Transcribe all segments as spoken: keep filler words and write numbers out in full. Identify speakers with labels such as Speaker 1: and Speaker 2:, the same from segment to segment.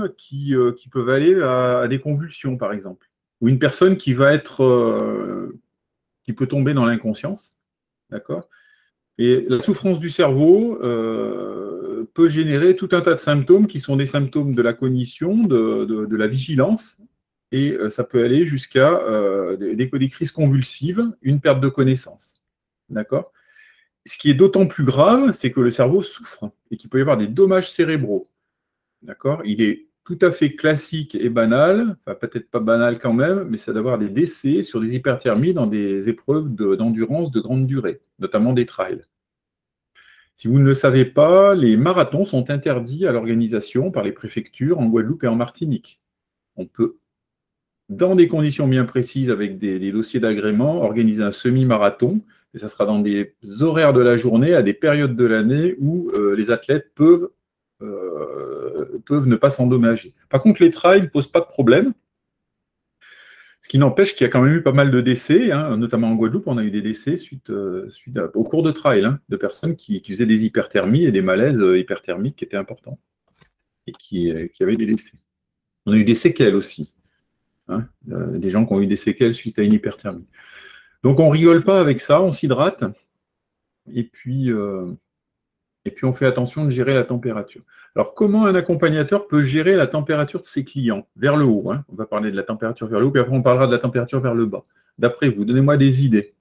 Speaker 1: qui, euh, qui peuvent aller à, à des convulsions, par exemple. Ou une personne qui va être, euh, qui peut tomber dans l'inconscience, d'accord? Et la souffrance du cerveau euh, peut générer tout un tas de symptômes qui sont des symptômes de la cognition, de, de, de la vigilance, et euh, ça peut aller jusqu'à euh, des, des crises convulsives, une perte de connaissance. D'accord? Ce qui est d'autant plus grave, c'est que le cerveau souffre et qu'il peut y avoir des dommages cérébraux. D'accord? Il est tout à fait classique et banal, enfin peut-être pas banal quand même, mais c'est d'avoir des décès sur des hyperthermies dans des épreuves de- d'endurance de grande durée, notamment des trails. Si vous ne le savez pas, les marathons sont interdits à l'organisation par les préfectures en Guadeloupe et en Martinique. On peut, dans des conditions bien précises, avec des, des dossiers d'agrément, organiser un semi-marathon, et ça sera dans des horaires de la journée, à des périodes de l'année où euh, les athlètes peuvent, euh, peuvent ne pas s'endommager. Par contre, les trails ne posent pas de problème. Ce qui n'empêche qu'il y a quand même eu pas mal de décès, hein, notamment en Guadeloupe, on a eu des décès suite, euh, suite à- au cours de trail, hein, de personnes qui, qui faisaient des hyperthermies et des malaises euh, hyperthermiques qui étaient importants et qui, euh, qui avaient des décès. On a eu des séquelles aussi, hein, euh, des gens qui ont eu des séquelles suite à une hyperthermie. Donc on rigole pas avec ça, on s'hydrate et puis, euh, et puis on fait attention de gérer la température. Alors comment un accompagnateur peut gérer la température de ses clients vers le haut, hein? On va parler de la température vers le haut, puis après on parlera de la température vers le bas. D'après vous, donnez-moi des idées.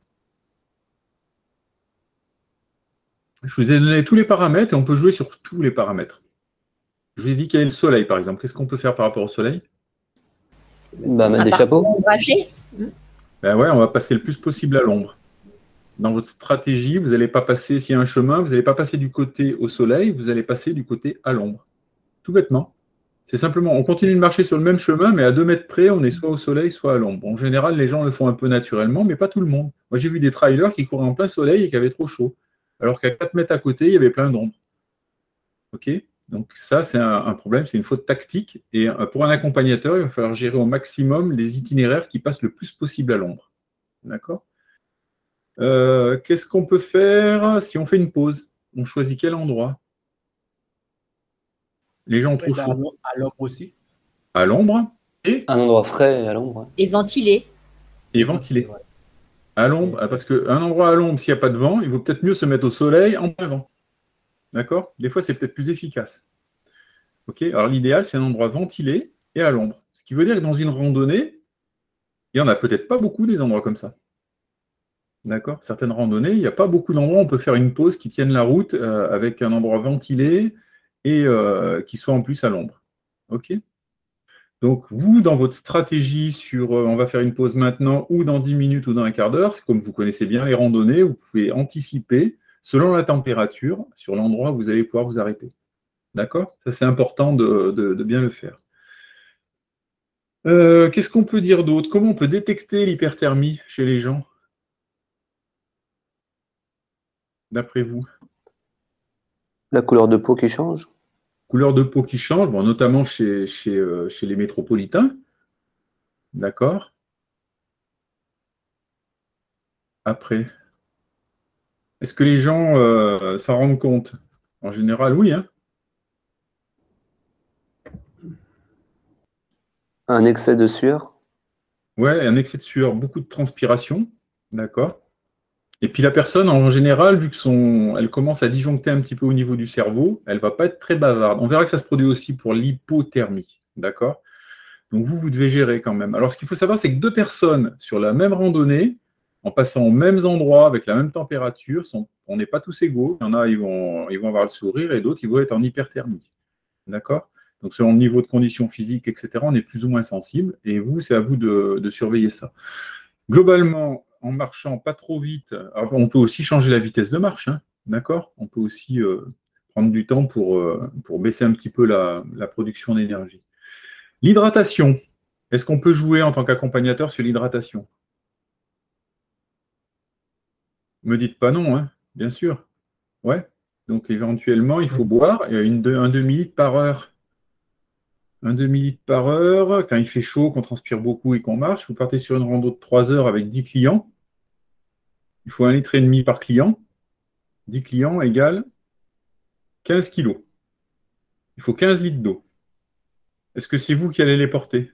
Speaker 1: Je vous ai donné tous les paramètres et on peut jouer sur tous les paramètres. Je vous ai dit qu'il y a le soleil, par exemple. Qu'est-ce qu'on peut faire par rapport au soleil?
Speaker 2: Bah, mettre des chapeaux.
Speaker 3: Ombragé.
Speaker 1: Ben ouais, on va passer le plus possible à l'ombre. Dans votre stratégie, vous n'allez pas passer, s'il y a un chemin, vous n'allez pas passer du côté au soleil, vous allez passer du côté à l'ombre. Tout bêtement. C'est simplement, on continue de marcher sur le même chemin, mais à deux mètres près, on est soit au soleil, soit à l'ombre. En général, les gens le font un peu naturellement, mais pas tout le monde. Moi, j'ai vu des trailers qui couraient en plein soleil et qui avaient trop chaud, alors qu'à quatre mètres à côté, il y avait plein d'ombre. OK? Donc ça, c'est un, un problème, c'est une faute tactique. Et euh, pour un accompagnateur, il va falloir gérer au maximum les itinéraires qui passent le plus possible à l'ombre. D'accord? Euh, Qu'est-ce qu'on peut faire si on fait une pause? On choisit quel endroit? Les gens ont trop
Speaker 4: Ouais, bah,
Speaker 1: chaud.
Speaker 4: à l'ombre aussi.
Speaker 1: À l'ombre et,
Speaker 2: Un endroit frais à l'ombre.
Speaker 3: Et ventilé.
Speaker 1: et ventilé.
Speaker 4: Ouais.
Speaker 1: À l'ombre, ah, parce qu'un endroit à l'ombre, s'il n'y a pas de vent, il vaut peut-être mieux se mettre au soleil en plein vent. D'accord? Des fois, c'est peut-être plus efficace. OK? Alors l'idéal, c'est un endroit ventilé et à l'ombre. Ce qui veut dire que dans une randonnée, il n'y en a peut-être pas beaucoup des endroits comme ça. D'accord? Certaines randonnées, il n'y a pas beaucoup d'endroits où on peut faire une pause qui tienne la route euh, avec un endroit ventilé et euh, qui soit en plus à l'ombre. OK? Donc, vous, dans votre stratégie sur euh, on va faire une pause maintenant ou dans dix minutes ou dans un quart d'heure, c'est comme vous connaissez bien les randonnées, vous pouvez anticiper selon la température sur l'endroit où vous allez pouvoir vous arrêter. D'accord? Ça, c'est important de, de- de bien le faire. Euh, qu'est-ce qu'on peut dire d'autre? Comment on peut détecter l'hyperthermie chez les gens, d'après vous?
Speaker 2: La couleur de peau qui change.
Speaker 1: Couleur de peau qui change, bon, notamment chez, chez, euh, chez les métropolitains. D'accord? Après, est-ce que les gens euh, s'en rendent compte? En général, oui, hein?
Speaker 2: Un excès de sueur.
Speaker 1: Ouais, un excès de sueur, beaucoup de transpiration. D'accord? Et puis la personne, en général, vu que son, elle commence à disjoncter un petit peu au niveau du cerveau, elle ne va pas être très bavarde. On verra que ça se produit aussi pour l'hypothermie. D'accord? Donc vous, vous devez gérer quand même. Alors ce qu'il faut savoir, c'est que deux personnes sur la même randonnée, en passant aux mêmes endroits, avec la même température, sont, on n'est pas tous égaux. Il y en a, ils vont, ils vont avoir le sourire, et d'autres, ils vont être en hyperthermie. D'accord? Donc selon le niveau de condition physique, et cetera, on est plus ou moins sensible. Et vous, c'est à vous de, de surveiller ça. Globalement, en marchant pas trop vite, alors on peut aussi changer la vitesse de marche, hein, d'accord? On peut aussi euh, prendre du temps pour, euh, pour baisser un petit peu la, la production d'énergie. L'hydratation. Est-ce qu'on peut jouer en tant qu'accompagnateur sur l'hydratation? Me dites pas non, hein, bien sûr. Ouais. Donc éventuellement, il faut boire et une, un demi-litre par heure. Un demi-litre par heure. Quand il fait chaud, qu'on transpire beaucoup et qu'on marche, vous partez sur une rando de trois heures avec dix clients. Il faut un litre et demi par client. dix clients égale quinze kilos. Il faut quinze litres d'eau. Est-ce que c'est vous qui allez les porter?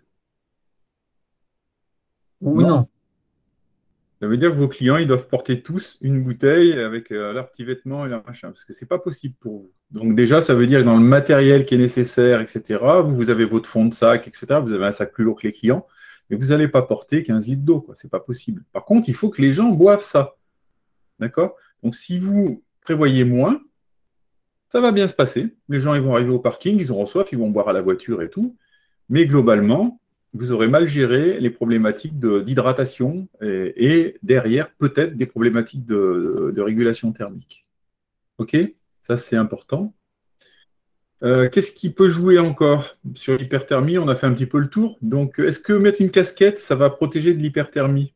Speaker 3: Ou
Speaker 1: Non.
Speaker 3: non?
Speaker 1: Ça veut dire que vos clients, ils doivent porter tous une bouteille avec euh, leurs petits vêtements et leur machin, parce que ce n'est pas possible pour vous. Donc déjà, ça veut dire que dans le matériel qui est nécessaire, et cetera, vous, vous avez votre fond de sac, et cetera, vous avez un sac plus lourd que les clients, mais vous n'allez pas porter quinze litres d'eau, ce n'est pas possible. Par contre, il faut que les gens boivent ça. D'accord? Donc si vous prévoyez moins, ça va bien se passer. Les gens, ils vont arriver au parking, ils auront soif, ils vont boire à la voiture et tout. Mais globalement, vous aurez mal géré les problématiques de- d'hydratation et, et derrière, peut-être, des problématiques de, de régulation thermique. OK? Ça, c'est important. Euh, qu'est-ce qui peut jouer encore sur l'hyperthermie? On a fait un petit peu le tour. Donc, est-ce que mettre une casquette, ça va protéger de l'hyperthermie?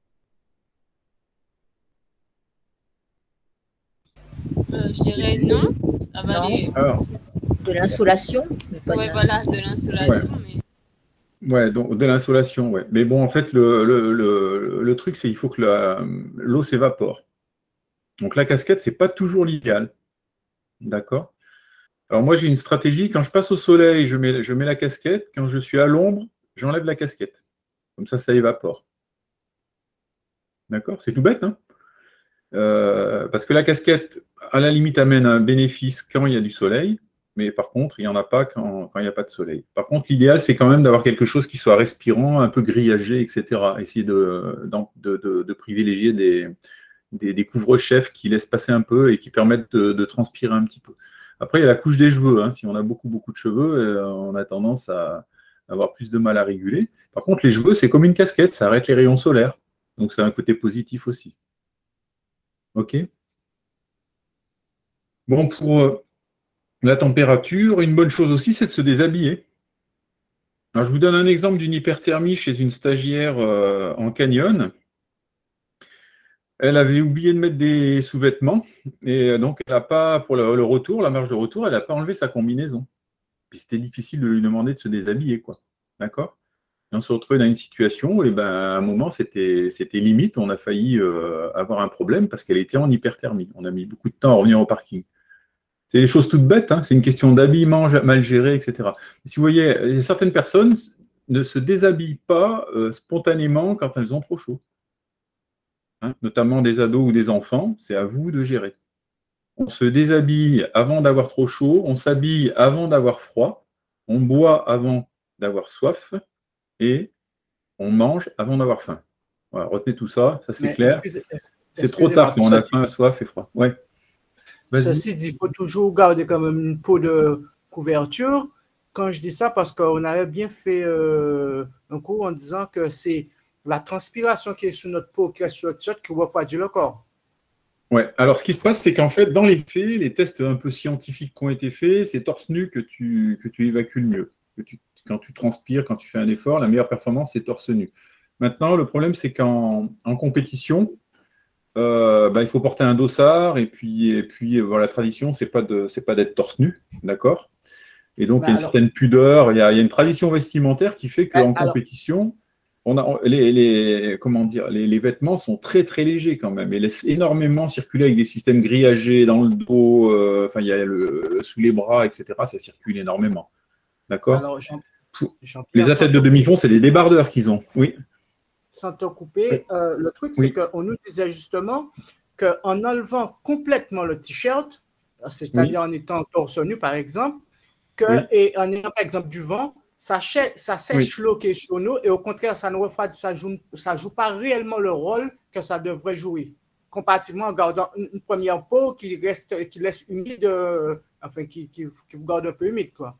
Speaker 4: Euh, je dirais non. Ça va
Speaker 5: Non.
Speaker 4: les...
Speaker 1: Alors,
Speaker 5: De l'insolation, mais pas
Speaker 4: Ouais,
Speaker 5: de-
Speaker 4: voilà, de l'insolation, mais
Speaker 1: ouais, donc de l'insolation, ouais. Mais bon, en fait, le, le, le, le truc, c'est qu'il faut que la- l'eau s'évapore. Donc la casquette, c'est pas toujours l'idéal. D'accord? Alors moi, j'ai une stratégie. Quand je passe au soleil, je mets, je mets la casquette. Quand je suis à l'ombre, j'enlève la casquette. Comme ça, ça évapore. D'accord? C'est tout bête, hein? Euh, parce que la casquette, à la limite, amène un bénéfice quand il y a du soleil, mais par contre, il n'y en a pas quand, quand il n'y a pas de soleil. Par contre, l'idéal, c'est quand même d'avoir quelque chose qui soit respirant, un peu grillagé, et cetera. Essayer de, de, de, de privilégier des, des, des couvre-chefs qui laissent passer un peu et qui permettent de, de transpirer un petit peu. Après, il y a la couche des cheveux. Hein. Si on a beaucoup, beaucoup de cheveux, euh, on a tendance à avoir plus de mal à réguler. Par contre, les cheveux, c'est comme une casquette, ça arrête les rayons solaires. Donc, c'est un côté positif aussi. OK? Bon, pour euh, la température, une bonne chose aussi, c'est de se déshabiller. Alors, je vous donne un exemple d'une hyperthermie chez une stagiaire euh, en canyon. Elle avait oublié de mettre des sous-vêtements et donc elle n'a pas, pour le, le retour, la marche de retour, elle n'a pas enlevé sa combinaison. Puis c'était difficile de lui demander de se déshabiller, quoi. D'accord? Et on se retrouve dans une situation où, eh ben, à un moment, c'était c'était limite. On a failli euh, avoir un problème parce qu'elle était en hyperthermie. On a mis beaucoup de temps à revenir au parking. C'est des choses toutes bêtes, hein. C'est une question d'habillement mal géré, et cetera. Si vous voyez, certaines personnes ne se déshabillent pas euh, spontanément quand elles ont trop chaud. Hein, notamment des ados ou des enfants, c'est à vous de gérer. On se déshabille avant d'avoir trop chaud, on s'habille avant d'avoir froid, on boit avant d'avoir soif et on mange avant d'avoir faim. Voilà, retenez tout ça, ça c'est
Speaker 3: Mais
Speaker 1: clair.
Speaker 3: excusez-
Speaker 1: C'est trop
Speaker 3: excusez-moi,
Speaker 1: tard quand on a
Speaker 3: ceci-
Speaker 1: faim, soif et froid. Ouais. Vas-y.
Speaker 3: Ceci dit, il faut toujours garder quand même une peau de couverture. Quand je dis ça, parce qu'on avait bien fait euh, un cours en disant que c'est la transpiration qui est sur notre peau, qui est sur notre t-shirt, qui refroidit le corps.
Speaker 1: Ouais. Alors, ce qui se passe, c'est qu'en fait, dans les faits, les tests un peu scientifiques qui ont été faits, c'est torse nu que tu, que tu évacues le mieux. Que tu, quand tu transpires, quand tu fais un effort, la meilleure performance, c'est torse nu. Maintenant, le problème, c'est qu'en en compétition, euh, bah, il faut porter un dossard, et puis, et puis euh, voilà, la tradition, c'est pas de, c'est pas d'être torse nu, d'accord? Et donc,
Speaker 3: Bah,
Speaker 1: il y a une
Speaker 3: alors-
Speaker 1: certaine pudeur, il y a, il y a une tradition vestimentaire qui fait qu'en
Speaker 3: Alors-
Speaker 1: compétition, on a, on- les, les- comment dire, les, les vêtements sont très très légers quand même et laissent énormément circuler avec des systèmes grillagés dans le dos, euh, enfin il y a le, sous les bras, et cetera. Ça circule énormément. D'accord?
Speaker 3: Alors, Jean-
Speaker 1: Pour-
Speaker 3: Jean-Pierre,
Speaker 1: Les athlètes de
Speaker 3: sans te-
Speaker 1: demi-fond, c'est des débardeurs qu'ils ont. Oui.
Speaker 3: sans te couper, euh, le truc,
Speaker 1: Oui.
Speaker 3: c'est qu'on nous disait justement qu'en enlevant complètement le t-shirt, c'est-à-dire en étant torse nu, par exemple, que,
Speaker 1: Oui.
Speaker 3: et en ayant, par exemple, du vent, ça, chè- ça sèche l'eau qui est sur nous et au contraire, ça ne refroidit, ça joue, ça joue pas réellement le rôle que ça devrait jouer. Comparativement en gardant une, une première peau qui reste, qui laisse humide, euh, enfin, qui, qui, qui vous garde un peu humide, quoi.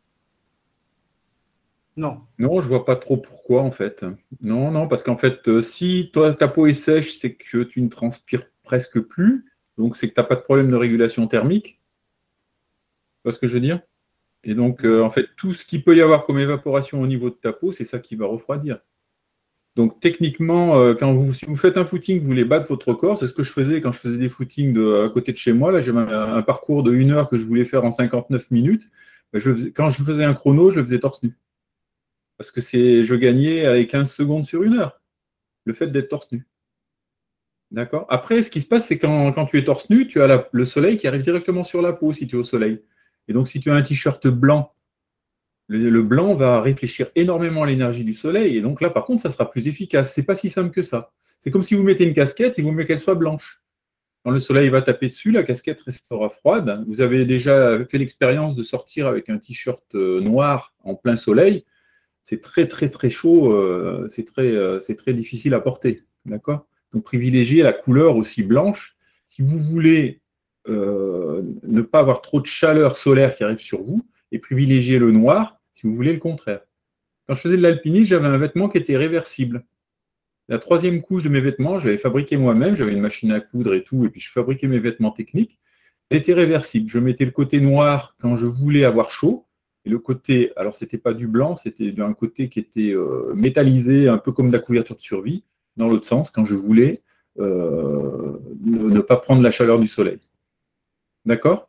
Speaker 3: Non.
Speaker 1: Non, je vois pas trop pourquoi en fait. Non, non, parce qu'en fait, euh, si toi, ta peau est sèche, c'est que tu ne transpires presque plus, donc c'est que tu n'as pas de problème de régulation thermique. Tu vois ce que je veux dire? Et donc, euh, en fait, tout ce qu'il peut y avoir comme évaporation au niveau de ta peau, c'est ça qui va refroidir. Donc, techniquement, euh, quand vous, si vous faites un footing, vous voulez battre votre corps, c'est ce que je faisais quand je faisais des footings de, à côté de chez moi. Là, j'avais un, un parcours de une heure que je voulais faire en cinquante-neuf minutes. Ben, je faisais- quand je faisais un chrono, je le faisais torse nu. Parce que c'est, je gagnais avec quinze secondes sur une heure, le fait d'être torse nu. D'accord? Après, ce qui se passe, c'est quand, quand tu es torse nu, tu as la- le soleil qui arrive directement sur la peau si tu es au soleil. Et donc, si tu as un t-shirt blanc, Le, le blanc va réfléchir énormément à l'énergie du soleil, et donc là, par contre, ça sera plus efficace. C'est pas si simple que ça. C'est comme si vous mettez une casquette, il vaut mieux qu'elle soit blanche. Quand le soleil va taper dessus, la casquette restera froide. Vous avez déjà fait l'expérience de sortir avec un t-shirt noir en plein soleil. C'est très, très, très chaud. Euh, c'est très, euh, c'est très difficile à porter. D'accord ? Donc, privilégiez la couleur aussi blanche. Si vous voulez euh, ne pas avoir trop de chaleur solaire qui arrive sur vous, et privilégiez le noir si vous voulez le contraire. Quand je faisais de l'alpinisme, j'avais un vêtement qui était réversible. La troisième couche de mes vêtements, je l'avais fabriquée moi-même, j'avais une machine à coudre et tout, et puis je fabriquais mes vêtements techniques. Elle était réversible. Je mettais le côté noir quand je voulais avoir chaud, et le côté, alors c'était pas du blanc, c'était d'un côté qui était euh, métallisé, un peu comme de la couverture de survie, dans l'autre sens, quand je voulais euh, ne, ne pas prendre la chaleur du soleil. D'accord ?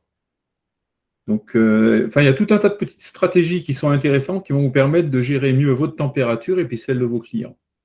Speaker 1: Donc, euh, enfin, il y a tout un tas de petites stratégies qui sont intéressantes, qui vont vous permettre de gérer mieux votre température et puis celle de vos clients. D'accord ?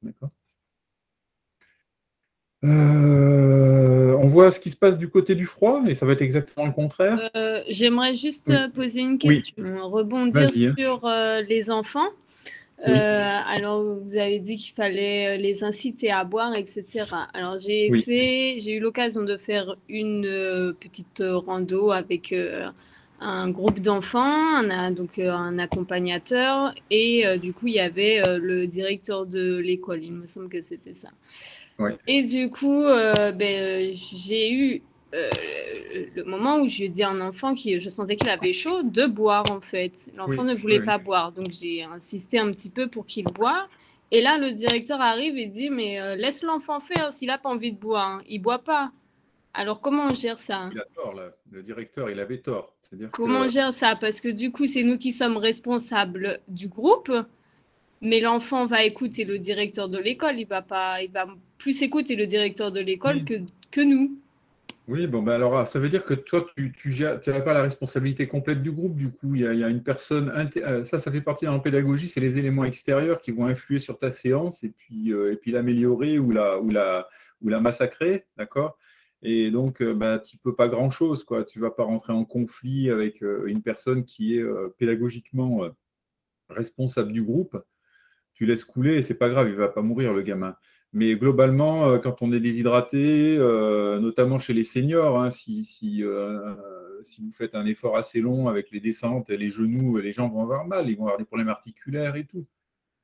Speaker 1: Euh, on voit ce qui se passe du côté du froid, et ça va être exactement le contraire.
Speaker 4: Euh, J'aimerais juste
Speaker 1: Oui.
Speaker 4: euh, poser une
Speaker 1: Oui.
Speaker 4: question, rebondir
Speaker 1: Vas-y, hein.
Speaker 4: sur euh, les enfants.
Speaker 1: Oui.
Speaker 4: Euh, alors, vous avez dit qu'il fallait les inciter à boire, et cetera. Alors, j'ai
Speaker 1: Oui.
Speaker 4: fait, j'ai eu l'occasion de faire une euh, petite rando avec euh, un groupe d'enfants, on a donc euh, un accompagnateur, et euh, du coup, il y avait euh, le directeur de l'école. Il me semble que c'était ça.
Speaker 1: Oui.
Speaker 4: Et du coup, euh, ben, j'ai eu euh, le moment où je dis à un enfant qui, je sentais qu'il avait chaud, de boire en fait. L'enfant
Speaker 1: Oui,
Speaker 4: ne voulait
Speaker 1: oui.
Speaker 4: pas boire, donc j'ai insisté un petit peu pour qu'il boive. Et là, le directeur arrive et dit, mais euh, laisse l'enfant faire s'il n'a pas envie de boire. Hein. Il ne boit pas. Alors, comment on gère ça?
Speaker 1: Il a tort, là. Le directeur, il avait tort. C'est-à-dire
Speaker 4: Comment
Speaker 1: que...
Speaker 4: on gère ça? Parce que du coup, c'est nous qui sommes responsables du groupe. Mais l'enfant va écouter le directeur de l'école, il va pas, il va plus écouter le directeur de l'école
Speaker 1: Oui.
Speaker 4: que, que nous.
Speaker 1: Oui, bon, ben alors, ça veut dire que toi, tu n'as pas la responsabilité complète du groupe, du coup. Il y a, il y a une personne, inté- euh, ça, ça fait partie en pédagogie, c'est les éléments extérieurs qui vont influer sur ta séance et puis, euh, et puis l'améliorer ou la, ou, la, ou la massacrer, d'accord? Et donc, euh, bah, tu ne peux pas grand-chose, quoi. Tu ne vas pas rentrer en conflit avec euh, une personne qui est euh, pédagogiquement euh, responsable du groupe. Tu laisses couler et c'est pas grave, il ne va pas mourir, le gamin. Mais globalement, euh, quand on est déshydraté, euh, notamment chez les seniors, hein, si, si, euh, si vous faites un effort assez long avec les descentes et les genoux, les gens vont avoir mal, ils vont avoir des problèmes articulaires et tout. D'accord ?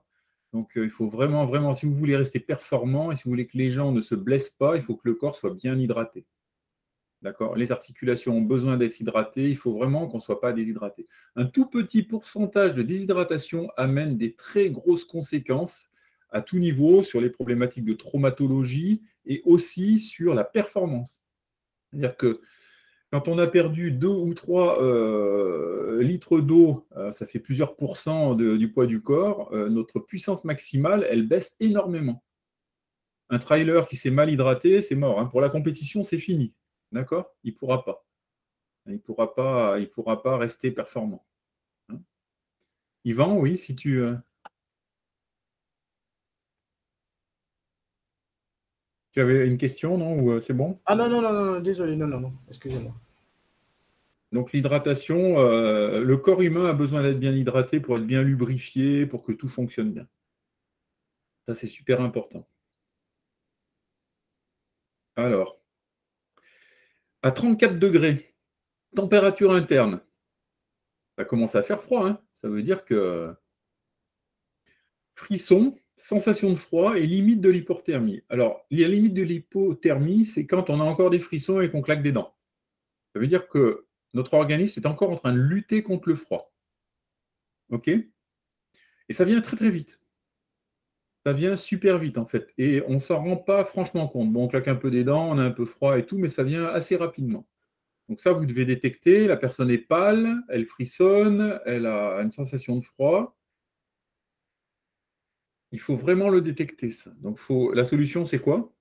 Speaker 1: Donc, euh, il faut vraiment, vraiment, si vous voulez rester performant et si vous voulez que les gens ne se blessent pas, il faut que le corps soit bien hydraté. D'accord ? Les articulations ont besoin d'être hydratées, il faut vraiment qu'on ne soit pas déshydraté. Un tout petit pourcentage de déshydratation amène des très grosses conséquences à tout niveau sur les problématiques de traumatologie et aussi sur la performance. C'est-à-dire que quand on a perdu deux ou trois euh, litres d'eau, euh, ça fait plusieurs pourcents de, du poids du corps, euh, notre puissance maximale, elle baisse énormément. Un trailer qui s'est mal hydraté, c'est mort. Hein. Pour la compétition, c'est fini. D'accord ? Il ne pourra pas. Il ne pourra pas, il pourra pas rester performant. Hein. Yvan, oui, si tu... Euh... Tu avais une question, non? Ou euh, c'est bon?
Speaker 3: Ah non, non, non, non, désolé, non, non, non, excusez-moi.
Speaker 1: Donc l'hydratation, euh, le corps humain a besoin d'être bien hydraté pour être bien lubrifié, pour que tout fonctionne bien. Ça, c'est super important. Alors, à trente-quatre degrés, température interne, ça commence à faire froid. Hein. Ça veut dire que frisson, sensation de froid et limite de l'hypothermie. Alors, la limite de l'hypothermie, c'est quand on a encore des frissons et qu'on claque des dents. Ça veut dire que notre organisme est encore en train de lutter contre le froid. OK? Et ça vient très très vite. Ça vient super vite en fait. Et on ne s'en rend pas franchement compte. Bon, on claque un peu des dents, on a un peu froid et tout, mais ça vient assez rapidement. Donc ça, vous devez détecter, la personne est pâle, elle frissonne, elle a une sensation de froid. Il faut vraiment le détecter, ça. Donc faut... la solution, c'est quoi?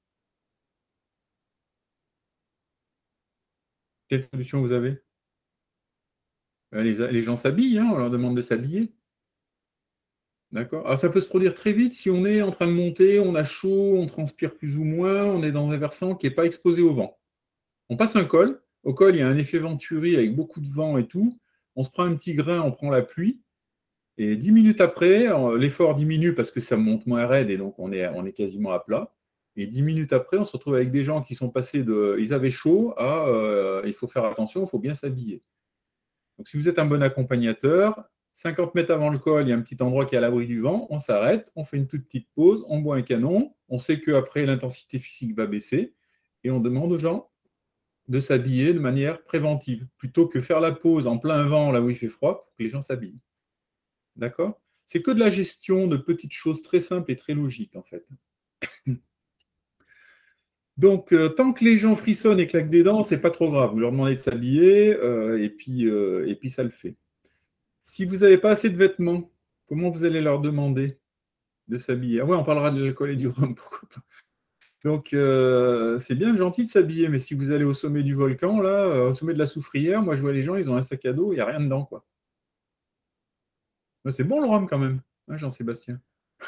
Speaker 1: Quelle solution vous avez? Les, les gens s'habillent, hein, on leur demande de s'habiller. D'accord. Alors, ça peut se produire très vite si on est en train de monter, on a chaud, on transpire plus ou moins, on est dans un versant qui n'est pas exposé au vent. On passe un col. Au col, il y a un effet venturi avec beaucoup de vent et tout. On se prend un petit grain, on prend la pluie. Et dix minutes après, l'effort diminue parce que ça monte moins raide et donc on est, on est quasiment à plat. Et dix minutes après, on se retrouve avec des gens qui sont passés de « ils avaient chaud » à euh, « il faut faire attention, il faut bien s'habiller ». Donc si vous êtes un bon accompagnateur, cinquante mètres avant le col, il y a un petit endroit qui est à l'abri du vent, on s'arrête, on fait une toute petite pause, on boit un canon, on sait qu'après l'intensité physique va baisser et on demande aux gens de s'habiller de manière préventive, plutôt que faire la pause en plein vent là où il fait froid pour que les gens s'habillent. D'accord? C'est que de la gestion de petites choses très simples et très logiques en fait. Donc, euh, tant que les gens frissonnent et claquent des dents, c'est pas trop grave. Vous leur demandez de s'habiller euh, et, puis, euh, et puis ça le fait. Si vous n'avez pas assez de vêtements, comment vous allez leur demander de s'habiller? Ah ouais, on parlera de l'alcool et du rhum, pourquoi pas. Donc, euh, c'est bien gentil de s'habiller, mais si vous allez au sommet du volcan, là, euh, au sommet de la soufrière, moi je vois les gens, ils ont un sac à dos, il n'y a rien dedans, quoi. C'est bon le rhum quand même, hein, Jean-Sébastien.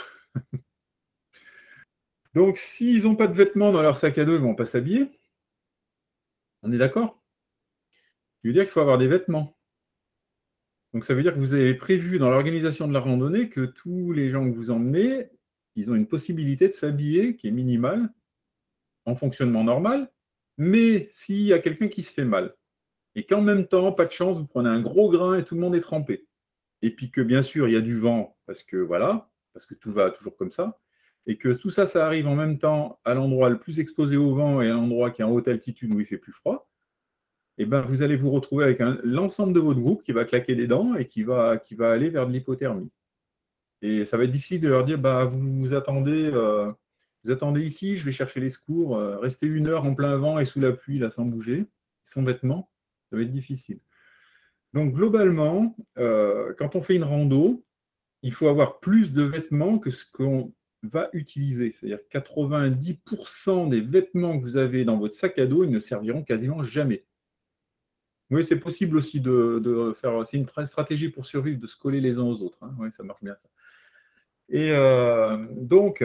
Speaker 1: Donc, s'ils n'ont pas de vêtements dans leur sac à dos, ils ne vont pas s'habiller. On est d'accord? Ça veut dire qu'il faut avoir des vêtements. Donc, ça veut dire que vous avez prévu dans l'organisation de la randonnée que tous les gens que vous emmenez, ils ont une possibilité de s'habiller qui est minimale, en fonctionnement normal, mais s'il y a quelqu'un qui se fait mal, et qu'en même temps, pas de chance, vous prenez un gros grain et tout le monde est trempé, et puis que bien sûr, il y a du vent, parce que voilà, parce que tout va toujours comme ça, et que tout ça, ça arrive en même temps à l'endroit le plus exposé au vent et à l'endroit qui est en haute altitude où il fait plus froid, et ben vous allez vous retrouver avec l'ensemble de votre groupe qui va claquer des dents et qui va, qui va aller vers de l'hypothermie. Et ça va être difficile de leur dire, bah, vous, vous, attendez, euh, vous attendez ici, je vais chercher les secours, euh, rester une heure en plein vent et sous la pluie, là, sans bouger, sans vêtements, ça va être difficile. Donc, globalement, euh, quand on fait une rando, il faut avoir plus de vêtements que ce qu'on va utiliser. C'est-à-dire quatre-vingt-dix pour cent des vêtements que vous avez dans votre sac à dos, ils ne serviront quasiment jamais. Oui, c'est possible aussi de, de faire, c'est une stratégie pour survivre, de se coller les uns aux autres. Hein. Oui, ça marche bien ça. Et euh, donc,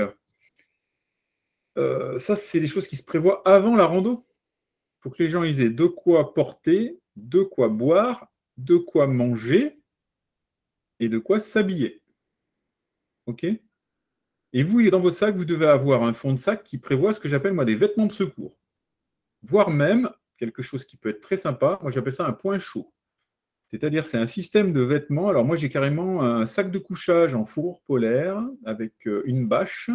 Speaker 1: euh, ça, c'est des choses qui se prévoient avant la rando. Il faut que les gens ils aient de quoi porter, de quoi boire, de quoi manger et de quoi s'habiller. OK? Et vous, dans votre sac, vous devez avoir un fond de sac qui prévoit ce que j'appelle moi des vêtements de secours. Voire même, quelque chose qui peut être très sympa, moi j'appelle ça un point chaud. C'est-à-dire, c'est un système de vêtements. Alors, moi, j'ai carrément un sac de couchage en fourrure polaire avec une bâche,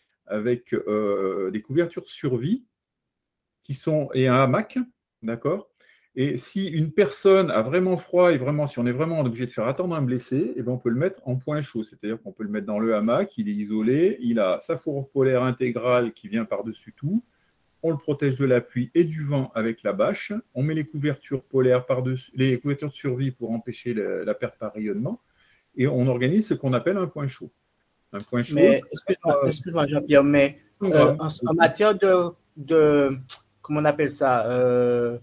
Speaker 1: avec euh, des couvertures de survie qui sont, et un hamac, d'accord? Et si une personne a vraiment froid et vraiment, si on est vraiment obligé de faire attendre un blessé, eh bien, on peut le mettre en point chaud. C'est-à-dire qu'on peut le mettre dans le hamac, il est isolé, il a sa fourrure polaire intégrale qui vient par-dessus tout. On le protège de la pluie et du vent avec la bâche. On met les couvertures polaires par-dessus, les couvertures de survie pour empêcher le, la perte par rayonnement. Et on organise ce qu'on appelle un point chaud. Un point chaud.
Speaker 3: Mais excuse-moi, euh, excuse-moi Jean-Pierre, mais euh, en, en matière de, de, comment on appelle ça, euh,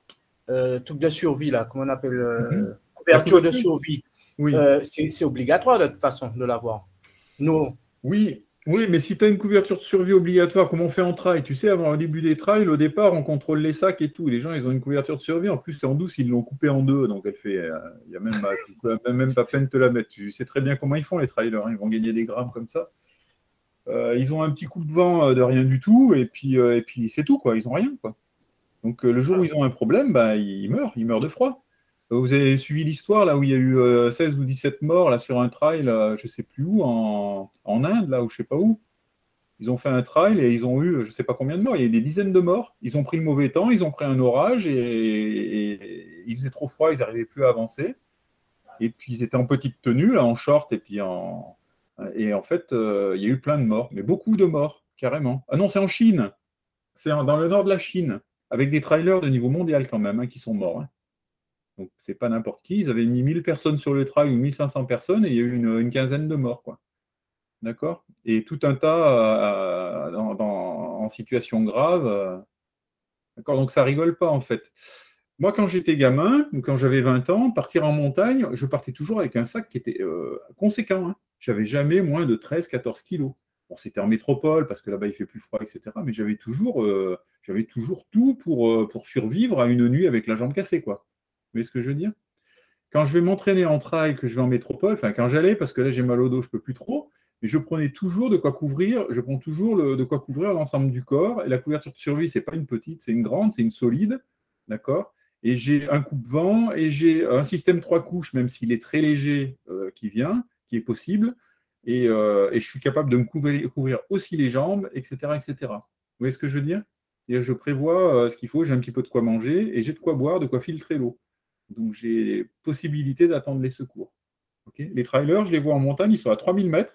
Speaker 3: euh, truc de survie là, comment on appelle, euh, mm-hmm. couverture de survie. Oui. Euh, c'est obligatoire de toute façon de l'avoir. Nous.
Speaker 1: Oui. Oui, mais si tu as une couverture de survie obligatoire, comme on fait en trail, tu sais, avant le début des trails, au départ, on contrôle les sacs et tout. Les gens, ils ont une couverture de survie. En plus, c'est en douce, ils l'ont coupée en deux. Donc, elle fait. Il euh, n'y a même, euh, même pas peine de te la mettre. Tu sais très bien comment ils font, les trailers. Hein, ils vont gagner des grammes comme ça. Euh, ils ont un petit coup de vent euh, de rien du tout. Et puis, euh, et puis c'est tout, quoi. Ils n'ont rien, quoi. Donc, euh, le jour où ils ont un problème, bah, ils meurent. Ils meurent de froid. Vous avez suivi l'histoire là où il y a eu euh, seize ou dix-sept morts là, sur un trail, là, je ne sais plus où, en, en Inde, là, ou je ne sais pas où. Ils ont fait un trail et ils ont eu je ne sais pas combien de morts. Il y a eu des dizaines de morts. Ils ont pris le mauvais temps, ils ont pris un orage et, et, et il faisait trop froid, ils n'arrivaient plus à avancer. Et puis ils étaient en petite tenue, là, en short, et puis en. Et en fait, euh, il y a eu plein de morts, mais beaucoup de morts, carrément. Ah non, c'est en Chine. C'est dans le nord de la Chine, avec des trailers de niveau mondial quand même, hein, qui sont morts. Hein. Donc, c'est pas n'importe qui. Ils avaient mis mille personnes sur le trail ou mille cinq cents personnes et il y a eu une, une quinzaine de morts, quoi. D'accord? Et tout un tas euh, dans, dans, en situation grave. Euh, d'accord? Donc, ça rigole pas, en fait. Moi, quand j'étais gamin, ou quand j'avais vingt ans, partir en montagne, je partais toujours avec un sac qui était euh, conséquent. Hein. J'avais jamais moins de treize à quatorze kilos. Bon, c'était en métropole, parce que là-bas, il fait plus froid, et cetera. Mais j'avais toujours, euh, j'avais toujours tout pour, euh, pour survivre à une nuit avec la jambe cassée, quoi. Vous voyez ce que je veux dire? quand je vais m'entraîner en trail, que je vais en métropole, enfin quand j'allais, parce que là j'ai mal au dos, je ne peux plus trop, mais je prenais toujours de quoi couvrir, je prends toujours le, de quoi couvrir l'ensemble du corps. Et la couverture de survie, ce n'est pas une petite, c'est une grande, c'est une solide, d'accord? Et j'ai un coupe-vent et j'ai un système trois couches, même s'il est très léger, euh, qui vient, qui est possible. Et, euh, et je suis capable de me couvrir, couvrir aussi les jambes, et cetera, et cetera. Vous voyez ce que je veux dire? Et je prévois euh, ce qu'il faut, j'ai un petit peu de quoi manger et j'ai de quoi boire, de quoi filtrer l'eau. Donc j'ai possibilité d'attendre les secours. Okay, les trailers, je les vois en montagne, ils sont à trois mille mètres.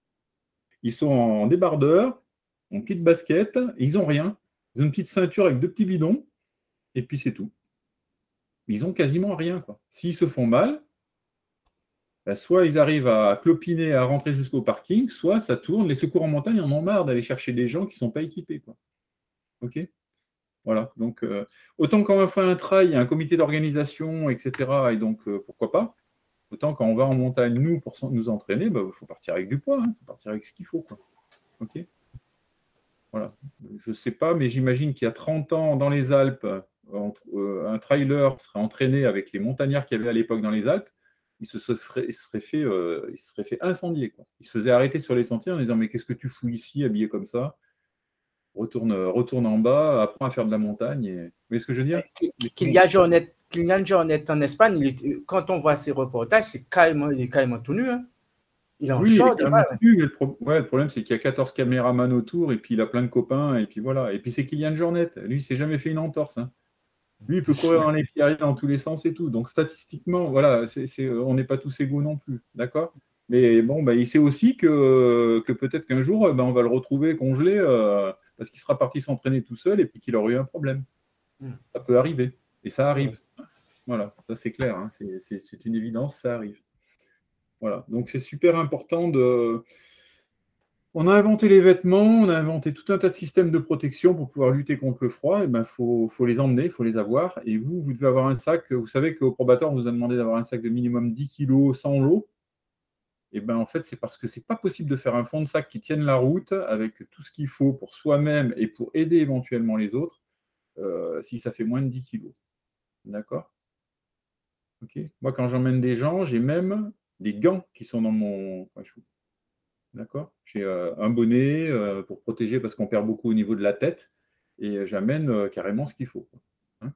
Speaker 1: Ils sont en débardeur, en kit basket, et ils n'ont rien. Ils ont une petite ceinture avec deux petits bidons, et puis c'est tout. Ils n'ont quasiment rien, quoi. S'ils se font mal, ben soit ils arrivent à clopiner, à rentrer jusqu'au parking, soit ça tourne. Les secours en montagne en ont marre d'aller chercher des gens qui ne sont pas équipés, quoi. OK? Voilà. Donc, euh, autant quand on fait un trail, il y a un comité d'organisation, et cetera. Et donc, euh, pourquoi pas? Autant quand on va en montagne, nous, pour nous entraîner, il ben, faut partir avec du poids, il hein, faut partir avec ce qu'il faut, quoi. OK? Voilà. Je ne sais pas, mais j'imagine qu'il y a trente ans, dans les Alpes, entre, euh, un trailer serait entraîné avec les montagnards qu'il y avait à l'époque dans les Alpes, il se serait, il serait, fait, euh, il serait fait incendier, quoi. Il se faisait arrêter sur les sentiers en disant « Mais qu'est-ce que tu fous ici, habillé comme ça? Retourne, retourne en bas, apprends à faire de la montagne. » et... Vous voyez ce que je veux dire?
Speaker 3: Kylian Jornet, Kylian Jornet en Espagne, il est, quand on voit ses reportages, c'est carrément, il est carrément tout nu. Hein. Il est en
Speaker 1: oui,
Speaker 3: short.
Speaker 1: Il est ouais. nu, mais le, pro... ouais, le problème, c'est qu'il y a quatorze caméramans autour et puis il a plein de copains. Et puis voilà. Et puis c'est Kylian Jornet. Lui, il ne s'est jamais fait une entorse. Hein. Lui, il peut courir dans les pierres dans tous les sens et tout. Donc statistiquement, voilà, c'est, c'est, on n'est pas tous égaux non plus. D'accord? Mais bon, bah, il sait aussi que, que peut-être qu'un jour, bah, on va le retrouver congelé euh, parce qu'il sera parti s'entraîner tout seul et puis qu'il aura eu un problème. Mm. Ça peut arriver. Et ça arrive. Voilà, ça c'est clair. Hein. C'est, c'est, c'est une évidence, ça arrive. Voilà, donc c'est super important de... On a inventé les vêtements, on a inventé tout un tas de systèmes de protection pour pouvoir lutter contre le froid. Et ben, faut, faut les emmener, il faut les avoir. Et vous, vous devez avoir un sac. Vous savez qu'au probatoire, on vous a demandé d'avoir un sac de minimum dix kilos sans l'eau. Et ben, en fait, c'est parce que c'est pas possible de faire un fond de sac qui tienne la route avec tout ce qu'il faut pour soi-même et pour aider éventuellement les autres euh, si ça fait moins de dix kilos. D'accord? Ok. Moi, quand j'emmène des gens, j'ai même des gants qui sont dans mon poche. D'accord? J'ai euh, un bonnet euh, pour protéger parce qu'on perd beaucoup au niveau de la tête et j'amène euh, carrément ce qu'il faut. Hein?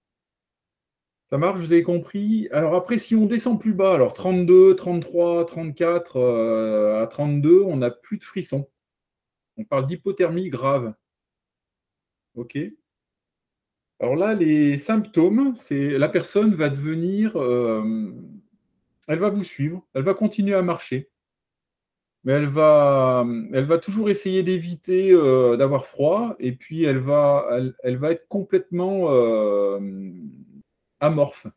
Speaker 1: Ça marche, vous avez compris? Alors après, si on descend plus bas, alors trente-deux, trente-trois, trente-quatre, euh, à trente-deux, on n'a plus de frissons. On parle d'hypothermie grave. OK? Alors là, les symptômes, c'est la personne va devenir... Euh, elle va vous suivre, elle va continuer à marcher. Mais elle va, elle va toujours essayer d'éviter euh, d'avoir froid, et puis elle va, elle, elle va être complètement euh, amorphe.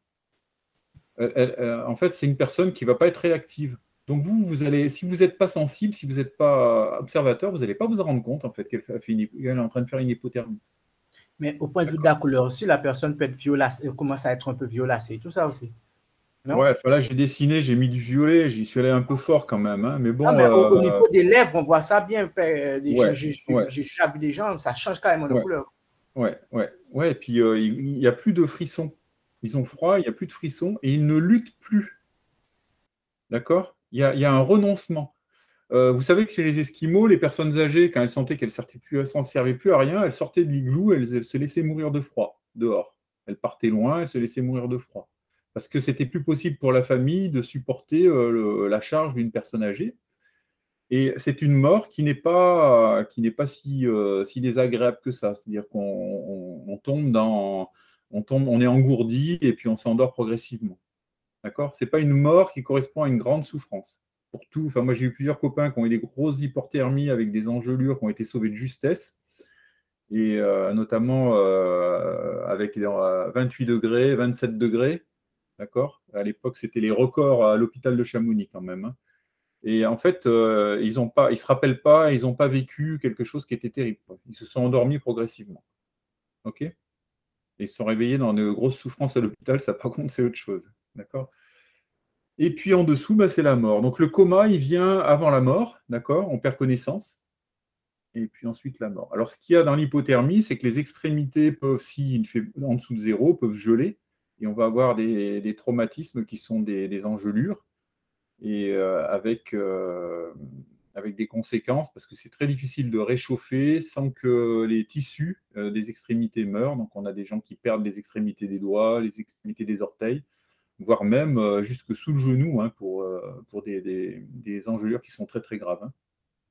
Speaker 1: Elle, elle, en fait, c'est une personne qui ne va pas être réactive. Donc vous, vous allez, si vous n'êtes pas sensible, si vous n'êtes pas observateur, vous n'allez pas vous en rendre compte en fait qu'elle fait une, elle est en train de faire une hypothermie.
Speaker 3: Mais au point de vue de la couleur aussi, la personne peut être violacée, commence à être un peu violacée, tout ça aussi.
Speaker 1: Non? Ouais, là j'ai dessiné, j'ai mis du violet, j'y suis allé un peu fort quand même. Hein, mais bon.
Speaker 3: Non, mais
Speaker 1: euh...
Speaker 3: au, au niveau des lèvres, on voit ça bien. Ouais, j'ai
Speaker 1: ouais.
Speaker 3: déjà vu des gens, ça change carrément de
Speaker 1: ouais.
Speaker 3: couleur.
Speaker 1: Ouais, ouais, ouais. Et puis euh, il n'y a plus de frissons. Ils ont froid, il n'y a plus de frissons et ils ne luttent plus. D'accord? Il y a, il y a un renoncement. Euh, vous savez que chez les Esquimaux, les personnes âgées, quand elles sentaient qu'elles ne s'en servaient plus à rien, elles sortaient de l'igloo, elles, elles se laissaient mourir de froid dehors. Elles partaient loin, elles se laissaient mourir de froid. Parce que c'était plus possible pour la famille de supporter euh, le, la charge d'une personne âgée. Et c'est une mort qui n'est pas, qui n'est pas si, euh, si désagréable que ça. C'est-à-dire qu'on on, on tombe dans, on tombe, on est engourdi et puis on s'endort progressivement. D'accord? C'est pas une mort qui correspond à une grande souffrance. Pour tout, enfin moi j'ai eu plusieurs copains qui ont eu des grosses hypothermies avec des engelures qui ont été sauvées de justesse, et euh, notamment euh, avec euh, vingt-huit degrés, vingt-sept degrés. D'accord? À l'époque, c'était les records à l'hôpital de Chamonix quand même. Hein. Et en fait, euh, ils ne se rappellent pas, ils n'ont pas vécu quelque chose qui était terrible. Quoi. Ils se sont endormis progressivement. OK? Et ils se sont réveillés dans de grosses souffrances à l'hôpital, ça par contre, c'est autre chose. D'accord? Et puis en dessous, bah, c'est la mort. Donc le coma, il vient avant la mort, d'accord? On perd connaissance. Et puis ensuite la mort. Alors ce qu'il y a dans l'hypothermie, c'est que les extrémités peuvent, s'il fait en dessous de zéro, peuvent geler. et on va avoir des, des traumatismes qui sont des, des engelures, et euh, avec, euh, avec des conséquences, parce que c'est très difficile de réchauffer sans que les tissus euh, des extrémités meurent. Donc on a des gens qui perdent les extrémités des doigts, les extrémités des orteils, voire même euh, jusque sous le genou, hein, pour, euh, pour des, des, des engelures qui sont très très graves. Hein.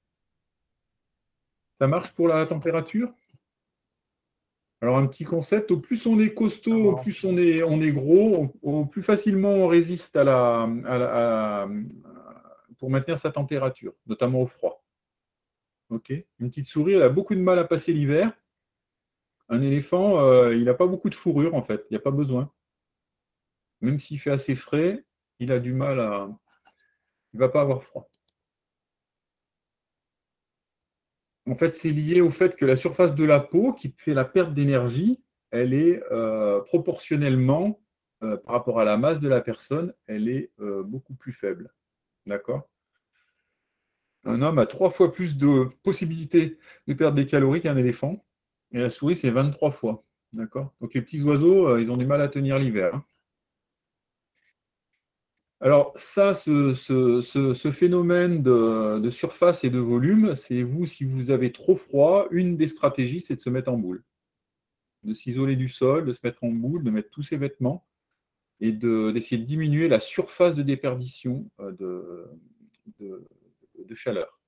Speaker 1: Ça marche pour la température? Alors, un petit concept, au plus on est costaud, au plus on est, on est gros, au, au plus facilement on résiste à la, à la- à- pour maintenir sa température, notamment au froid. Ok. Une petite souris, elle a beaucoup de mal à passer l'hiver. Un éléphant, euh, il n'a pas beaucoup de fourrure, en fait, il n'y a pas besoin. Même s'il fait assez frais, il a du mal à... Il ne va pas avoir froid. En fait, c'est lié au fait que la surface de la peau, qui fait la perte d'énergie, elle est euh, proportionnellement, euh, par rapport à la masse de la personne, elle est euh, beaucoup plus faible. D'accord? Un homme a trois fois plus de possibilités de perdre des calories qu'un éléphant, et la souris, c'est vingt-trois fois. D'accord? Donc les petits oiseaux, euh, ils ont du mal à tenir l'hiver. Hein. Alors ça, ce, ce- ce- ce phénomène de, de surface et de volume, c'est vous, si vous avez trop froid, une des stratégies, c'est de se mettre en boule. De s'isoler du sol, de se mettre en boule, de mettre tous ses vêtements et de- d'essayer de diminuer la surface de déperdition euh, de, de- de chaleur.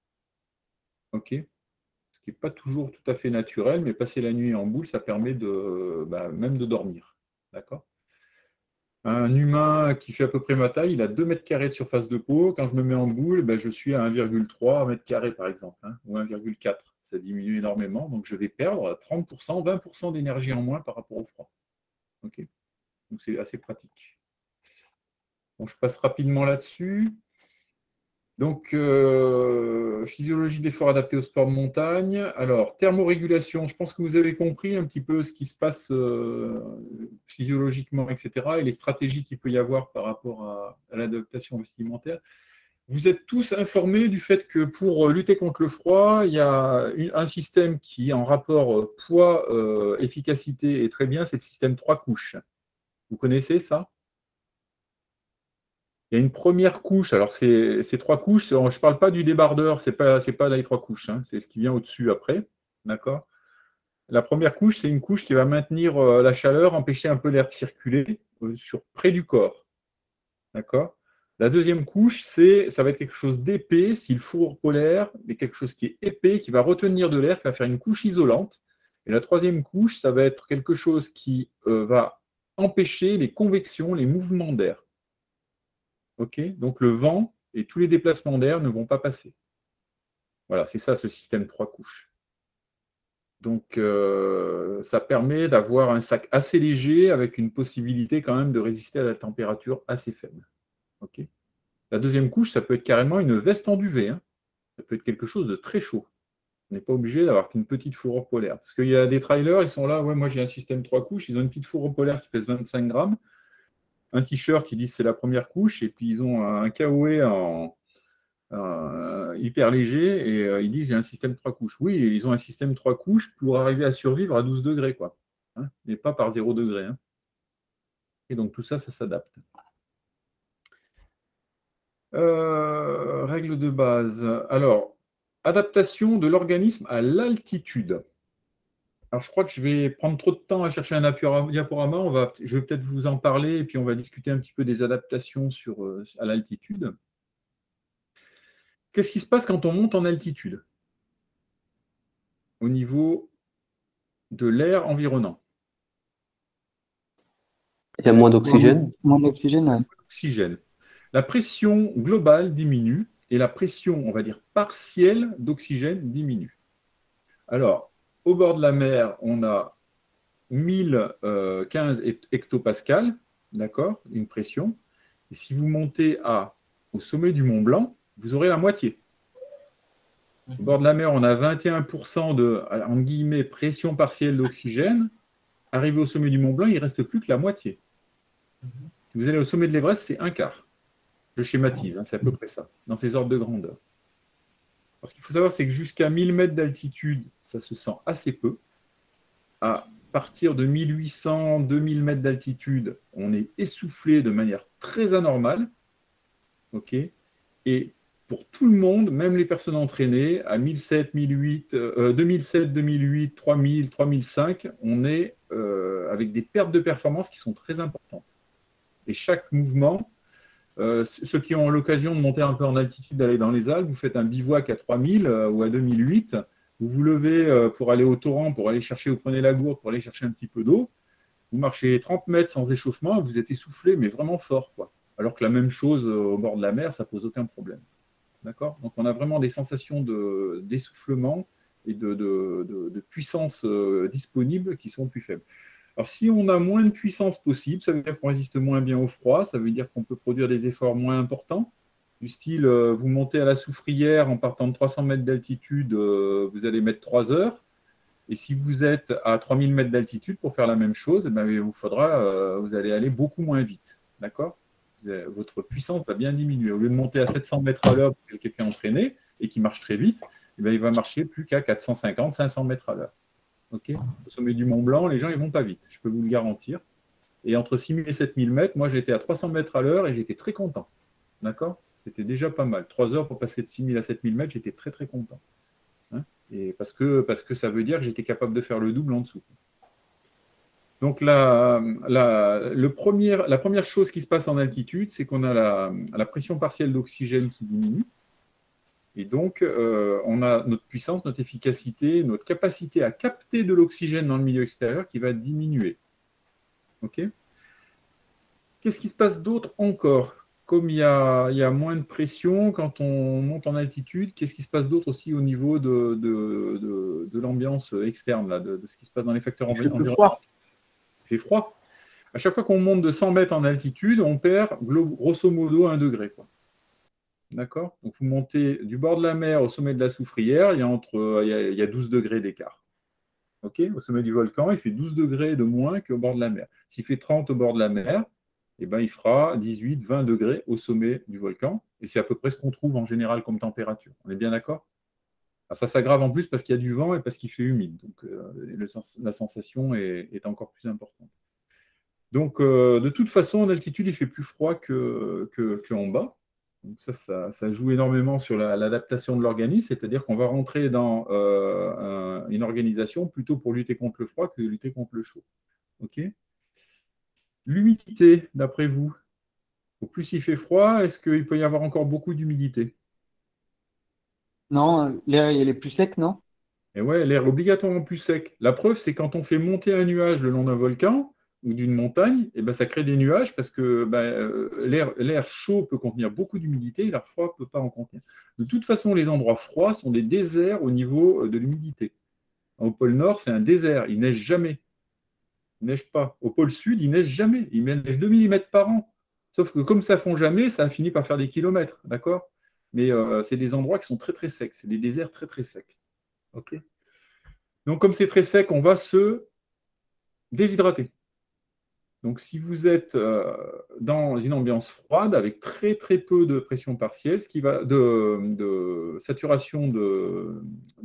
Speaker 1: OK? Ce qui n'est pas toujours tout à fait naturel, mais passer la nuit en boule, ça permet de, bah, même de dormir. D'accord? Un humain qui fait à peu près ma taille, il a deux mètres carrés de surface de peau. Quand je me mets en boule, ben, je suis à un virgule trois mètres carrés, par exemple, hein, ou un virgule quatre. Ça diminue énormément. Donc, je vais perdre trente pour cent, vingt pour cent d'énergie en moins par rapport au froid. Okay. Donc, c'est assez pratique. Bon, je passe rapidement là-dessus. Donc, euh, physiologie de l'effort adapté au sport de montagne. Alors, thermorégulation, je pense que vous avez compris un petit peu ce qui se passe euh, physiologiquement, et cetera, et les stratégies qu'il peut y avoir par rapport à, à l'adaptation vestimentaire. Vous êtes tous informés du fait que pour lutter contre le froid, il y a une- un système qui, en rapport poids-efficacité, est très bien, c'est le système trois couches. Vous connaissez ça? Il y a une première couche, alors c'est ces trois couches, je ne parle pas du débardeur, ce n'est pas, c'est pas les trois couches, hein, c'est ce qui vient au-dessus après. D'accord? La première couche, c'est une couche qui va maintenir euh, la chaleur, empêcher un peu l'air de circuler euh, sur, près du corps. D'accord? La deuxième couche, c'est, ça va être quelque chose d'épais, si le fourreau polaire, mais quelque chose qui est épais, qui va retenir de l'air, qui va faire une couche isolante. Et la troisième couche, ça va être quelque chose qui euh, va empêcher les convections, les mouvements d'air. Ok, donc le vent et tous les déplacements d'air ne vont pas passer. Voilà, c'est ça ce système trois couches. Donc euh, ça permet d'avoir un sac assez léger avec une possibilité quand même de résister à la température assez faible. Ok. La deuxième couche, ça peut être carrément une veste en duvet. Hein. Ça peut être quelque chose de très chaud. On n'est pas obligé d'avoir qu'une petite fourrure polaire. Parce qu'il y a des trailers, ils sont là, ouais, moi j'ai un système trois couches, ils ont une petite fourrure polaire qui pèse vingt-cinq grammes. Un t-shirt, ils disent c'est la première couche, et puis ils ont un K O E en, euh, hyper léger, et euh, ils disent j'ai un système trois couches. Oui, ils ont un système trois couches pour arriver à survivre à douze degrés, quoi. Hein, mais pas par zéro degré. Hein. Et donc tout ça, ça s'adapte. Euh, règle de base. Alors, adaptation de l'organisme à l'altitude. Alors, je crois que je vais prendre trop de temps à chercher un diaporama. On va, je vais peut-être vous en parler et puis on va discuter un petit peu des adaptations sur, euh, à l'altitude. Qu'est-ce qui se passe quand on monte en altitude au niveau de l'air environnant?
Speaker 2: Il y a moins d'oxygène.
Speaker 6: Moins d'oxygène, ouais.
Speaker 1: Oxygène. La pression globale diminue et la pression, on va dire, partielle d'oxygène diminue. Alors, au bord de la mer, on a mille quinze hectopascales, d'accord, une pression. Et si vous montez à, au sommet du Mont Blanc, vous aurez la moitié. Au bord de la mer, on a vingt et un pour cent de, en guillemets, pression partielle d'oxygène. Arrivé au sommet du Mont Blanc, il ne reste plus que la moitié. Si vous allez au sommet de l'Everest, c'est un quart. Je schématise, hein, c'est à peu près ça, dans ces ordres de grandeur. Alors, ce qu'il faut savoir, c'est que jusqu'à mille mètres d'altitude, ça se sent assez peu. À partir de mille huit cents, deux mille mètres d'altitude, on est essoufflé de manière très anormale. Ok. Et pour tout le monde, même les personnes entraînées, à mille sept, mille huit, euh, deux mille sept, deux mille huit, trois mille, trois mille cinq, on est euh, avec des pertes de performance qui sont très importantes. Et chaque mouvement, euh, ceux qui ont l'occasion de monter un peu en altitude, d'aller dans les Alpes, vous faites un bivouac à trois mille euh, ou à deux mille huit, vous vous levez euh, pour aller au torrent, pour aller chercher, vous prenez la gourde pour aller chercher un petit peu d'eau, vous marchez trente mètres sans échauffement, vous êtes essoufflé, mais vraiment fort, quoi. Alors que la même chose euh, au bord de la mer, ça pose aucun problème. D'accord ? Donc, on a vraiment des sensations de, d'essoufflement et de, de, de, de puissance euh, disponible qui sont plus faibles. Alors, si on a moins de puissance possible, ça veut dire qu'on résiste moins bien au froid, ça veut dire qu'on peut produire des efforts moins importants, du style, euh, vous montez à la soufrière en partant de trois cents mètres d'altitude, euh, vous allez mettre trois heures, et si vous êtes à trois mille mètres d'altitude, pour faire la même chose, eh bien, il vous faudra, euh, vous allez aller beaucoup moins vite. D'accord ? Votre puissance va bien diminuer. Au lieu de monter à sept cents mètres à l'heure, parce que quelqu'un est entraîné et qui marche très vite, eh bien, il va marcher plus qu'à quatre cent cinquante, cinq cents mètres à l'heure. Okay, au sommet du Mont Blanc, les gens ne vont pas vite, je peux vous le garantir. Et entre six mille et sept mille mètres, moi j'étais à trois cents mètres à l'heure et j'étais très content. D'accord ? C'était déjà pas mal. trois heures pour passer de six mille à sept mille mètres, j'étais très très content. Hein, et parce que, parce que ça veut dire que j'étais capable de faire le double en dessous. Donc la, la, le premier, la première chose qui se passe en altitude, c'est qu'on a la, la pression partielle d'oxygène qui diminue. Et donc, euh, on a notre puissance, notre efficacité, notre capacité à capter de l'oxygène dans le milieu extérieur qui va diminuer. OK ? Qu'est-ce qui se passe d'autre encore ? Comme il y, a, il y a moins de pression quand on monte en altitude, qu'est-ce qui se passe d'autre aussi au niveau de, de, de, de l'ambiance externe, là, de, de ce qui se passe dans les facteurs environnementaux ?
Speaker 3: Il fait plus froid.
Speaker 1: Il fait froid. À chaque fois qu'on monte de cent mètres en altitude, on perd grosso modo un degré, quoi. D'accord ? Donc, vous montez du bord de la mer au sommet de la soufrière, il y a, entre, il y a, il y a douze degrés d'écart. Okay ? Au sommet du volcan, il fait douze degrés de moins qu'au bord de la mer. S'il fait trente au bord de la mer, eh ben, il fera dix-huit, vingt degrés au sommet du volcan. Et c'est à peu près ce qu'on trouve en général comme température. On est bien d'accord ? Alors, ça s'aggrave en plus parce qu'il y a du vent et parce qu'il fait humide. Donc, euh, le, la sensation est, est encore plus importante. Donc, euh, de toute façon, en altitude, il fait plus froid que, que, que en bas. Donc ça, ça, ça joue énormément sur la, l'adaptation de l'organisme, c'est-à-dire qu'on va rentrer dans euh, un, une organisation plutôt pour lutter contre le froid que lutter contre le chaud. Okay ? L'humidité, d'après vous, au plus il fait froid, est-ce qu'il peut y avoir encore beaucoup d'humidité ?
Speaker 2: Non, l'air il est plus sec, non?
Speaker 1: Et ouais, l'air est obligatoirement plus sec. La preuve, c'est quand on fait monter un nuage le long d'un volcan ou d'une montagne, et ben ça crée des nuages parce que ben, euh, l'air, l'air chaud peut contenir beaucoup d'humidité et l'air froid ne peut pas en contenir. De toute façon, les endroits froids sont des déserts au niveau de l'humidité. Au pôle Nord, c'est un désert, il neige jamais. Il neige pas. Au pôle Sud, il neige jamais. Il neige deux millimètres par an. Sauf que comme ça ne fond jamais, ça a fini par faire des kilomètres, d'accord ? Mais euh, c'est des endroits qui sont très très secs, c'est des déserts très très secs. Ok ? Donc comme c'est très sec, on va se déshydrater. Donc, si vous êtes euh, dans une ambiance froide, avec très très peu de pression partielle, ce qui va de, de saturation de,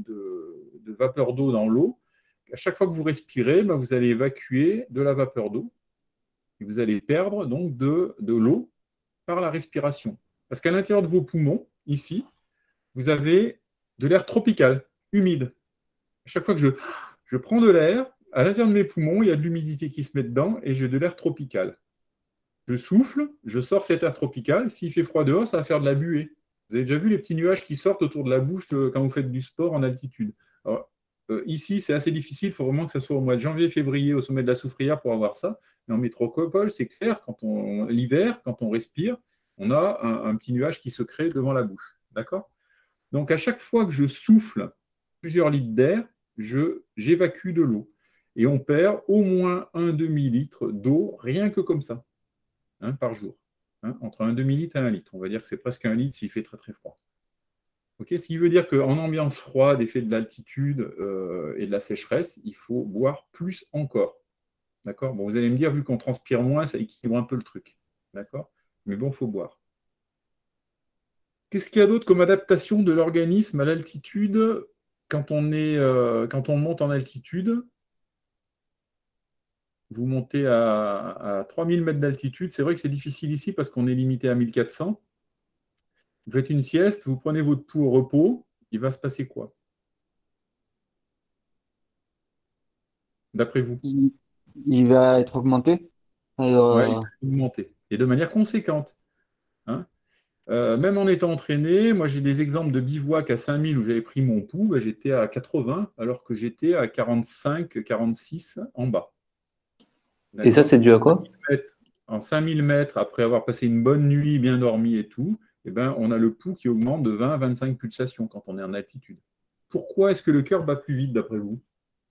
Speaker 1: de, de vapeur d'eau dans l'eau, à chaque fois que vous respirez, ben, vous allez évacuer de la vapeur d'eau et vous allez perdre donc de, de l'eau par la respiration. Parce qu'à l'intérieur de vos poumons, ici, vous avez de l'air tropical, humide. À chaque fois que je, je prends de l'air, à l'intérieur de mes poumons, il y a de l'humidité qui se met dedans et j'ai de l'air tropical. Je souffle, je sors cet air tropical. S'il fait froid dehors, ça va faire de la buée. Vous avez déjà vu les petits nuages qui sortent autour de la bouche quand vous faites du sport en altitude. Alors, euh, ici, c'est assez difficile. Il faut vraiment que ce soit au mois de janvier, février, au sommet de la soufrière pour avoir ça. Mais en métropole, c'est clair, quand on, l'hiver, quand on respire, on a un, un petit nuage qui se crée devant la bouche. D'accord ? Donc, à chaque fois que je souffle plusieurs litres d'air, je, j'évacue de l'eau. Et on perd au moins un demi-litre d'eau, rien que comme ça, hein, par jour. Hein, entre un demi-litre et un litre. On va dire que c'est presque un litre s'il fait très très froid. Okay, ce qui veut dire qu'en ambiance froide, effet de l'altitude euh, et de la sécheresse, il faut boire plus encore. D'accord ? Bon, vous allez me dire, vu qu'on transpire moins, ça équilibre un peu le truc. D'accord ? Mais bon, il faut boire. Qu'est-ce qu'il y a d'autre comme adaptation de l'organisme à l'altitude quand on est, euh, quand on monte en altitude ? vous montez à, à trois mille mètres d'altitude. C'est vrai que c'est difficile ici parce qu'on est limité à mille quatre cents. Vous faites une sieste, vous prenez votre pouls au repos, il va se passer quoi? D'après vous?
Speaker 6: Il, il va être augmenté. Alors,
Speaker 1: Ouais, il
Speaker 6: euh,
Speaker 1: va augmenter. Et de manière conséquente. Hein. Euh, même en étant entraîné, moi j'ai des exemples de bivouac à cinq mille où j'avais pris mon pouls, ben, j'étais à quatre-vingts alors que j'étais à quarante-cinq, quarante-six en bas.
Speaker 2: Et ça, c'est dû à quoi?
Speaker 1: En cinq mille mètres, après avoir passé une bonne nuit, bien dormi et tout, eh ben, on a le pouls qui augmente de vingt à vingt-cinq pulsations quand on est en altitude. Pourquoi est-ce que le cœur bat plus vite d'après vous?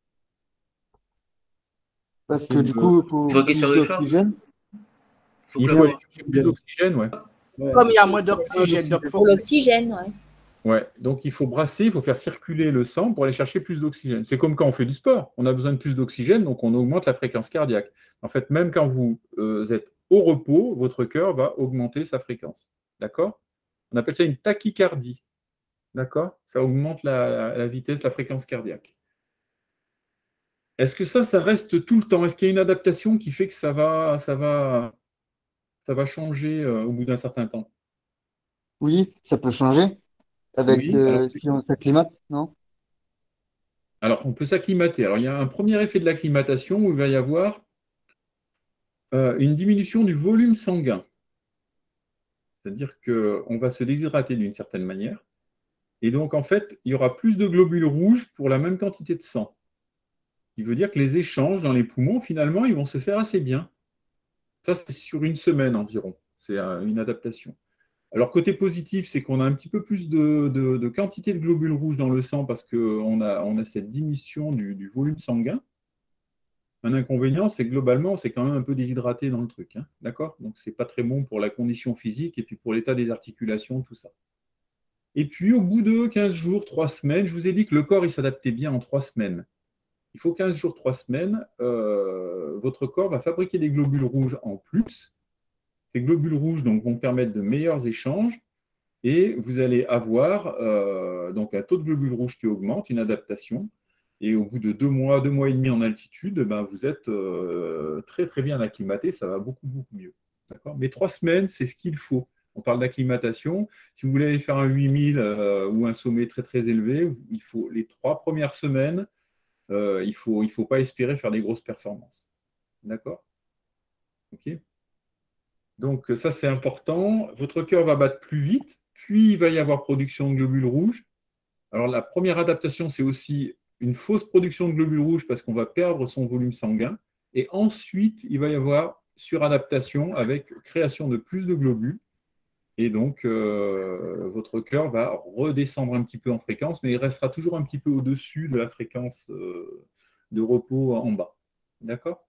Speaker 6: parce
Speaker 1: C'est
Speaker 6: que du
Speaker 1: une-
Speaker 6: coup, il faut
Speaker 7: Il faut qu'il
Speaker 6: plus
Speaker 7: se réchauffe.
Speaker 6: d'oxygène.
Speaker 7: Faut
Speaker 1: Il
Speaker 7: que
Speaker 1: faut
Speaker 7: le-
Speaker 1: aller chercher plus d'oxygène, ouais.
Speaker 3: Comme il y a moins d'oxygène, donc
Speaker 5: Pour
Speaker 3: faut-
Speaker 5: l'oxygène, ouais.
Speaker 1: Ouais, donc il faut brasser, il faut faire circuler le sang pour aller chercher plus d'oxygène. C'est comme quand on fait du sport, on a besoin de plus d'oxygène, donc on augmente la fréquence cardiaque. En fait, même quand vous euh, êtes au repos, votre cœur va augmenter sa fréquence. D'accord? On appelle ça une tachycardie. D'accord? Ça augmente la, la vitesse, la fréquence cardiaque. Est-ce que ça, ça reste tout le temps? Est-ce qu'il y a une adaptation qui fait que ça va, ça va, ça va changer euh, au bout d'un certain temps?
Speaker 6: Oui, ça peut changer avec
Speaker 1: Oui,
Speaker 6: euh,
Speaker 1: alors,
Speaker 6: si on s'acclimate, non?
Speaker 1: alors, on peut s'acclimater. Alors, il y a un premier effet de l'acclimatation où il va y avoir euh, une diminution du volume sanguin. C'est-à-dire qu'on va se déshydrater d'une certaine manière. Et donc, en fait, il y aura plus de globules rouges pour la même quantité de sang. Ce qui veut dire que les échanges dans les poumons, finalement, ils vont se faire assez bien. Ça, c'est sur une semaine environ. C'est euh, une adaptation. Alors, côté positif, c'est qu'on a un petit peu plus de, de, de quantité de globules rouges dans le sang parce qu'on a, on a cette diminution du, du volume sanguin. Un inconvénient, c'est que globalement, c'est quand même un peu déshydraté dans le truc. Hein, d'accord? Donc, ce n'est pas très bon pour la condition physique et puis pour l'état des articulations, tout ça. Et puis, au bout de quinze jours, trois semaines, je vous ai dit que le corps, il s'adaptait bien en trois semaines. Il faut quinze jours, trois semaines, euh, votre corps va fabriquer des globules rouges en plus. Ces globules rouges donc, vont permettre de meilleurs échanges et vous allez avoir euh, donc un taux de globules rouges qui augmente, une adaptation. Et au bout de deux mois, deux mois et demi en altitude, ben, vous êtes euh, très très bien acclimaté, ça va beaucoup beaucoup mieux. Mais trois semaines, c'est ce qu'il faut. On parle d'acclimatation. Si vous voulez aller faire un huit mille euh, ou un sommet très très élevé, il faut les trois premières semaines, euh, il ne faut, il faut pas espérer faire des grosses performances. D'accord? Ok. Donc ça c'est important. Votre cœur va battre plus vite, puis il va y avoir production de globules rouges. Alors la première adaptation, c'est aussi une fausse production de globules rouges parce qu'on va perdre son volume sanguin. Et ensuite, il va y avoir suradaptation avec création de plus de globules. Et donc, euh, votre cœur va redescendre un petit peu en fréquence, mais il restera toujours un petit peu au-dessus de la fréquence euh, de repos en bas. D'accord?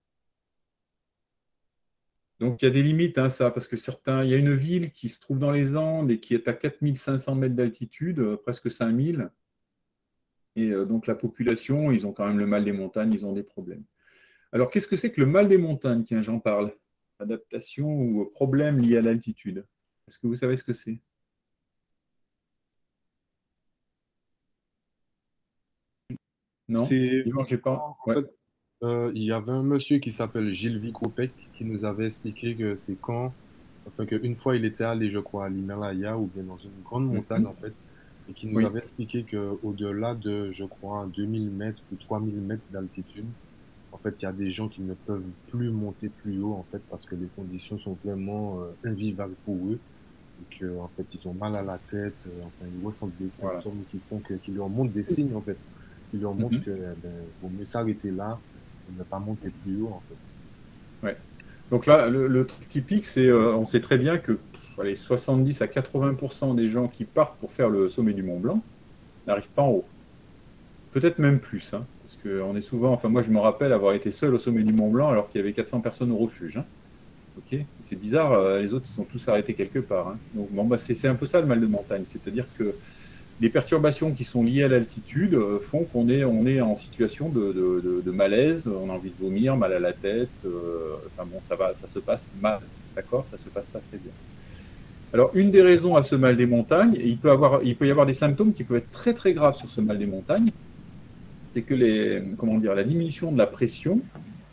Speaker 1: Donc, il y a des limites, hein, ça, parce que certains, il y a une ville qui se trouve dans les Andes et qui est à quatre mille cinq cents mètres d'altitude, euh, presque cinq mille. Et euh, donc, la population, ils ont quand même le mal des montagnes, ils ont des problèmes. Alors, qu'est-ce que c'est que le mal des montagnes? Tiens, j'en parle. Adaptation ou problème lié à l'altitude. Est-ce que vous savez ce que c'est? Non?
Speaker 8: C'est
Speaker 1: Yvan, j'ai pas.
Speaker 8: en
Speaker 1: Ouais.
Speaker 8: fait, euh, il y avait un monsieur qui s'appelle Gilles Vicopec qui nous avait expliqué que c'est quand, enfin qu'une fois il était allé, je crois, à l'Himalaya ou bien dans une grande montagne en fait, et qui nous
Speaker 1: Oui.
Speaker 8: avait expliqué qu'au-delà de, je crois, deux mille mètres ou trois mille mètres d'altitude, en fait, il y a des gens qui ne peuvent plus monter plus haut en fait parce que les conditions sont vraiment euh, invivables pour eux. Et que, en fait, ils ont mal à la tête, euh, enfin, ils ressentent des
Speaker 1: Voilà.
Speaker 8: symptômes qui font que, qui leur montrent des signes, en fait, qui leur montrent
Speaker 1: Mhm.
Speaker 8: que, eh ben, vaut mieux s'arrêter là et ne pas monter plus haut, en fait.
Speaker 1: Ouais. Donc là, le, le truc typique, c'est, euh, on sait très bien que pff, allez, soixante-dix à quatre-vingts pour cent des gens qui partent pour faire le sommet du Mont Blanc n'arrivent pas en haut. Peut-être même plus, hein, parce qu'on est souvent, enfin moi je me rappelle avoir été seul au sommet du Mont Blanc alors qu'il y avait quatre cents personnes au refuge. Hein. Okay. C'est bizarre, euh, les autres ils sont tous arrêtés quelque part. Hein. Donc bon, bah, c'est, c'est un peu ça le mal de montagne, c'est-à-dire que les perturbations qui sont liées à l'altitude euh, font qu'on est, on est en situation de, de, de, de malaise, on a envie de vomir, mal à la tête, euh, enfin bon, ça, va, ça se passe mal, d'accord? Ça se passe pas très bien. Alors, une des raisons à ce mal des montagnes, et il peut, avoir, il peut y avoir des symptômes qui peuvent être très très graves sur ce mal des montagnes, c'est que les, comment dire, la diminution de la pression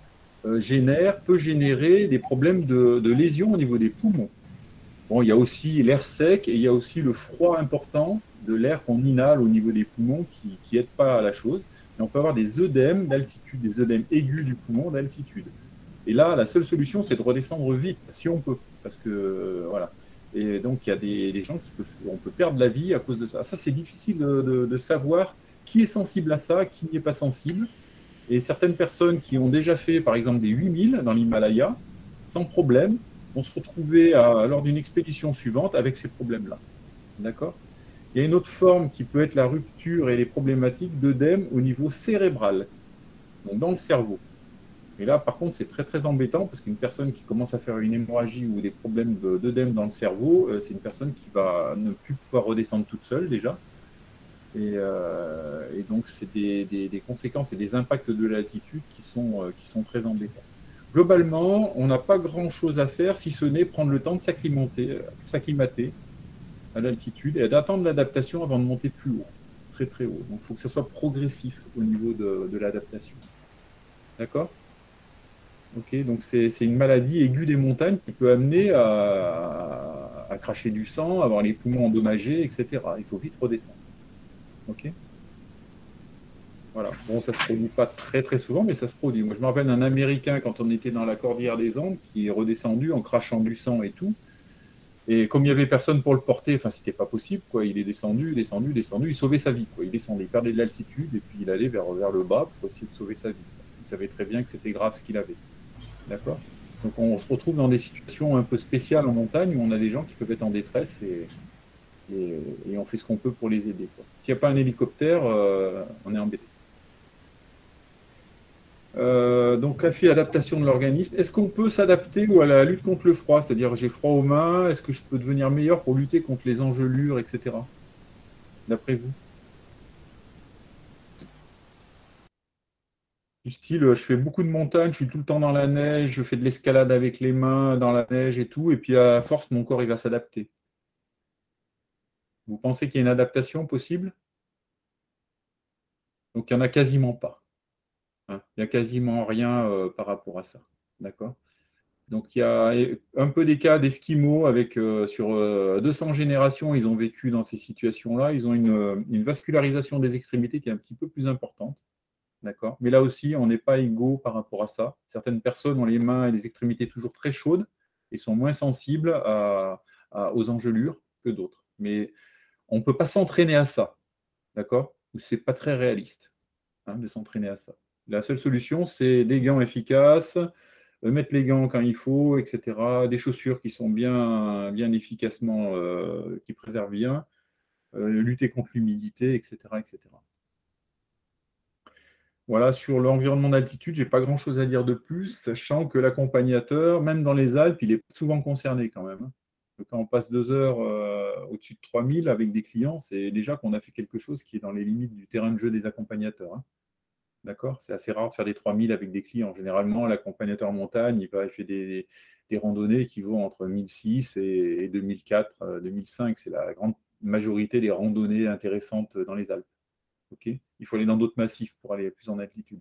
Speaker 1: euh, génère, peut générer des problèmes de, de lésions au niveau des poumons. Bon, il y a aussi l'air sec et il y a aussi le froid important de l'air qu'on inhale au niveau des poumons qui n'aide pas à la chose. Et on peut avoir des œdèmes d'altitude, des œdèmes aigus du poumon d'altitude. Et là, la seule solution, c'est de redescendre vite, si on peut. Parce que, euh, voilà. Et donc, il y a des, des gens qui peuvent, on peut perdre la vie à cause de ça. Ça, c'est difficile de, de, de savoir qui est sensible à ça, qui n'y est pas sensible. Et certaines personnes qui ont déjà fait, par exemple, des huit mille dans l'Himalaya, sans problème, vont se retrouver à, lors d'une expédition suivante avec ces problèmes-là. D'accord ? Il y a une autre forme qui peut être la rupture et les problématiques d'œdème au niveau cérébral, donc dans le cerveau. Et là, par contre, c'est très, très embêtant parce qu'une personne qui commence à faire une hémorragie ou des problèmes d'œdème dans le cerveau, c'est une personne qui va ne plus pouvoir redescendre toute seule déjà. Et, euh, et donc, c'est des, des, des conséquences et des impacts de l'altitude qui sont, euh, qui sont très embêtants. Globalement, on n'a pas grand-chose à faire si ce n'est prendre le temps de s'acclimater, s'acclimater à l'altitude et d'attendre l'adaptation avant de monter plus haut, très très haut. Donc, il faut que ce soit progressif au niveau de, de l'adaptation. D'accord ? Ok, donc c'est une maladie aiguë des montagnes qui peut amener à, à, à cracher du sang, avoir les poumons endommagés, et cetera. Il faut vite redescendre. Ok ? Voilà. Bon, ça ne se produit pas très très souvent, mais ça se produit. Moi, je me rappelle d'un Américain, quand on était dans la cordillère des Andes, qui est redescendu en crachant du sang et tout. Et comme il n'y avait personne pour le porter, enfin, c'était pas possible, quoi. Il est descendu, descendu, descendu, il sauvait sa vie, quoi. Il descendait, il perdait de l'altitude, et puis il allait vers, vers le bas pour essayer de sauver sa vie. Il savait très bien que c'était grave ce qu'il avait. D'accord ? Donc, on se retrouve dans des situations un peu spéciales en montagne où on a des gens qui peuvent être en détresse et, et, et on fait ce qu'on peut pour les aider. S'il n'y a pas un hélicoptère, euh, on est embêté. Euh, donc, café, adaptation de l'organisme. Est-ce qu'on peut s'adapter ou à la lutte contre le froid? C'est-à-dire, j'ai froid aux mains, est-ce que je peux devenir meilleur pour lutter contre les engelures, et cetera. D'après vous? Du style, je fais beaucoup de montagnes, je suis tout le temps dans la neige, je fais de l'escalade avec les mains dans la neige et tout, et puis à force, mon corps, il va s'adapter. Vous pensez qu'il y a une adaptation possible? Donc, il n'y en a quasiment pas. Hein, il n'y a quasiment rien euh, par rapport à ça. D'accord? Donc, il y a un peu des cas d'Esquimaux avec, euh, sur euh, deux cents générations, ils ont vécu dans ces situations-là. Ils ont une, une vascularisation des extrémités qui est un petit peu plus importante. D'accord? Mais là aussi, on n'est pas égaux par rapport à ça. Certaines personnes ont les mains et les extrémités toujours très chaudes et sont moins sensibles à, à, aux engelures que d'autres. Mais on ne peut pas s'entraîner à ça. D'accord? Ce n'est pas très réaliste hein, de s'entraîner à ça. La seule solution, c'est des gants efficaces, mettre les gants quand il faut, et cetera. Des chaussures qui sont bien, bien efficacement, euh, qui préservent bien, euh, lutter contre l'humidité, et cetera, et cetera. Voilà, sur l'environnement d'altitude, je n'ai pas grand-chose à dire de plus, sachant que l'accompagnateur, même dans les Alpes, il est souvent concerné quand même. Quand on passe deux heures euh, au-dessus de trois mille avec des clients, c'est déjà qu'on a fait quelque chose qui est dans les limites du terrain de jeu des accompagnateurs. Hein. D'accord? C'est assez rare de faire des trois mille avec des clients. Généralement, l'accompagnateur montagne, il, va, il fait des, des randonnées qui vont entre mille six et, et deux mille quatre, deux mille cinq. C'est la grande majorité des randonnées intéressantes dans les Alpes. Okay, il faut aller dans d'autres massifs pour aller plus en altitude.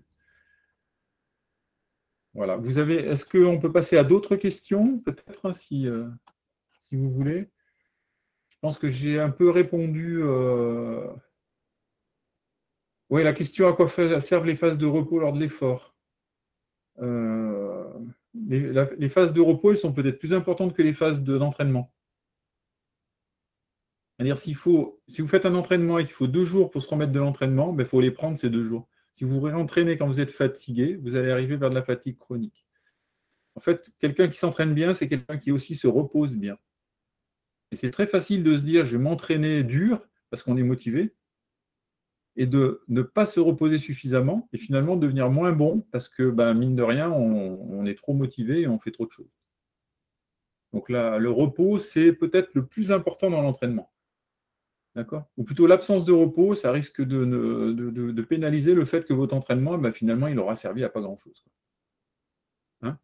Speaker 1: Voilà. Vous avez, est-ce qu'on peut passer à d'autres questions, peut-être, hein, si, euh, si vous voulez? Je pense que j'ai un peu répondu. Euh... Oui, la question à quoi servent les phases de repos lors de l'effort. Euh, les, la, les phases de repos, elles sont peut-être plus importantes que les phases d'entraînement. C'est-à-dire, s'il faut, si vous faites un entraînement et qu'il faut deux jours pour se remettre de l'entraînement, ben, il faut les prendre ces deux jours. Si vous vous entraînez quand vous êtes fatigué, vous allez arriver vers de la fatigue chronique. En fait, quelqu'un qui s'entraîne bien, c'est quelqu'un qui aussi se repose bien. Et c'est très facile de se dire, je vais m'entraîner dur parce qu'on est motivé, et de ne pas se reposer suffisamment, et finalement devenir moins bon parce que, ben, mine de rien, on, on est trop motivé et on fait trop de choses. Donc là, le repos, c'est peut-être le plus important dans l'entraînement. D'accord? Ou plutôt l'absence de repos, ça risque de, de, de, de pénaliser le fait que votre entraînement, ben, finalement, il aura servi à pas grand-chose. Hein?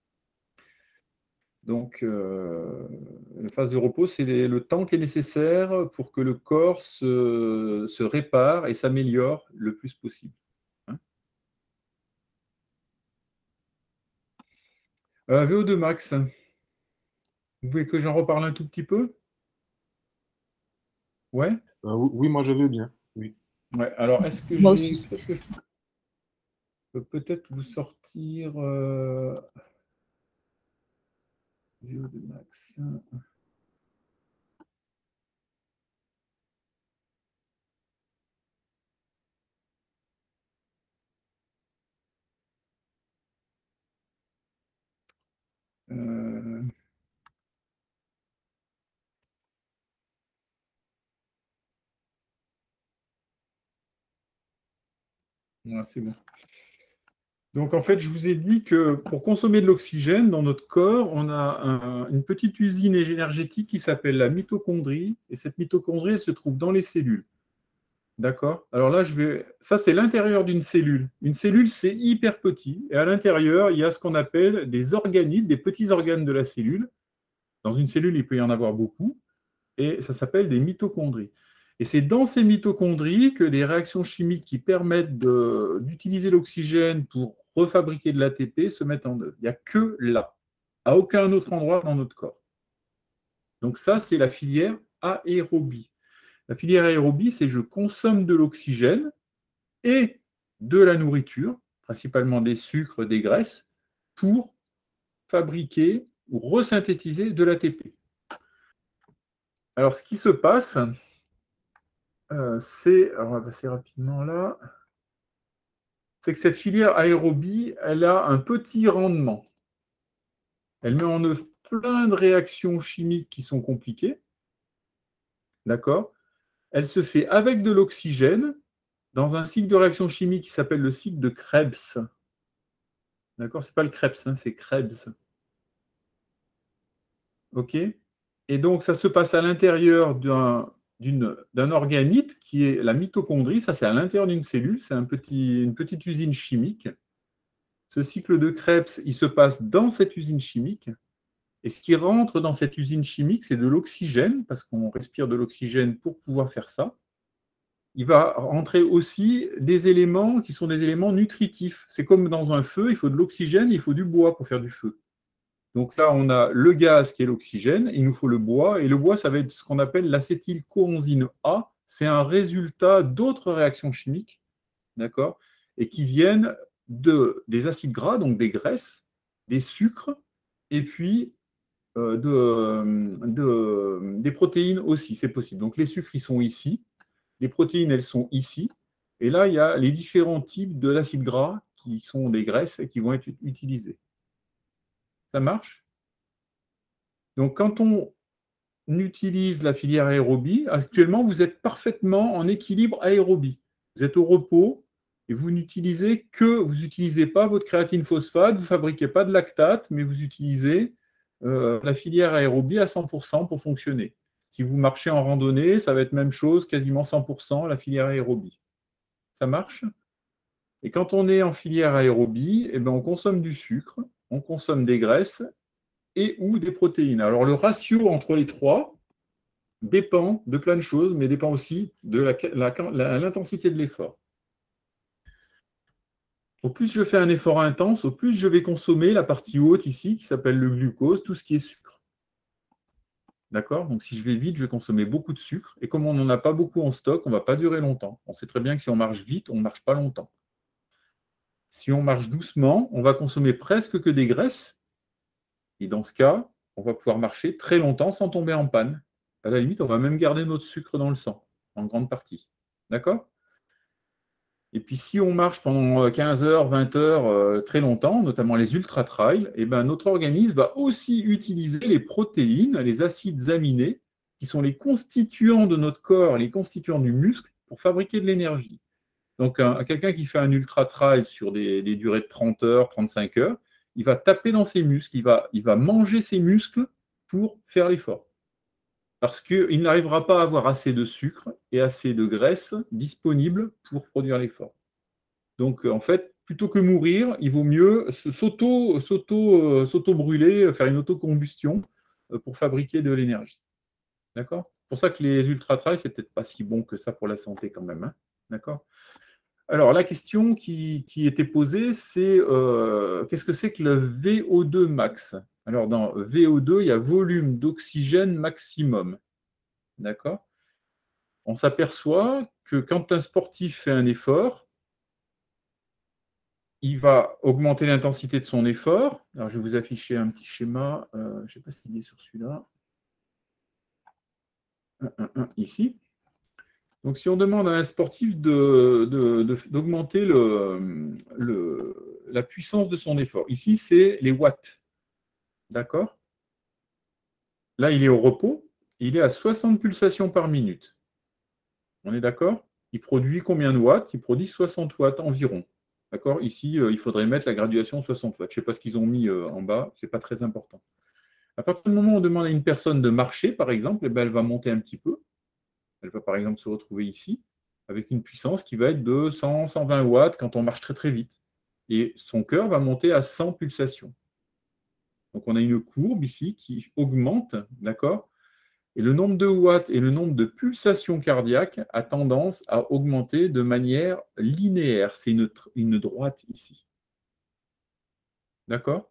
Speaker 1: Donc, euh, la phase de repos, c'est le temps qui est nécessaire pour que le corps se, se répare et s'améliore le plus possible. Hein? Euh, V O deux max. Vous voulez que j'en reparle un tout petit peu? Ouais.
Speaker 8: Euh, oui, oui, moi je veux bien. Oui.
Speaker 1: Ouais. Alors, est-ce que
Speaker 5: Moi
Speaker 1: j'ai.
Speaker 5: aussi.
Speaker 1: Est-ce que je peux peut-être vous sortir euh, V O deux max. Euh, ouais, c'est bon. Donc, en fait, je vous ai dit que pour consommer de l'oxygène dans notre corps, on a un- une petite usine énergétique qui s'appelle la mitochondrie. Et cette mitochondrie, elle se trouve dans les cellules. D'accord? Alors là, je vais. Ça, c'est l'intérieur d'une cellule. Une cellule, c'est hyper petit. Et à l'intérieur, il y a ce qu'on appelle des organites, des petits organes de la cellule. Dans une cellule, il peut y en avoir beaucoup. Et ça s'appelle des mitochondries. Et c'est dans ces mitochondries que les réactions chimiques qui permettent de- d'utiliser l'oxygène pour refabriquer de l'A T P se mettent en œuvre. Il n'y a que là, à aucun autre endroit dans notre corps. Donc ça, c'est la filière aérobie. La filière aérobie, c'est je consomme de l'oxygène et de la nourriture, principalement des sucres, des graisses, pour fabriquer ou resynthétiser de l'A T P. Alors, ce qui se passe, euh, c'est, alors on va passer rapidement là, c'est que cette filière aérobie, elle a un petit rendement. Elle met en œuvre plein de réactions chimiques qui sont compliquées, d'accord? Elle se fait avec de l'oxygène dans un cycle de réaction chimique qui s'appelle le cycle de Krebs. D'accord? Ce n'est pas le Krebs, hein, c'est Krebs. OK? Et donc, ça se passe à l'intérieur d'un d'une- d'un organite qui est la mitochondrie. Ça, c'est à l'intérieur d'une cellule. C'est un petit, une petite usine chimique. Ce cycle de Krebs, il se passe dans cette usine chimique. Et ce qui rentre dans cette usine chimique, c'est de l'oxygène, parce qu'on respire de l'oxygène pour pouvoir faire ça. Il va rentrer aussi des éléments qui sont des éléments nutritifs. C'est comme dans un feu, il faut de l'oxygène, il faut du bois pour faire du feu. Donc là, on a le gaz qui est l'oxygène, il nous faut le bois, et le bois, ça va être ce qu'on appelle l'acétylcoenzine A. C'est un résultat d'autres réactions chimiques, d'accord, et qui viennent de, des acides gras, donc des graisses, des sucres, et puis euh, de, de, des protéines aussi, c'est possible. Donc les sucres, ils sont ici, les protéines, elles sont ici, et là, il y a les différents types de l'acides gras qui sont des graisses et qui vont être utilisés. Ça marche? Donc, quand on utilise la filière aérobie, actuellement, vous êtes parfaitement en équilibre aérobie. Vous êtes au repos et vous n'utilisez que, vous n'utilisez pas votre créatine phosphate, vous ne fabriquez pas de lactate, mais vous utilisez euh, la filière aérobie à cent pour cent pour fonctionner. Si vous marchez en randonnée, ça va être même chose, quasiment cent pour cent la filière aérobie. Ça marche? Et quand on est en filière aérobie, eh ben, on consomme du sucre, on consomme des graisses et ou des protéines. Alors le ratio entre les trois dépend de plein de choses, mais dépend aussi de l'intensité de l'effort. Au plus je fais un effort intense, au plus je vais consommer la partie haute ici, qui s'appelle le glucose, tout ce qui est sucre. D'accord? Donc si je vais vite, je vais consommer beaucoup de sucre. Et comme on n'en a pas beaucoup en stock, on ne va pas durer longtemps. On sait très bien que si on marche vite, on ne marche pas longtemps. Si on marche doucement, on va consommer presque que des graisses. Et dans ce cas, on va pouvoir marcher très longtemps sans tomber en panne. À la limite, on va même garder notre sucre dans le sang, en grande partie. D'accord? Et puis, si on marche pendant quinze heures, vingt heures, euh, très longtemps, notamment les ultra-trails, eh ben, notre organisme va aussi utiliser les protéines, les acides aminés, qui sont les constituants de notre corps, les constituants du muscle, pour fabriquer de l'énergie. Donc, un, quelqu'un qui fait un ultra-trail sur des, des durées de trente heures, trente-cinq heures, il va taper dans ses muscles, il va, il va manger ses muscles pour faire l'effort. Parce qu'il n'arrivera pas à avoir assez de sucre et assez de graisse disponible pour produire l'effort. Donc, en fait, plutôt que mourir, il vaut mieux s'auto, s'auto, s'auto-brûler, faire une autocombustion pour fabriquer de l'énergie. D'accord? C'est pour ça que les ultra-trails, c'est peut-être pas si bon que ça pour la santé quand même. Hein. D'accord? Alors, la question qui, qui était posée, c'est euh, qu'est-ce que c'est que le V O deux max? Alors, dans V O deux, il y a volume d'oxygène maximum. D'accord? On s'aperçoit que quand un sportif fait un effort, il va augmenter l'intensité de son effort. Alors, je vais vous afficher un petit schéma. Euh, je ne sais pas s'il est sur celui-là. Un, un, un, ici. Donc, si on demande à un sportif de, de, de, d'augmenter le, le, la puissance de son effort, ici, c'est les watts. D'accord? Là, il est au repos. Il est à soixante pulsations par minute. On est d'accord? Il produit combien de watts? Il produit soixante watts environ. D'accord? Ici, euh, il faudrait mettre la graduation soixante watts. Je ne sais pas ce qu'ils ont mis euh, en bas. Ce n'est pas très important. À partir du moment où on demande à une personne de marcher, par exemple, eh bien, elle va monter un petit peu. Elle va par exemple se retrouver ici, avec une puissance qui va être de cent à cent vingt watts quand on marche très très vite. Et son cœur va monter à cent pulsations. Donc on a une courbe ici qui augmente, d'accord? Et le nombre de watts et le nombre de pulsations cardiaques a tendance à augmenter de manière linéaire. C'est une, une droite ici. D'accord?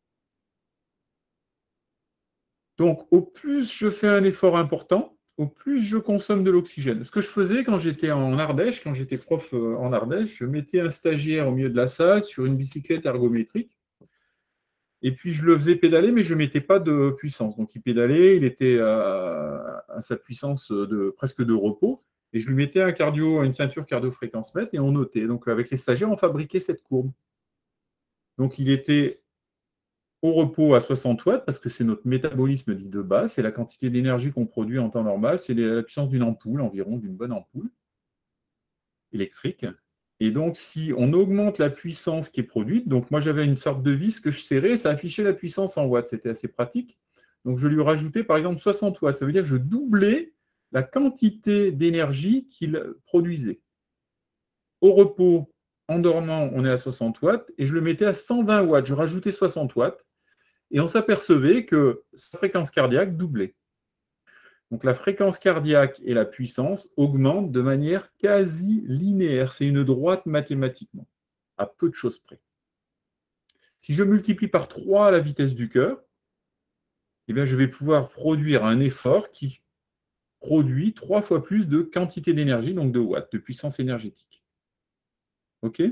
Speaker 1: Donc au plus je fais un effort important, au plus je consomme de l'oxygène. Ce que je faisais quand j'étais en Ardèche, quand j'étais prof en Ardèche, je mettais un stagiaire au milieu de la salle sur une bicyclette ergométrique. Et puis je le faisais pédaler, mais je ne mettais pas de puissance. Donc il pédalait, il était à, à sa puissance de presque de repos. Et je lui mettais un cardio, une ceinture cardio-fréquence-mètre et on notait. Donc avec les stagiaires, on fabriquait cette courbe. Donc il était au repos à soixante watts, parce que c'est notre métabolisme dit de base, c'est la quantité d'énergie qu'on produit en temps normal, c'est la puissance d'une ampoule, environ, d'une bonne ampoule électrique. Et donc, si on augmente la puissance qui est produite, donc moi j'avais une sorte de vis que je serrais, ça affichait la puissance en watts, c'était assez pratique. Donc je lui rajoutais par exemple soixante watts, ça veut dire que je doublais la quantité d'énergie qu'il produisait. Au repos, en dormant, on est à soixante watts, et je le mettais à cent vingt watts, je rajoutais soixante watts, et on s'apercevait que sa fréquence cardiaque doublait. Donc la fréquence cardiaque et la puissance augmentent de manière quasi linéaire. C'est une droite mathématiquement, à peu de choses près. Si je multiplie par trois la vitesse du cœur, eh bien, je vais pouvoir produire un effort qui produit trois fois plus de quantité d'énergie, donc de watts, de puissance énergétique. OK?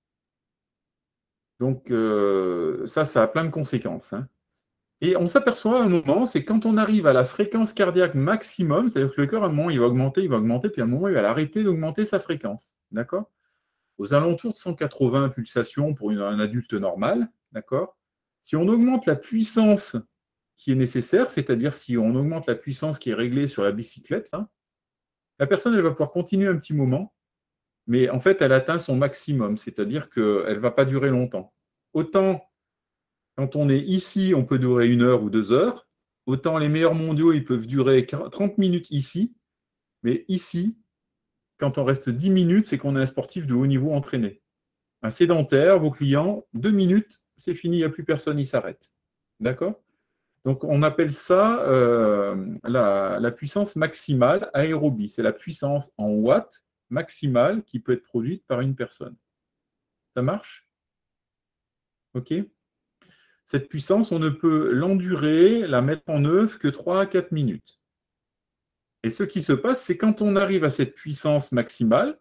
Speaker 1: Donc euh, ça, ça a plein de conséquences, hein. Et on s'aperçoit à un moment, c'est quand on arrive à la fréquence cardiaque maximum, c'est-à-dire que le cœur, à un moment, il va augmenter, il va augmenter, puis à un moment, il va arrêter d'augmenter sa fréquence. D'accord? Aux alentours de cent quatre-vingts pulsations pour une, un adulte normal, d'accord? Si on augmente la puissance qui est nécessaire, c'est-à-dire si on augmente la puissance qui est réglée sur la bicyclette, là, la personne, elle va pouvoir continuer un petit moment, mais en fait, elle atteint son maximum, c'est-à-dire qu'elle ne va pas durer longtemps. Autant quand on est ici, on peut durer une heure ou deux heures. Autant les meilleurs mondiaux, ils peuvent durer trente minutes ici. Mais ici, quand on reste dix minutes, c'est qu'on est un sportif de haut niveau entraîné. Un sédentaire, vos clients, deux minutes, c'est fini, il n'y a plus personne, il s'arrête. D'accord? Donc, on appelle ça euh, la, la puissance maximale aérobie. C'est la puissance en watts maximale qui peut être produite par une personne. Ça marche? OK? Cette puissance, on ne peut l'endurer, la mettre en œuvre que trois à quatre minutes. Et ce qui se passe, c'est quand on arrive à cette puissance maximale,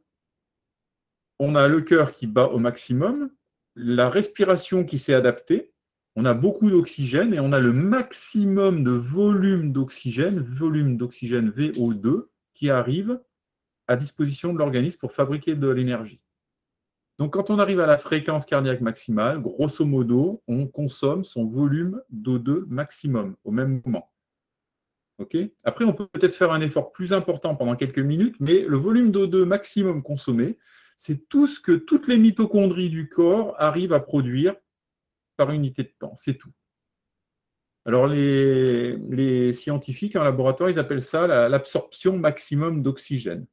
Speaker 1: on a le cœur qui bat au maximum, la respiration qui s'est adaptée, on a beaucoup d'oxygène et on a le maximum de volume d'oxygène, volume d'oxygène V O deux, qui arrive à disposition de l'organisme pour fabriquer de l'énergie. Donc, quand on arrive à la fréquence cardiaque maximale, grosso modo, on consomme son volume d'O deux maximum au même moment. Okay? Après, on peut peut-être faire un effort plus important pendant quelques minutes, mais le volume d'O deux maximum consommé, c'est tout ce que toutes les mitochondries du corps arrivent à produire par unité de temps. C'est tout. Alors, les, les scientifiques en laboratoire, ils appellent ça l'absorption maximum d'oxygène.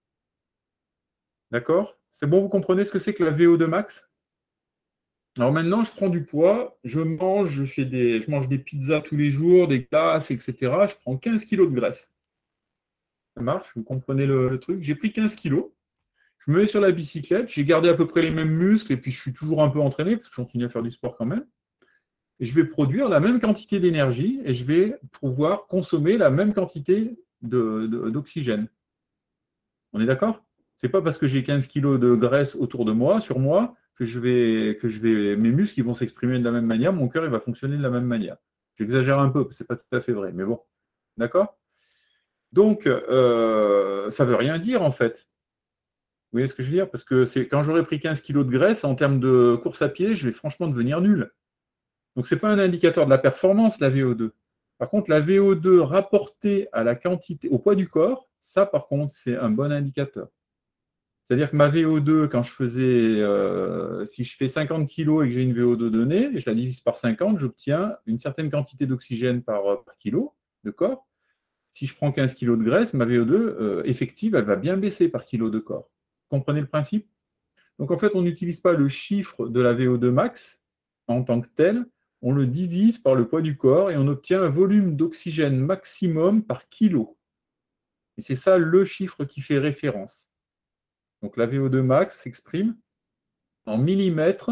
Speaker 1: D'accord? C'est bon, vous comprenez ce que c'est que la V O deux max? Alors maintenant, je prends du poids, je mange, je, fais des, je mange des pizzas tous les jours, des glaces, et cetera. Je prends quinze kilos de graisse. Ça marche? Vous comprenez le, le truc? J'ai pris quinze kilos. Je Je me mets sur la bicyclette, j'ai gardé à peu près les mêmes muscles et puis je suis toujours un peu entraîné parce que je continue à faire du sport quand même. Et je vais produire la même quantité d'énergie et je vais pouvoir consommer la même quantité de, de, d'oxygène. On est d'accord? C'est pas parce que j'ai quinze kilos de graisse autour de moi, sur moi, que je vais, que je vais, mes muscles ils vont s'exprimer de la même manière, mon cœur il va fonctionner de la même manière. J'exagère un peu, c'est pas tout à fait vrai, mais bon. D'accord? Donc, euh, ça ne veut rien dire en fait. Vous voyez ce que je veux dire? Parce que c'est quand j'aurai pris quinze kilos de graisse, en termes de course à pied, je vais franchement devenir nul. Donc, ce n'est pas un indicateur de la performance, la V O deux. Par contre, la V O deux rapportée à la quantité, au poids du corps, ça, par contre, c'est un bon indicateur. C'est-à-dire que ma V O deux, quand je faisais, euh, si je fais cinquante kilos et que j'ai une V O deux donnée, et je la divise par cinquante, j'obtiens une certaine quantité d'oxygène par, par kilo de corps. Si je prends quinze kilos de graisse, ma V O deux euh, effective, elle va bien baisser par kilo de corps. Vous comprenez le principe? Donc, en fait, on n'utilise pas le chiffre de la V O deux max en tant que tel, on le divise par le poids du corps et on obtient un volume d'oxygène maximum par kilo. Et c'est ça le chiffre qui fait référence. Donc, la V O deux max s'exprime en millimètres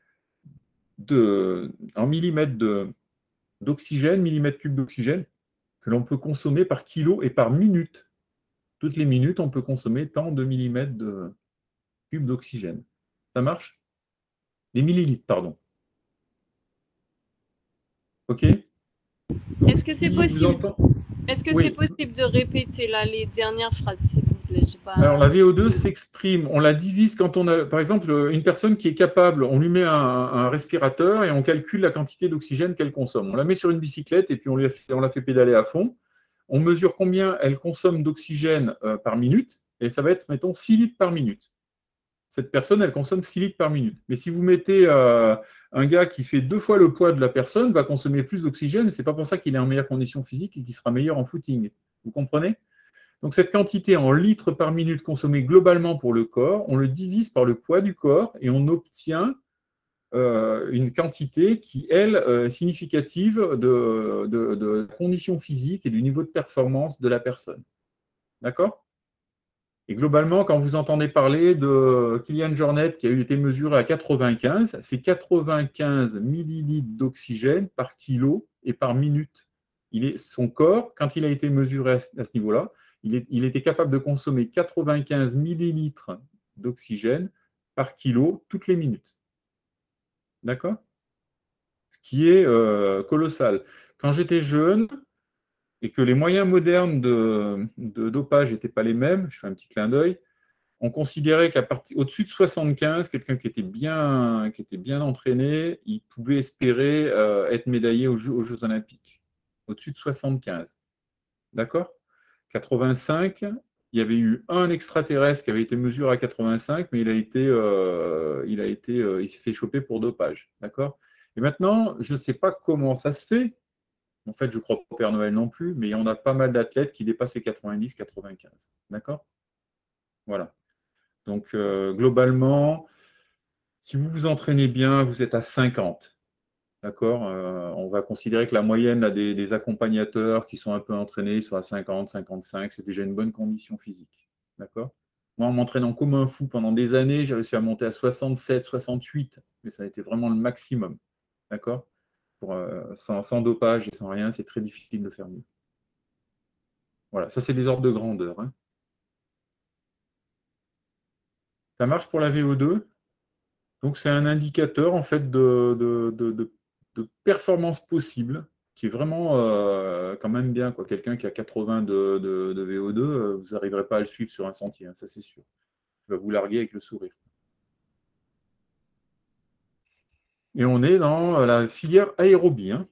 Speaker 1: de, en millimètres de, d'oxygène, millimètres cubes d'oxygène, que l'on peut consommer par kilo et par minute. Toutes les minutes, on peut consommer tant de millimètres de cubes d'oxygène. Ça marche? Les millilitres, pardon. OK?
Speaker 4: Est-ce que c'est possible, est-ce que
Speaker 1: oui.
Speaker 4: c'est possible de répéter là les dernières phrases, s'il vous plaît? Pas...
Speaker 1: Alors, la V O deux s'exprime, on la divise quand on a, par exemple, une personne qui est capable, on lui met un, un respirateur et on calcule la quantité d'oxygène qu'elle consomme. On la met sur une bicyclette et puis on, lui a fait, on la fait pédaler à fond. On mesure combien elle consomme d'oxygène euh, par minute, et ça va être, mettons, six litres par minute. Cette personne, elle consomme six litres par minute. Mais si vous mettez euh, un gars qui fait deux fois le poids de la personne, va consommer plus d'oxygène, ce n'est pas pour ça qu'il est en meilleure condition physique et qu'il sera meilleur en footing. Vous comprenez? Donc cette quantité en litres par minute consommée globalement pour le corps, on le divise par le poids du corps et on obtient Euh, une quantité qui, elle, euh, est significative de, de, de la condition physique et du niveau de performance de la personne. D'accord? Et globalement, quand vous entendez parler de Kylian Jornet qui a été mesuré à quatre-vingt-quinze, c'est quatre-vingt-quinze millilitres d'oxygène par kilo et par minute. Il est, son corps, quand il a été mesuré à ce, à ce niveau-là, il, est, il était capable de consommer quatre-vingt-quinze millilitres d'oxygène par kilo toutes les minutes. D'accord? Ce qui est euh, colossal. Quand j'étais jeune et que les moyens modernes de, de dopage n'étaient pas les mêmes, je fais un petit clin d'œil, on considérait qu'à partir au-dessus de soixante-quinze, quelqu'un qui était bien, qui était bien entraîné, il pouvait espérer euh, être médaillé aux Jeux, aux Jeux Olympiques. Au-dessus de soixante-quinze. D'accord? quatre-vingt-cinq, il y avait eu un extraterrestre qui avait été mesuré à quatre-vingt-cinq, mais il a été, euh, il a été, euh, il s'est fait choper pour dopage, d'accord? Et maintenant, je ne sais pas comment ça se fait. En fait, je ne crois pas au Père Noël non plus, mais on a pas mal d'athlètes qui dépassent les quatre-vingt-dix quatre-vingt-quinze, d'accord? Voilà. Donc, euh, globalement, si vous vous entraînez bien, vous êtes à cinquante. D'accord, euh, on va considérer que la moyenne là, des, des accompagnateurs qui sont un peu entraînés sont à cinquante, cinquante-cinq, c'est déjà une bonne condition physique. D'accord. Moi, en m'entraînant comme un fou pendant des années, j'ai réussi à monter à soixante-sept, soixante-huit, mais ça a été vraiment le maximum. D'accord. Pour, euh, sans, sans dopage et sans rien, c'est très difficile de faire mieux. Voilà, ça c'est des ordres de grandeur. Hein. Ça marche pour la V O deux. Donc c'est un indicateur en fait de, de, de, de de performance possible, qui est vraiment euh, quand même bien. Quelqu'un qui a quatre-vingts de, de, de V O deux, euh, vous n'arriverez pas à le suivre sur un sentier, hein, ça c'est sûr. Il va vous larguer avec le sourire. Et on est dans la filière aérobie. Hein.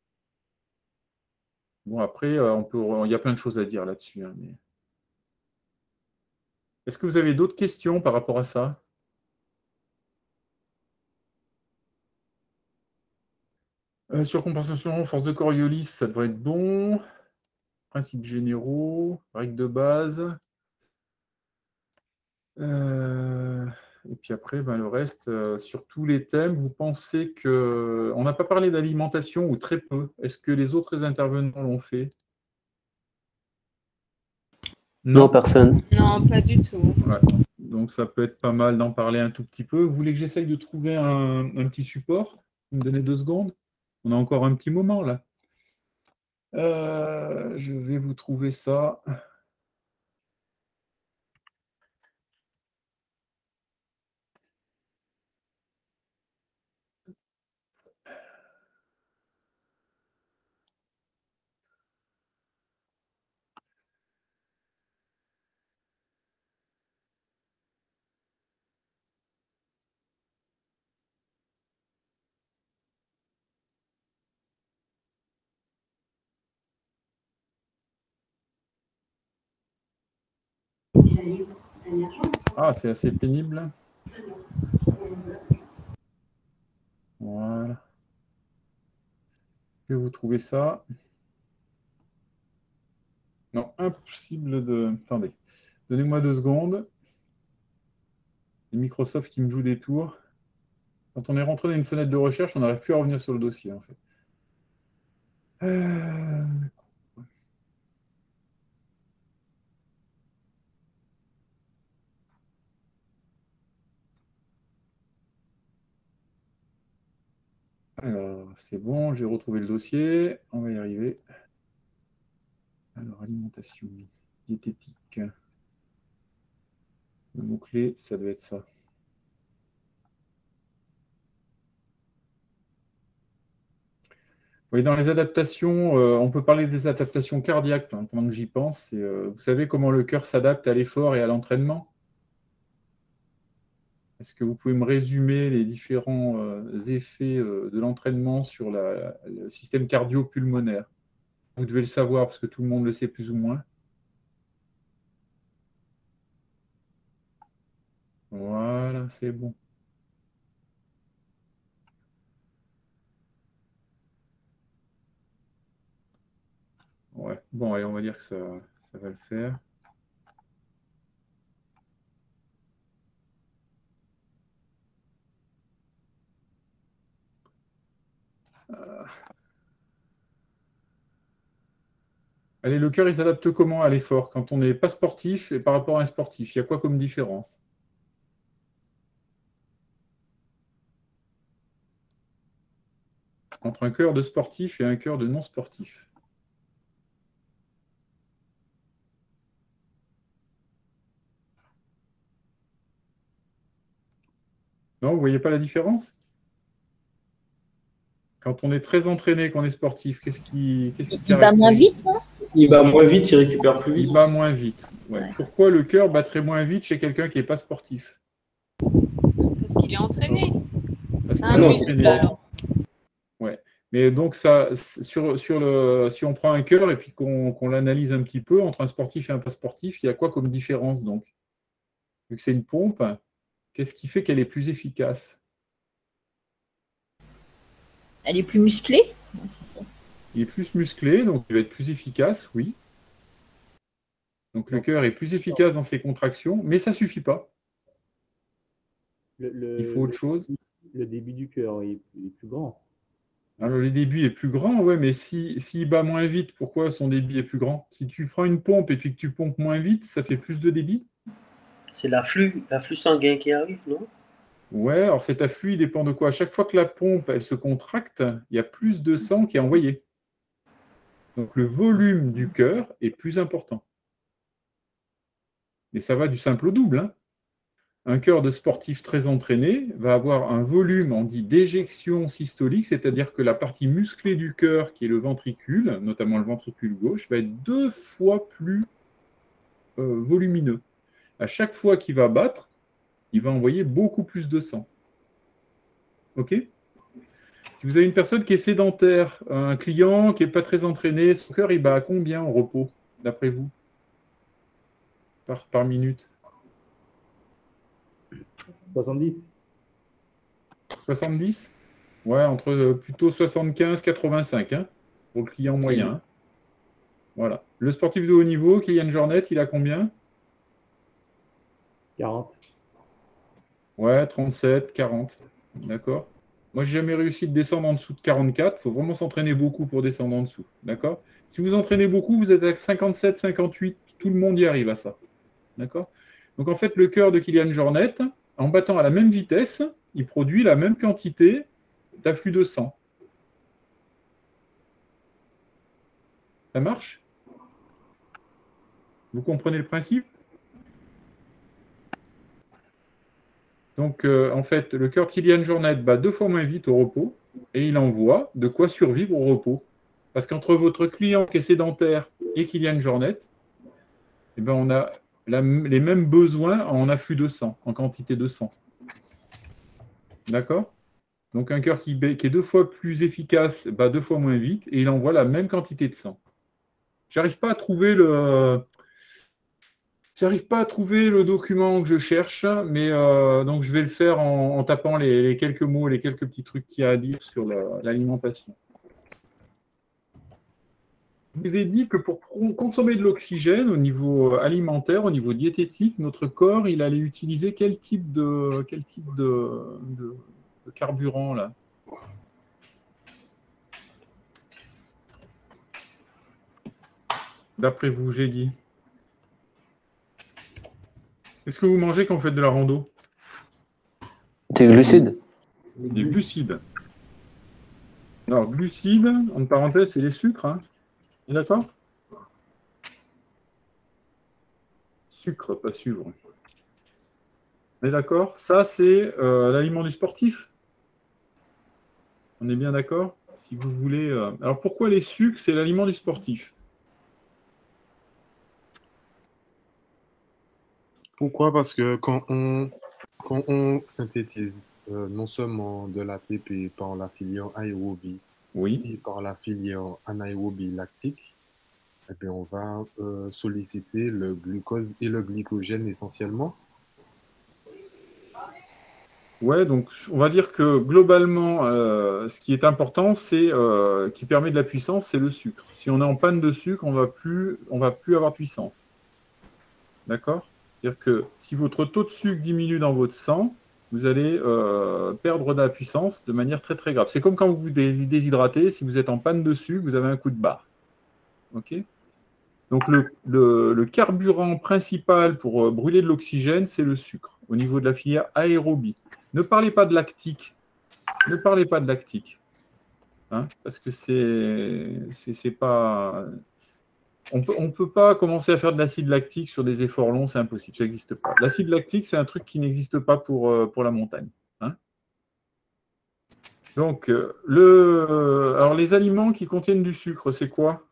Speaker 1: Bon, après, on peut, il y a plein de choses à dire là-dessus. Hein, mais... Est-ce que vous avez d'autres questions par rapport à ça? Euh, surcompensation, force de Coriolis, ça devrait être bon. Principes généraux, règles de base. Euh, et puis après, ben, le reste, euh, sur tous les thèmes, vous pensez que... On n'a pas parlé d'alimentation ou très peu. Est-ce que les autres intervenants l'ont fait?
Speaker 2: Non, non, personne.
Speaker 4: Non, pas du tout.
Speaker 1: Ouais. Donc, donc ça peut être pas mal d'en parler un tout petit peu. Vous voulez que j'essaye de trouver un, un petit support? Vous me donnez deux secondes? On a encore un petit moment là. Euh, je vais vous trouver ça. Ah, c'est assez pénible. Voilà. Je vais vous trouver ça. Non, impossible de... Attendez. Donnez-moi deux secondes. C'est Microsoft qui me joue des tours. Quand on est rentré dans une fenêtre de recherche, on n'arrive plus à revenir sur le dossier, en fait. Euh... Alors, c'est bon, j'ai retrouvé le dossier. On va y arriver. Alors, alimentation, diététique. Le mot-clé, ça doit être ça. Oui, dans les adaptations, euh, on peut parler des adaptations cardiaques, hein, pendant que j'y pense. Et, euh, vous savez comment le cœur s'adapte à l'effort et à l'entraînement? Est-ce que vous pouvez me résumer les différents euh, effets euh, de l'entraînement sur la, le système cardio-pulmonaire? Vous devez le savoir parce que tout le monde le sait plus ou moins. Voilà, c'est bon. Ouais, bon, allez, on va dire que ça, ça va le faire. Euh... Allez, le cœur, il s'adapte comment à l'effort quand on n'est pas sportif et par rapport à un sportif? Il y a quoi comme différence? Entre un cœur de sportif et un cœur de non-sportif? Non, vous ne voyez pas la différence? Quand on est très entraîné, qu'on est sportif, qu'est-ce qui, qu'est-ce qui
Speaker 5: Il bat moins vite, non?
Speaker 2: Il bat moins vite, il récupère plus vite.
Speaker 1: Il bat moins vite. Ouais. Ouais. Pourquoi le cœur battrait moins vite chez quelqu'un qui n'est pas sportif?
Speaker 4: Parce qu'il est entraîné.
Speaker 1: Parce
Speaker 4: C'est un muscle, alors.
Speaker 1: Ouais. Mais donc, ça, sur, sur le, si on prend un cœur et puis qu'on qu'on l'analyse un petit peu, entre un sportif et un pas sportif, il y a quoi comme différence donc? Vu que c'est une pompe, qu'est-ce qui fait qu'elle est plus efficace?
Speaker 5: Elle est plus musclée?
Speaker 1: Il est plus musclé, donc il va être plus efficace, oui. Donc le cœur est plus efficace dans ses contractions, mais ça ne suffit pas.
Speaker 7: Le, le,
Speaker 1: il faut autre chose.
Speaker 7: Le débit du cœur est, est plus grand.
Speaker 1: Alors le débit est plus grand, ouais, mais s'il si, si bat moins vite, pourquoi son débit est plus grand? Si tu prends une pompe et puis que tu pompes moins vite, ça fait plus de débit?
Speaker 9: C'est l'afflux, l'afflux sanguin qui arrive, non?
Speaker 1: Ouais, alors cet afflux, il dépend de quoi? À chaque fois que la pompe, elle se contracte, il y a plus de sang qui est envoyé. Donc le volume du cœur est plus important. Et ça va du simple au double, hein. Un cœur de sportif très entraîné va avoir un volume, on dit, d'éjection systolique, c'est-à-dire que la partie musclée du cœur, qui est le ventricule, notamment le ventricule gauche, va être deux fois plus euh, volumineux. À chaque fois qu'il va battre, il va envoyer beaucoup plus de sang. OK? Si vous avez une personne qui est sédentaire, un client qui n'est pas très entraîné, son cœur, il bat à combien au repos, d'après vous, par, par minute?
Speaker 7: soixante-dix.
Speaker 1: soixante-dix? Ouais, entre euh, plutôt soixante-quinze et quatre-vingt-cinq, hein, pour le client moyen. Hein. Voilà. Le sportif de haut niveau, Kylian Jornet, il a combien?
Speaker 7: quarante.
Speaker 1: Ouais, trente-sept, quarante. D'accord. Moi, j'ai jamais réussi de descendre en dessous de quarante-quatre. Il faut vraiment s'entraîner beaucoup pour descendre en dessous. D'accord. Si vous entraînez beaucoup, vous êtes à cinquante-sept, cinquante-huit. Tout le monde y arrive à ça. D'accord. Donc en fait, le cœur de Kylian Jornet, en battant à la même vitesse, il produit la même quantité d'afflux de sang. Ça marche? Vous comprenez le principe? Donc, euh, en fait, le cœur de Kylian Jornet bat deux fois moins vite au repos et il envoie de quoi survivre au repos. Parce qu'entre votre client qui est sédentaire et Kylian Jornet, eh ben, on a la, les mêmes besoins en afflux de sang, en quantité de sang. D'accord? Donc, un cœur qui, qui est deux fois plus efficace bat deux fois moins vite et il envoie la même quantité de sang. J'arrive pas à trouver le... J'arrive pas à trouver le document que je cherche, mais euh, donc je vais le faire en, en tapant les, les quelques mots, les quelques petits trucs qu'il y a à dire sur l'alimentation. Je vous ai dit que pour consommer de l'oxygène au niveau alimentaire, au niveau diététique, notre corps, il allait utiliser quel type de, quel type de, de, de carburant là? D'après vous, j'ai dit. Qu'est-ce que vous mangez quand vous faites de la rando?
Speaker 10: Des glucides.
Speaker 1: Des glucides. Alors, glucides, en parenthèse, c'est les sucres. Hein. D'accord? Sucre, pas sucre. On est d'accord? Ça, c'est euh, l'aliment du sportif. On est bien d'accord? Si vous voulez. Euh... Alors, pourquoi les sucres, c'est l'aliment du sportif?
Speaker 8: Pourquoi? Parce que quand on, quand on synthétise euh, non seulement de l'A T P par la filière aérobie
Speaker 1: oui.
Speaker 8: et par la filière anaérobie lactique, eh bien, on va euh, solliciter le glucose et le glycogène essentiellement.
Speaker 1: Ouais, donc on va dire que globalement, euh, ce qui est important, c'est euh, qui permet de la puissance, c'est le sucre. Si on est en panne de sucre, on va plus, on va plus avoir puissance. D'accord? C'est-à-dire que si votre taux de sucre diminue dans votre sang, vous allez euh, perdre de la puissance de manière très très grave. C'est comme quand vous vous déshydratez, si vous êtes en panne de sucre, vous avez un coup de barre. Ok? Donc le, le, le carburant principal pour euh, brûler de l'oxygène, c'est le sucre, au niveau de la filière aérobie. Ne parlez pas de lactique. Ne parlez pas de lactique. Hein, parce que c'est c'est pas... On peut, ne peut pas commencer à faire de l'acide lactique sur des efforts longs, c'est impossible, ça n'existe pas. L'acide lactique, c'est un truc qui n'existe pas pour, euh, pour la montagne. Hein. Donc, euh, le, alors les aliments qui contiennent du sucre, c'est quoi?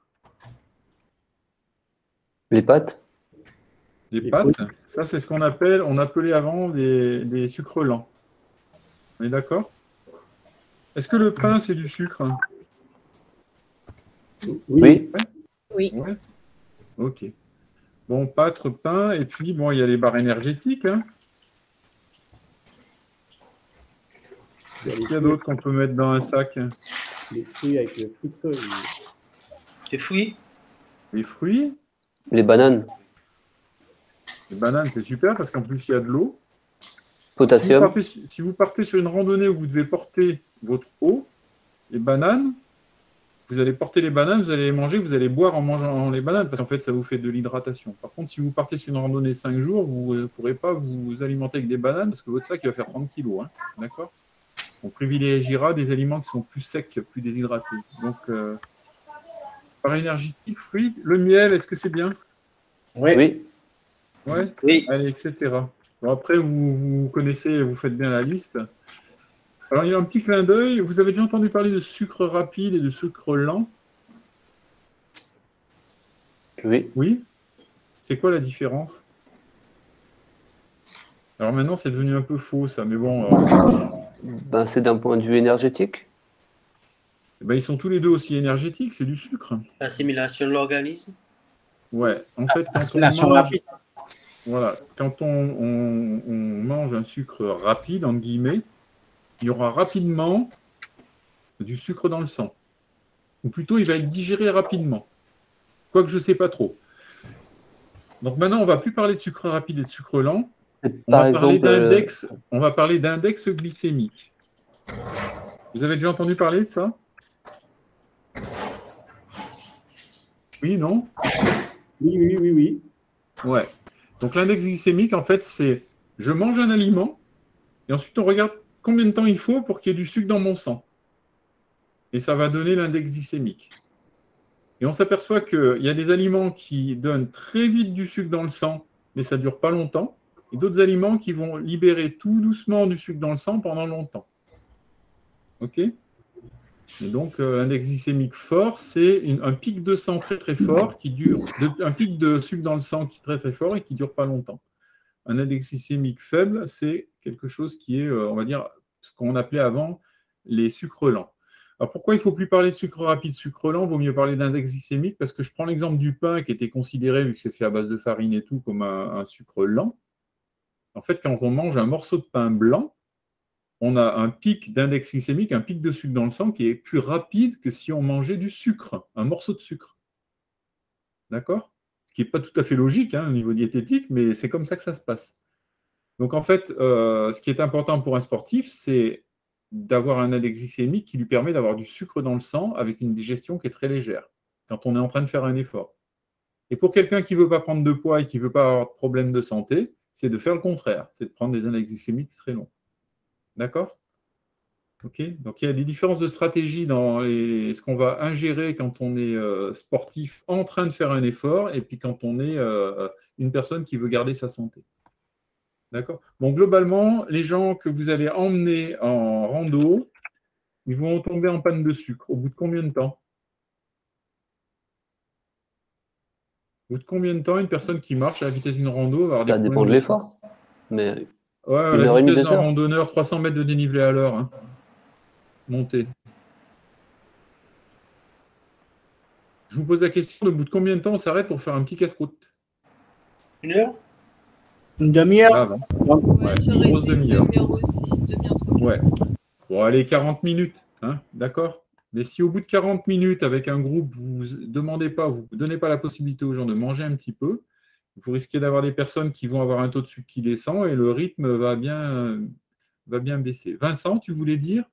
Speaker 10: Les pâtes.
Speaker 1: Les pâtes, ça c'est ce qu'on appelle, on appelait avant des, des sucres lents. On est d'accord? Est-ce que le pain, c'est du sucre?
Speaker 10: Oui.
Speaker 1: Ouais.
Speaker 5: Oui.
Speaker 1: Ouais. Ok. Bon, pâtes, pain, et puis bon, il y a les barres énergétiques. Hein. Qu'est-ce qu'il y a d'autre qu'on peut mettre dans un sac?
Speaker 7: Les fruits avec le fructose.
Speaker 9: Les fruits?
Speaker 1: Les fruits.
Speaker 10: Les bananes.
Speaker 1: Les bananes, c'est super parce qu'en plus, il y a de l'eau.
Speaker 10: Potassium.
Speaker 1: Si vous, partez, si vous partez sur une randonnée où vous devez porter votre eau, les bananes, vous allez porter les bananes, vous allez les manger, vous allez boire en mangeant les bananes, parce qu'en fait, ça vous fait de l'hydratation. Par contre, si vous partez sur une randonnée cinq jours, vous ne pourrez pas vous alimenter avec des bananes, parce que votre sac il va faire trente kilos. Hein, d'accord? On privilégiera des aliments qui sont plus secs, plus déshydratés. Donc, euh, par énergétique, fruits, le miel, est-ce que c'est bien?
Speaker 10: Oui. Oui.
Speaker 1: Ouais.
Speaker 9: Oui.
Speaker 1: Allez, et cetera. Bon, après, vous, vous connaissez, vous faites bien la liste. Alors, il y a un petit clin d'œil. Vous avez déjà entendu parler de sucre rapide et de sucre lent?
Speaker 10: Oui.
Speaker 1: Oui. C'est quoi la différence? Alors maintenant, c'est devenu un peu faux, ça, mais bon... Euh...
Speaker 10: Ben, c'est d'un point de vue énergétique.
Speaker 1: Ben, ils sont tous les deux aussi énergétiques, c'est du sucre.
Speaker 9: Assimilation de l'organisme.
Speaker 1: Ouais, en fait, quand
Speaker 3: Assimilation
Speaker 1: on mange...
Speaker 3: rapide.
Speaker 1: Voilà, quand on, on, on mange un sucre rapide, entre guillemets, il y aura rapidement du sucre dans le sang. Ou plutôt, il va être digéré rapidement. Quoique je ne sais pas trop. Donc maintenant, on ne va plus parler de sucre rapide et de sucre lent. On
Speaker 10: Par
Speaker 1: va, parler
Speaker 10: exemple, euh,
Speaker 1: d'index, on va parler d'index glycémique. Vous avez déjà entendu parler de ça? Oui, non?
Speaker 7: Oui, oui, oui, oui.
Speaker 1: Ouais. Donc l'index glycémique, en fait, c'est je mange un aliment et ensuite on regarde combien de temps il faut pour qu'il y ait du sucre dans mon sang. Et ça va donner l'index glycémique. Et on s'aperçoit qu'il y a des aliments qui donnent très vite du sucre dans le sang, mais ça ne dure pas longtemps, et d'autres aliments qui vont libérer tout doucement du sucre dans le sang pendant longtemps. OK? Et donc, euh, l'index glycémique fort, c'est une- un pic de sang très très fort, qui dure, de- un pic de sucre dans le sang qui est très très fort et qui ne dure pas longtemps. Un index glycémique faible, c'est quelque chose qui est, euh, on va dire, ce qu'on appelait avant les sucres lents. Alors pourquoi il ne faut plus parler de sucre rapide, sucre lent, il vaut mieux parler d'index glycémique, parce que je prends l'exemple du pain qui était considéré, vu que c'est fait à base de farine et tout, comme un, un sucre lent. En fait, quand on mange un morceau de pain blanc, on a un pic d'index glycémique, un pic de sucre dans le sang qui est plus rapide que si on mangeait du sucre, un morceau de sucre. D'accord? Ce qui n'est pas tout à fait logique hein, au niveau diététique, mais c'est comme ça que ça se passe. Donc en fait, euh, ce qui est important pour un sportif, c'est d'avoir un index glycémique qui lui permet d'avoir du sucre dans le sang avec une digestion qui est très légère, quand on est en train de faire un effort. Et pour quelqu'un qui ne veut pas prendre de poids et qui ne veut pas avoir de problème de santé, c'est de faire le contraire, c'est de prendre des index glycémiques très longs. D'accord? Ok. Donc il y a des différences de stratégie dans les- ce qu'on va ingérer quand on est euh, sportif en train de faire un effort et puis quand on est euh, une personne qui veut garder sa santé. D'accord? Bon, globalement, les gens que vous allez emmener en rando, ils vont tomber en panne de sucre. Au bout de combien de temps? Au bout de combien de temps une personne qui marche à la vitesse d'une rando va avoir des
Speaker 10: Ça dépend
Speaker 1: problèmes
Speaker 10: de
Speaker 1: de
Speaker 10: l'effort. Mais
Speaker 1: sucre? Ouais, à
Speaker 10: une
Speaker 1: la
Speaker 10: heure et demie,
Speaker 1: vitesse
Speaker 10: deux
Speaker 1: d'un
Speaker 10: heures.
Speaker 1: randonneur, trois cents mètres de dénivelé à l'heure. Hein. Montée. Je vous pose la question, au bout de combien de temps on s'arrête pour faire un petit casse-croûte?
Speaker 9: Une heure?
Speaker 3: Une demi-heure?
Speaker 1: Ah, bon.
Speaker 4: Ouais,
Speaker 1: Ouais, une
Speaker 4: j'aurais
Speaker 1: grosse
Speaker 4: dit une
Speaker 1: demi-heure.
Speaker 4: demi-heure aussi, une demi-heure tranquille.
Speaker 1: Ouais. Bon, allez, quarante minutes, hein, d'accord? Mais si au bout de quarante minutes, avec un groupe, vous ne demandez pas, vous ne donnez pas la possibilité aux gens de manger un petit peu, vous risquez d'avoir des personnes qui vont avoir un taux de sucre qui descend et le rythme va bien, va bien baisser. Vincent, tu voulais dire?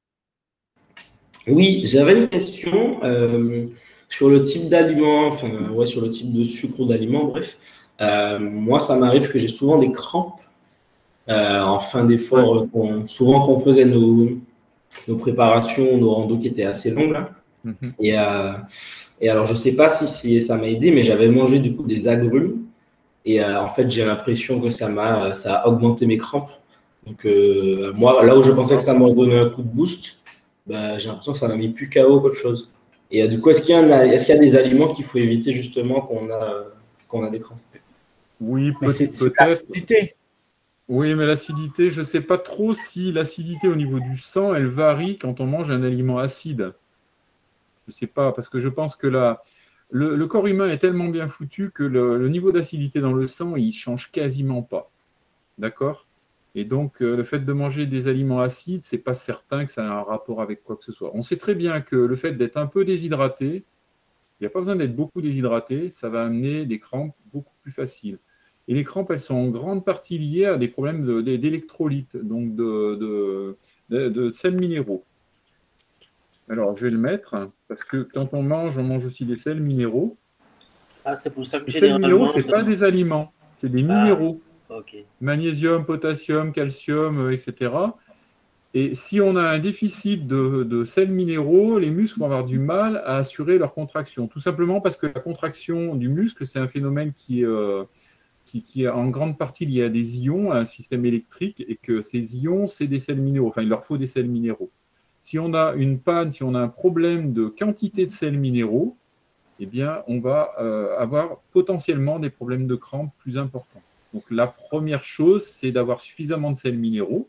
Speaker 2: Oui, j'avais une question euh, sur le type d'aliment, enfin, ouais, sur le type de sucre ou d'aliment, bref. Euh, moi, ça m'arrive que j'ai souvent des crampes euh, en fin d'effort. euh, qu'on- Souvent, quand on faisait nos, nos préparations, nos randos qui étaient assez longues, là.
Speaker 1: Mhm.
Speaker 2: Et, euh, et alors, je ne sais pas si c'est- ça m'a aidé, mais j'avais mangé du coup des agrumes. Et euh, en fait, j'ai l'impression que ça m'a, ça a augmenté mes crampes. Donc, euh, moi, là où je pensais que ça m'aurait donné un coup de boost, bah, j'ai l'impression que ça m'a mis plus K O qu'autre chose. Et euh, du coup, est-ce qu'il y, a un- est-ce qu'il y a des aliments qu'il faut éviter justement quand on a, quand on a des crampes?
Speaker 1: Oui,
Speaker 3: Mais
Speaker 1: peut-
Speaker 3: c'est c'est
Speaker 1: peut-être.
Speaker 3: l'acidité.
Speaker 1: Oui, mais l'acidité, je ne sais pas trop si l'acidité au niveau du sang, elle varie quand on mange un aliment acide. Je ne sais pas, parce que je pense que la, le, le corps humain est tellement bien foutu que le, le niveau d'acidité dans le sang, il ne change quasiment pas. D'accord? Et donc, euh, le fait de manger des aliments acides, ce n'est pas certain que ça a un rapport avec quoi que ce soit. On sait très bien que le fait d'être un peu déshydraté, il n'y a pas besoin d'être beaucoup déshydraté, ça va amener des crampes beaucoup plus faciles. Et les crampes, elles sont en grande partie liées à des problèmes de- de- d'électrolytes, donc de, de, de, de sels minéraux. Alors, je vais le mettre, parce que quand on mange, on mange aussi des sels minéraux.
Speaker 9: Ah, c'est pour ça que
Speaker 1: Les sels minéraux,
Speaker 9: généralement.
Speaker 1: ce n'est pas
Speaker 9: dans-
Speaker 1: des aliments, c'est des
Speaker 9: Ah,
Speaker 1: minéraux.
Speaker 9: ok.
Speaker 1: Magnésium, potassium, calcium, euh, et cetera. Et si on a un déficit de, de sels minéraux, les muscles vont avoir du mal à assurer leur contraction. Tout simplement parce que la contraction du muscle, c'est un phénomène qui est, euh, qui, qui est en grande partie lié à des ions, à un système électrique, et que ces ions, c'est des sels minéraux. Enfin, il leur faut des sels minéraux. Si on a une panne, si on a un problème de quantité de sels minéraux, eh bien, on va euh, avoir potentiellement des problèmes de crampes plus importants. Donc, la première chose, c'est d'avoir suffisamment de sels minéraux.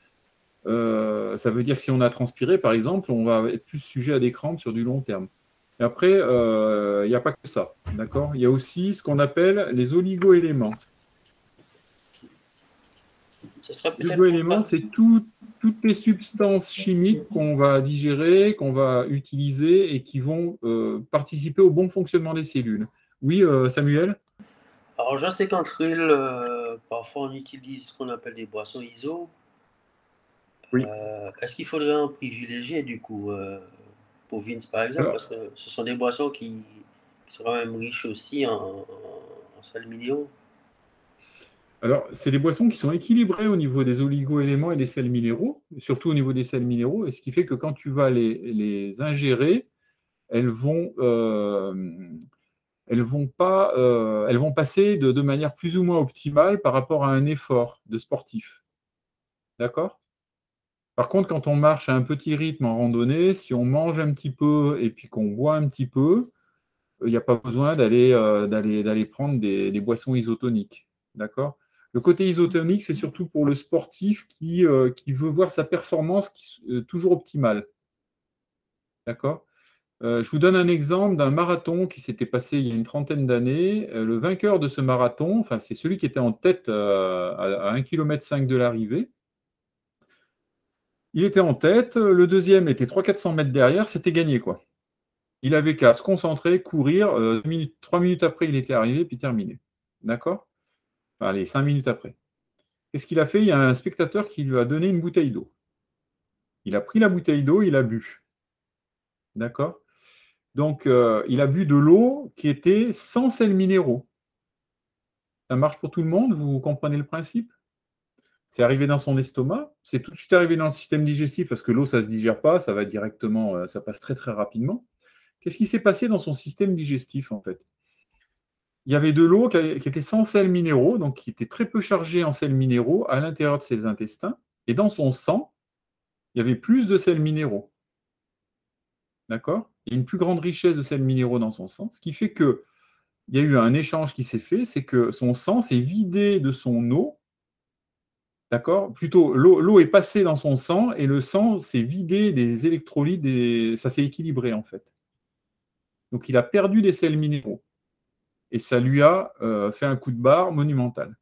Speaker 1: Euh, ça veut dire que si on a transpiré, par exemple, on va être plus sujet à des crampes sur du long terme. Et après, il euh, n'y a pas que ça, d'accord? Il y a aussi ce qu'on appelle les oligo-éléments.
Speaker 9: Ce serait
Speaker 1: Les
Speaker 9: peut-être
Speaker 1: oligo-éléments,
Speaker 9: pour-
Speaker 1: c'est tout- toutes les substances chimiques qu'on va digérer, qu'on va utiliser et qui vont euh, participer au bon fonctionnement des cellules. Oui, euh, Samuel?
Speaker 9: Alors, je sais qu'entre îles, euh, parfois on utilise ce qu'on appelle des boissons I S O.
Speaker 1: Oui.
Speaker 9: Euh, est-ce qu'il faudrait en privilégier du coup euh, pour Vince par exemple?
Speaker 1: Alors,
Speaker 9: Parce que ce sont des boissons qui, qui sont quand même riches aussi en, en, en sels minéraux.
Speaker 1: Alors, c'est des boissons qui sont équilibrées au niveau des oligo-éléments et des sels minéraux, surtout au niveau des sels minéraux, et ce qui fait que quand tu vas les, les ingérer, elles vont, euh, elles vont pas, euh, elles vont passer de, de manière plus ou moins optimale par rapport à un effort de sportif. D'accord? Par contre, quand on marche à un petit rythme en randonnée, si on mange un petit peu et puis qu'on boit un petit peu, il n'y a pas besoin d'aller euh, d'aller, d'aller prendre des, des boissons isotoniques. D'accord? Le côté isotonique, c'est surtout pour le sportif qui, euh, qui veut voir sa performance qui, euh, toujours optimale. D'accord? Euh, je vous donne un exemple d'un marathon qui s'était passé il y a une trentaine d'années. Euh, le vainqueur de ce marathon, enfin, c'est celui qui était en tête euh, à, à un virgule cinq kilomètres de l'arrivée. Il était en tête, le deuxième était trois cents à quatre cents mètres derrière, c'était gagné, quoi. Il avait qu'à se concentrer, courir, euh, minutes, trois minutes après, il était arrivé, puis terminé. D'accord? Allez, cinq minutes après. Qu'est-ce qu'il a fait? Il y a un spectateur qui lui a donné une bouteille d'eau. Il a pris la bouteille d'eau, il a bu. D'accord? Donc, euh, il a bu de l'eau qui était sans sels minéraux. Ça marche pour tout le monde? Vous comprenez le principe? C'est arrivé dans son estomac, c'est tout de suite arrivé dans le système digestif, parce que l'eau, ça ne se digère pas, ça va directement, euh, ça passe très très rapidement. Qu'est-ce qui s'est passé dans son système digestif, en fait? Il y avait de l'eau qui était sans sels minéraux, donc qui était très peu chargée en sels minéraux à l'intérieur de ses intestins, et dans son sang, il y avait plus de sels minéraux. D'accord? Il y a une plus grande richesse de sels minéraux dans son sang, ce qui fait qu'il y a eu un échange qui s'est fait, c'est que son sang s'est vidé de son eau. D'accord? Plutôt, l'eau est passée dans son sang et le sang s'est vidé des électrolytes, et ça s'est équilibré en fait. Donc il a perdu des sels minéraux. Et ça lui a euh, fait un coup de barre monumental.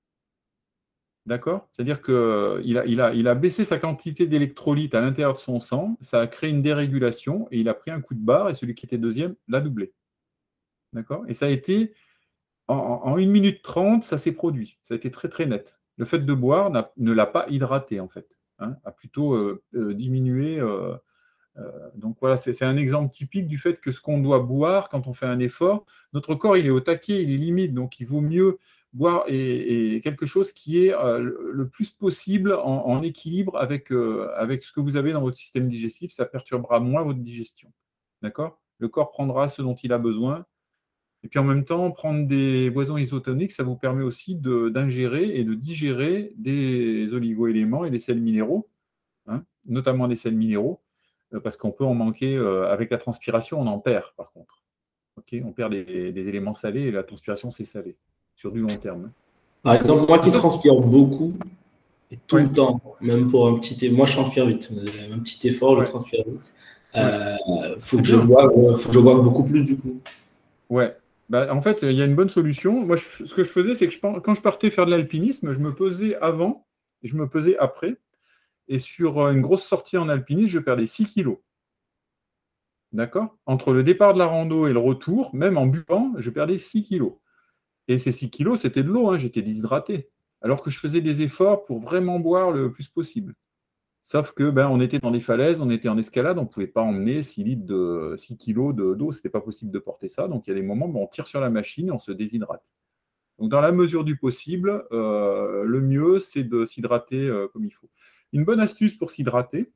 Speaker 1: D'accord? C'est-à-dire qu'il a, il a, il a baissé sa quantité d'électrolytes à l'intérieur de son sang, ça a créé une dérégulation et il a pris un coup de barre et celui qui était deuxième l'a doublé. D'accord? Et ça a été, en, en une minute trente, ça s'est produit. Ça a été très très net. Le fait de boire ne l'a pas hydraté, en fait, hein, a plutôt euh, euh, diminué. Euh, euh, donc voilà, c'est un exemple typique du fait que ce qu'on doit boire quand on fait un effort, notre corps, il est au taquet, il est limite, donc il vaut mieux boire et, et quelque chose qui est euh, le, le plus possible en, en équilibre avec, euh, avec ce que vous avez dans votre système digestif, ça perturbera moins votre digestion. D'accord? Le corps prendra ce dont il a besoin. Et puis en même temps, prendre des boissons isotoniques, ça vous permet aussi d'ingérer et de digérer des oligo-éléments et des sels minéraux, hein, notamment des sels minéraux, euh, parce qu'on peut en manquer, euh, avec la transpiration, on en perd par contre. Okay, on perd des, des éléments salés et la transpiration, c'est salé, sur du long terme.
Speaker 2: Par exemple, moi qui transpire beaucoup, et tout
Speaker 1: ouais.
Speaker 2: le temps, même pour un petit effort, moi je transpire vite, un petit effort,
Speaker 1: ouais.
Speaker 2: je transpire vite. Il
Speaker 1: ouais.
Speaker 2: euh, faut, que je boive, faut que je boive beaucoup plus du coup.
Speaker 1: Ouais. Bah, en fait, il y a une bonne solution. Moi, je, ce que je faisais, c'est que je, quand je partais faire de l'alpinisme, je me pesais avant et je me pesais après. Et sur une grosse sortie en alpinisme, je perdais six kilos. D'accord? Entre le départ de la rando et le retour, même en buvant, je perdais six kilos. Et ces six kilos, c'était de l'eau, hein, j'étais déshydraté. Alors que je faisais des efforts pour vraiment boire le plus possible. Sauf que ben, on était dans des falaises, on était en escalade, on ne pouvait pas emmener six litres de six kilos d'eau, ce n'était pas possible de porter ça. Donc il y a des moments où on tire sur la machine et on se déshydrate. Donc dans la mesure du possible, euh, le mieux, c'est de s'hydrater euh, comme il faut. Une bonne astuce pour s'hydrater,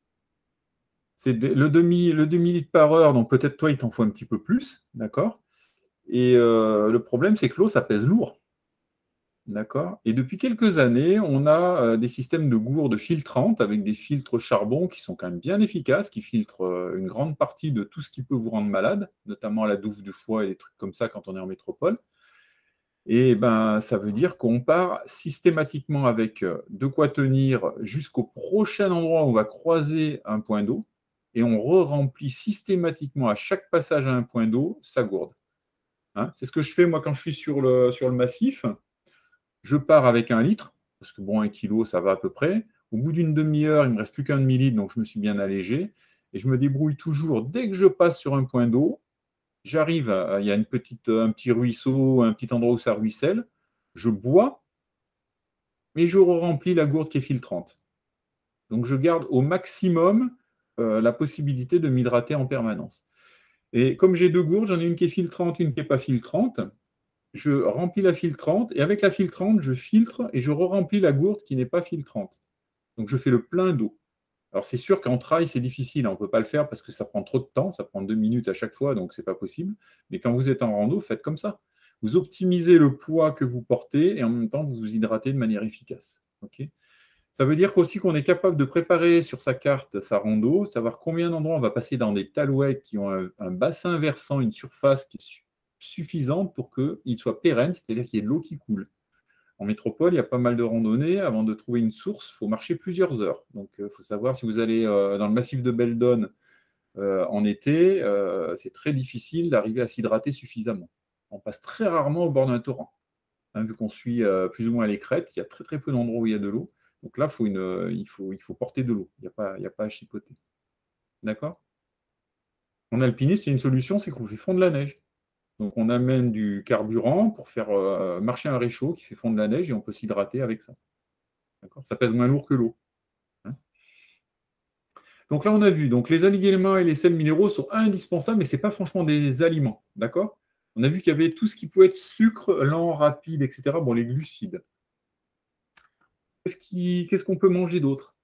Speaker 1: c'est le demi, le demi-litre par heure, donc peut-être toi, il t'en faut un petit peu plus, d'accord? Et euh, le problème, c'est que l'eau, ça pèse lourd. D'accord. Et depuis quelques années, on a euh, des systèmes de gourdes filtrantes avec des filtres charbon qui sont quand même bien efficaces, qui filtrent euh, une grande partie de tout ce qui peut vous rendre malade, notamment la douve du foie et des trucs comme ça quand on est en métropole. Et ben, ça veut dire qu'on part systématiquement avec euh, de quoi tenir jusqu'au prochain endroit où on va croiser un point d'eau et on re-remplit systématiquement à chaque passage à un point d'eau sa gourde. Hein, c'est ce que je fais moi quand je suis sur le, sur le massif. Je pars avec un litre, parce que bon, un kilo, ça va à peu près. Au bout d'une demi-heure, il ne me reste plus qu'un demi-litre, donc je me suis bien allégé. Et je me débrouille toujours, dès que je passe sur un point d'eau, j'arrive, à, il y a une petite, un petit ruisseau, un petit endroit où ça ruisselle, je bois, mais je remplis la gourde qui est filtrante. Donc je garde au maximum euh, la possibilité de m'hydrater en permanence. Et comme j'ai deux gourdes, j'en ai une qui est filtrante, une qui n'est pas filtrante. je remplis la filtrante, et avec la filtrante, je filtre et je re-remplis la gourde qui n'est pas filtrante. Donc, je fais le plein d'eau. Alors, c'est sûr qu'en trail, c'est difficile. On ne peut pas le faire parce que ça prend trop de temps. Ça prend deux minutes à chaque fois, donc ce n'est pas possible. Mais quand vous êtes en rando, faites comme ça. Vous optimisez le poids que vous portez et en même temps, vous vous hydratez de manière efficace. Okay, ça veut dire qu'aussi qu'on est capable de préparer sur sa carte sa rando, savoir combien d'endroits on va passer dans des talouettes qui ont un, un bassin versant, une surface qui est su suffisante pour qu'il soit pérenne, c'est-à-dire qu'il y ait de l'eau qui coule. En métropole, il y a pas mal de randonnées. Avant de trouver une source, il faut marcher plusieurs heures. Donc, il euh, faut savoir si vous allez euh, dans le massif de Beldon euh, en été, euh, c'est très difficile d'arriver à s'hydrater suffisamment. On passe très rarement au bord d'un torrent. Hein, vu qu'on suit euh, plus ou moins les crêtes, il y a très très peu d'endroits où il y a de l'eau. Donc là, faut une, euh, il, faut, il faut porter de l'eau. Il n'y a pas, il y a pas à chipoter. D'accord? En alpinisme, c'est une solution, c'est qu'on fait fondre la neige. Donc, on amène du carburant pour faire euh, marcher un réchaud qui fait fondre la neige et on peut s'hydrater avec ça. Ça pèse moins lourd que l'eau. Hein, donc là, on a vu. Donc, les aliments et les sels minéraux sont indispensables, mais ce n'est pas franchement des aliments. D'accord? On a vu qu'il y avait tout ce qui pouvait être sucre, lent, rapide, et cetera. Bon, les glucides. Qu'est-ce qui, qu'est-ce qu'on peut manger d'autre?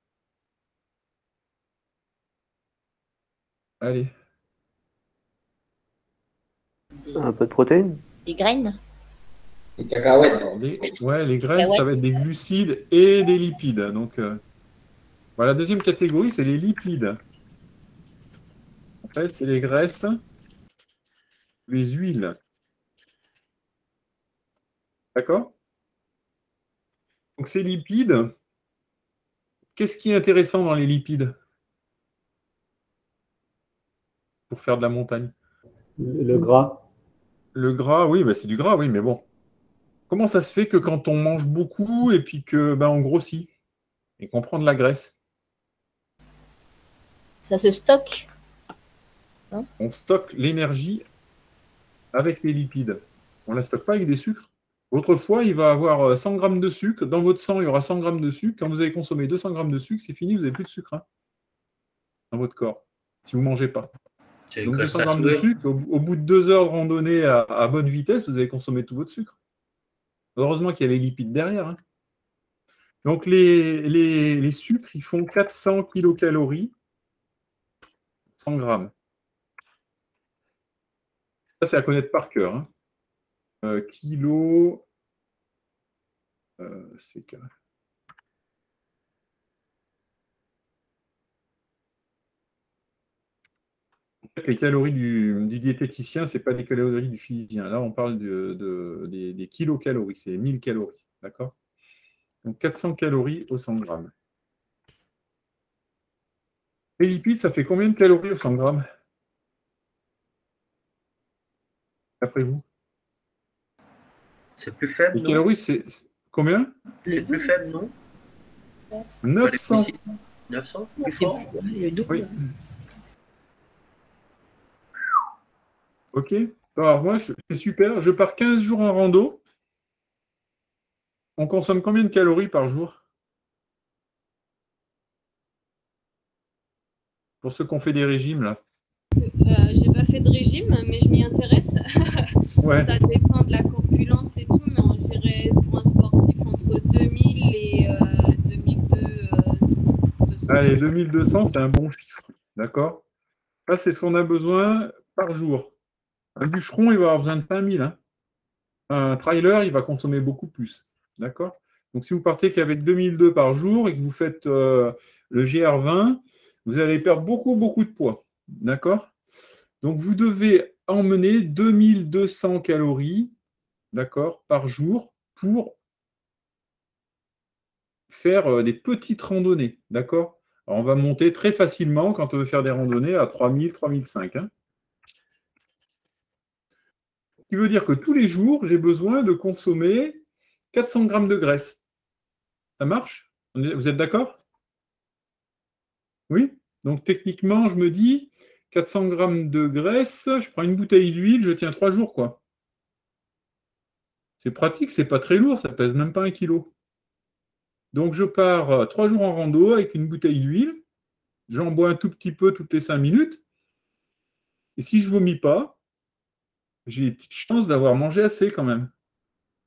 Speaker 1: Allez.
Speaker 10: Un peu de protéines.
Speaker 5: Les graines.
Speaker 2: Les cacahuètes.
Speaker 1: Alors, les, ouais, les graines, ça va être des glucides et des lipides. Donc, euh, voilà, la deuxième catégorie, c'est les lipides. En fait, c'est les graisses, les huiles. D'accord? Donc, ces lipides, qu'est-ce qui est intéressant dans les lipides pour faire de la montagne?
Speaker 7: Le, le gras.
Speaker 1: Le gras, oui, bah, c'est du gras, oui, mais bon. Comment ça se fait que quand on mange beaucoup et puis que ben, on grossit et qu'on prend de la graisse?
Speaker 5: Ça se stocke.
Speaker 1: Hein, on stocke l'énergie avec les lipides. On ne la stocke pas avec des sucres. Autrefois, il va avoir cent grammes de sucre. Dans votre sang, il y aura cent grammes de sucre. Quand vous avez consommé deux cents grammes de sucre, c'est fini, vous n'avez plus de sucre hein, dans votre corps, si vous ne mangez pas. Donc deux cents grammes de sucre, au, au bout de deux heures de randonnée à, à bonne vitesse, vous avez consommé tout votre sucre. Heureusement qu'il y a les lipides derrière. Hein. Donc les, les, les sucres, ils font quatre cents kilocalories, cent grammes. Ça, c'est à connaître par cœur. Hein. Euh, kilo, euh, c'est que... Les calories du, du diététicien, ce n'est pas les calories du physicien. Là, on parle de, de, des, des kilocalories, c'est mille calories. D'accord? Donc, quatre cents calories au cent grammes. Les lipides, ça fait combien de calories au cent grammes? D'après vous?
Speaker 9: C'est plus faible,
Speaker 1: les
Speaker 9: non?
Speaker 1: calories, c'est combien?
Speaker 9: C'est plus faible, non?
Speaker 1: neuf cents.
Speaker 9: neuf cents? Plus fort?
Speaker 5: Le double.
Speaker 1: Oui. Ok. Alors, moi, c'est super. Je pars quinze jours en rando. On consomme combien de calories par jour? Pour ceux qui ont fait des régimes, là.
Speaker 4: Euh, j'ai pas fait de régime, mais je m'y intéresse.
Speaker 1: Ouais.
Speaker 4: Ça dépend de la corpulence et tout, mais on dirait pour un sportif entre deux mille et euh, deux mille deux cents.
Speaker 1: Allez, deux mille deux cents, c'est un bon chiffre. D'accord? Ça, c'est ce qu'on a besoin par jour. Un bûcheron, il va avoir besoin de cinq mille. Hein. Un trailer, il va consommer beaucoup plus. D'accord? Donc, si vous partez qu'avec deux mille deux par jour et que vous faites euh, le G R vingt, vous allez perdre beaucoup, beaucoup de poids. D'accord? Donc, vous devez emmener deux mille deux cents calories, d'accord, par jour pour faire euh, des petites randonnées. D'accord? Alors, on va monter très facilement quand on veut faire des randonnées à trois mille, trois mille cinq. Hein. Ce qui veut dire que tous les jours, j'ai besoin de consommer quatre cents grammes de graisse. Ça marche? Vous êtes d'accord? Oui? Donc, techniquement, je me dis, quatre cents grammes de graisse, je prends une bouteille d'huile, je tiens trois jours, quoi. C'est pratique, c'est pas très lourd, ça pèse même pas un kilo. Donc, je pars trois jours en rando avec une bouteille d'huile, j'en bois un tout petit peu toutes les cinq minutes, et si je vomis pas, j'ai une petite chance d'avoir mangé assez quand même.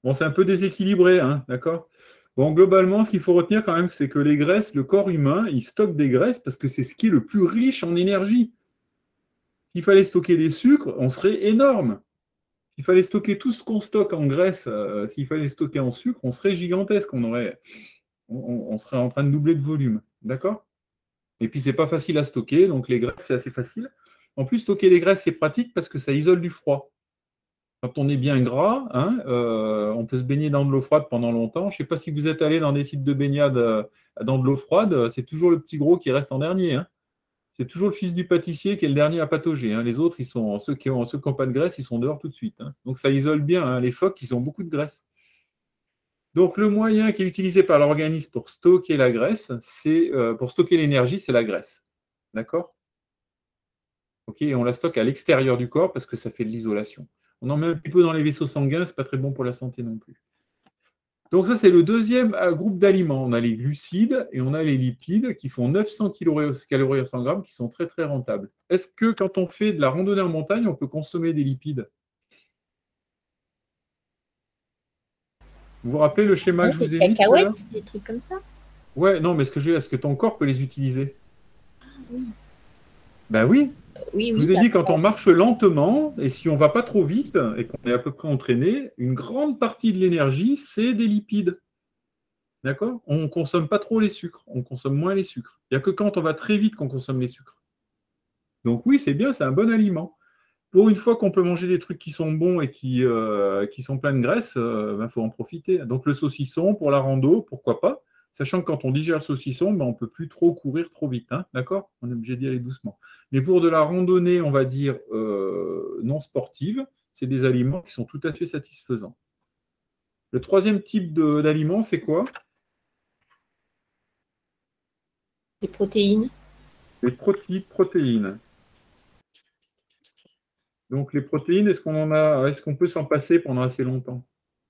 Speaker 1: Bon, c'est un peu déséquilibré, hein, d'accord? Bon, globalement, ce qu'il faut retenir quand même, c'est que les graisses, le corps humain, il stocke des graisses parce que c'est ce qui est le plus riche en énergie. S'il fallait stocker des sucres, on serait énorme. S'il fallait stocker tout ce qu'on stocke en graisse, euh, s'il fallait stocker en sucre, on serait gigantesque. On, aurait, on, on serait en train de doubler de volume. D'accord? Et puis, c'est pas facile à stocker, donc les graisses, c'est assez facile. En plus, stocker les graisses, c'est pratique parce que ça isole du froid. Quand on est bien gras, hein, euh, on peut se baigner dans de l'eau froide pendant longtemps. Je ne sais pas si vous êtes allé dans des sites de baignade euh, dans de l'eau froide, c'est toujours le petit gros qui reste en dernier. Hein. C'est toujours le fils du pâtissier qui est le dernier à patauger. Hein. Les autres, ils sont, ceux qui n'ont pas de graisse, ils sont dehors tout de suite. Hein. Donc ça isole bien hein, les phoques qui ont beaucoup de graisse. Donc le moyen qui est utilisé par l'organisme pour stocker la graisse, c'est euh, pour stocker l'énergie, c'est la graisse. D'accord? Ok, et on la stocke à l'extérieur du corps parce que ça fait de l'isolation. On en met un petit peu dans les vaisseaux sanguins, ce n'est pas très bon pour la santé non plus. Donc ça, c'est le deuxième groupe d'aliments. On a les glucides et on a les lipides qui font neuf cents kilocalories à cent grammes, qui sont très très rentables. Est-ce que quand on fait de la randonnée en montagne, on peut consommer des lipides? Vous vous rappelez le schéma
Speaker 5: Ouais,
Speaker 1: que je vous
Speaker 5: des
Speaker 1: ai mis tout à l'heure?
Speaker 5: cacahuètes, des trucs comme ça.
Speaker 1: Ouais, non, mais ce que je veux dire, est-ce que ton corps peut les utiliser?
Speaker 5: Oui.
Speaker 1: Ben oui.
Speaker 5: Oui,
Speaker 1: Je
Speaker 5: oui,
Speaker 1: vous ai dit, quand
Speaker 5: d'accord.
Speaker 1: on marche lentement, et si on ne va pas trop vite, et qu'on est à peu près entraîné, une grande partie de l'énergie, c'est des lipides. D'accord? On ne consomme pas trop les sucres, on consomme moins les sucres. Il n'y a que quand on va très vite qu'on consomme les sucres. Donc oui, c'est bien, c'est un bon aliment. Pour une fois qu'on peut manger des trucs qui sont bons et qui, euh, qui sont pleins de graisse, il euh, ben, faut en profiter. Donc le saucisson, pour la rando, pourquoi pas? Sachant que quand on digère le saucisson, ben, on ne peut plus trop courir trop vite. Hein, d'accord? On est obligé d'y aller doucement. Mais pour de la randonnée, on va dire, euh, non sportive, c'est des aliments qui sont tout à fait satisfaisants. Le troisième type d'aliments, c'est quoi?
Speaker 5: Les protéines.
Speaker 1: Les protéines. protéines. Donc les protéines, est-ce qu'on en a, est-ce qu'on peut s'en passer pendant assez longtemps?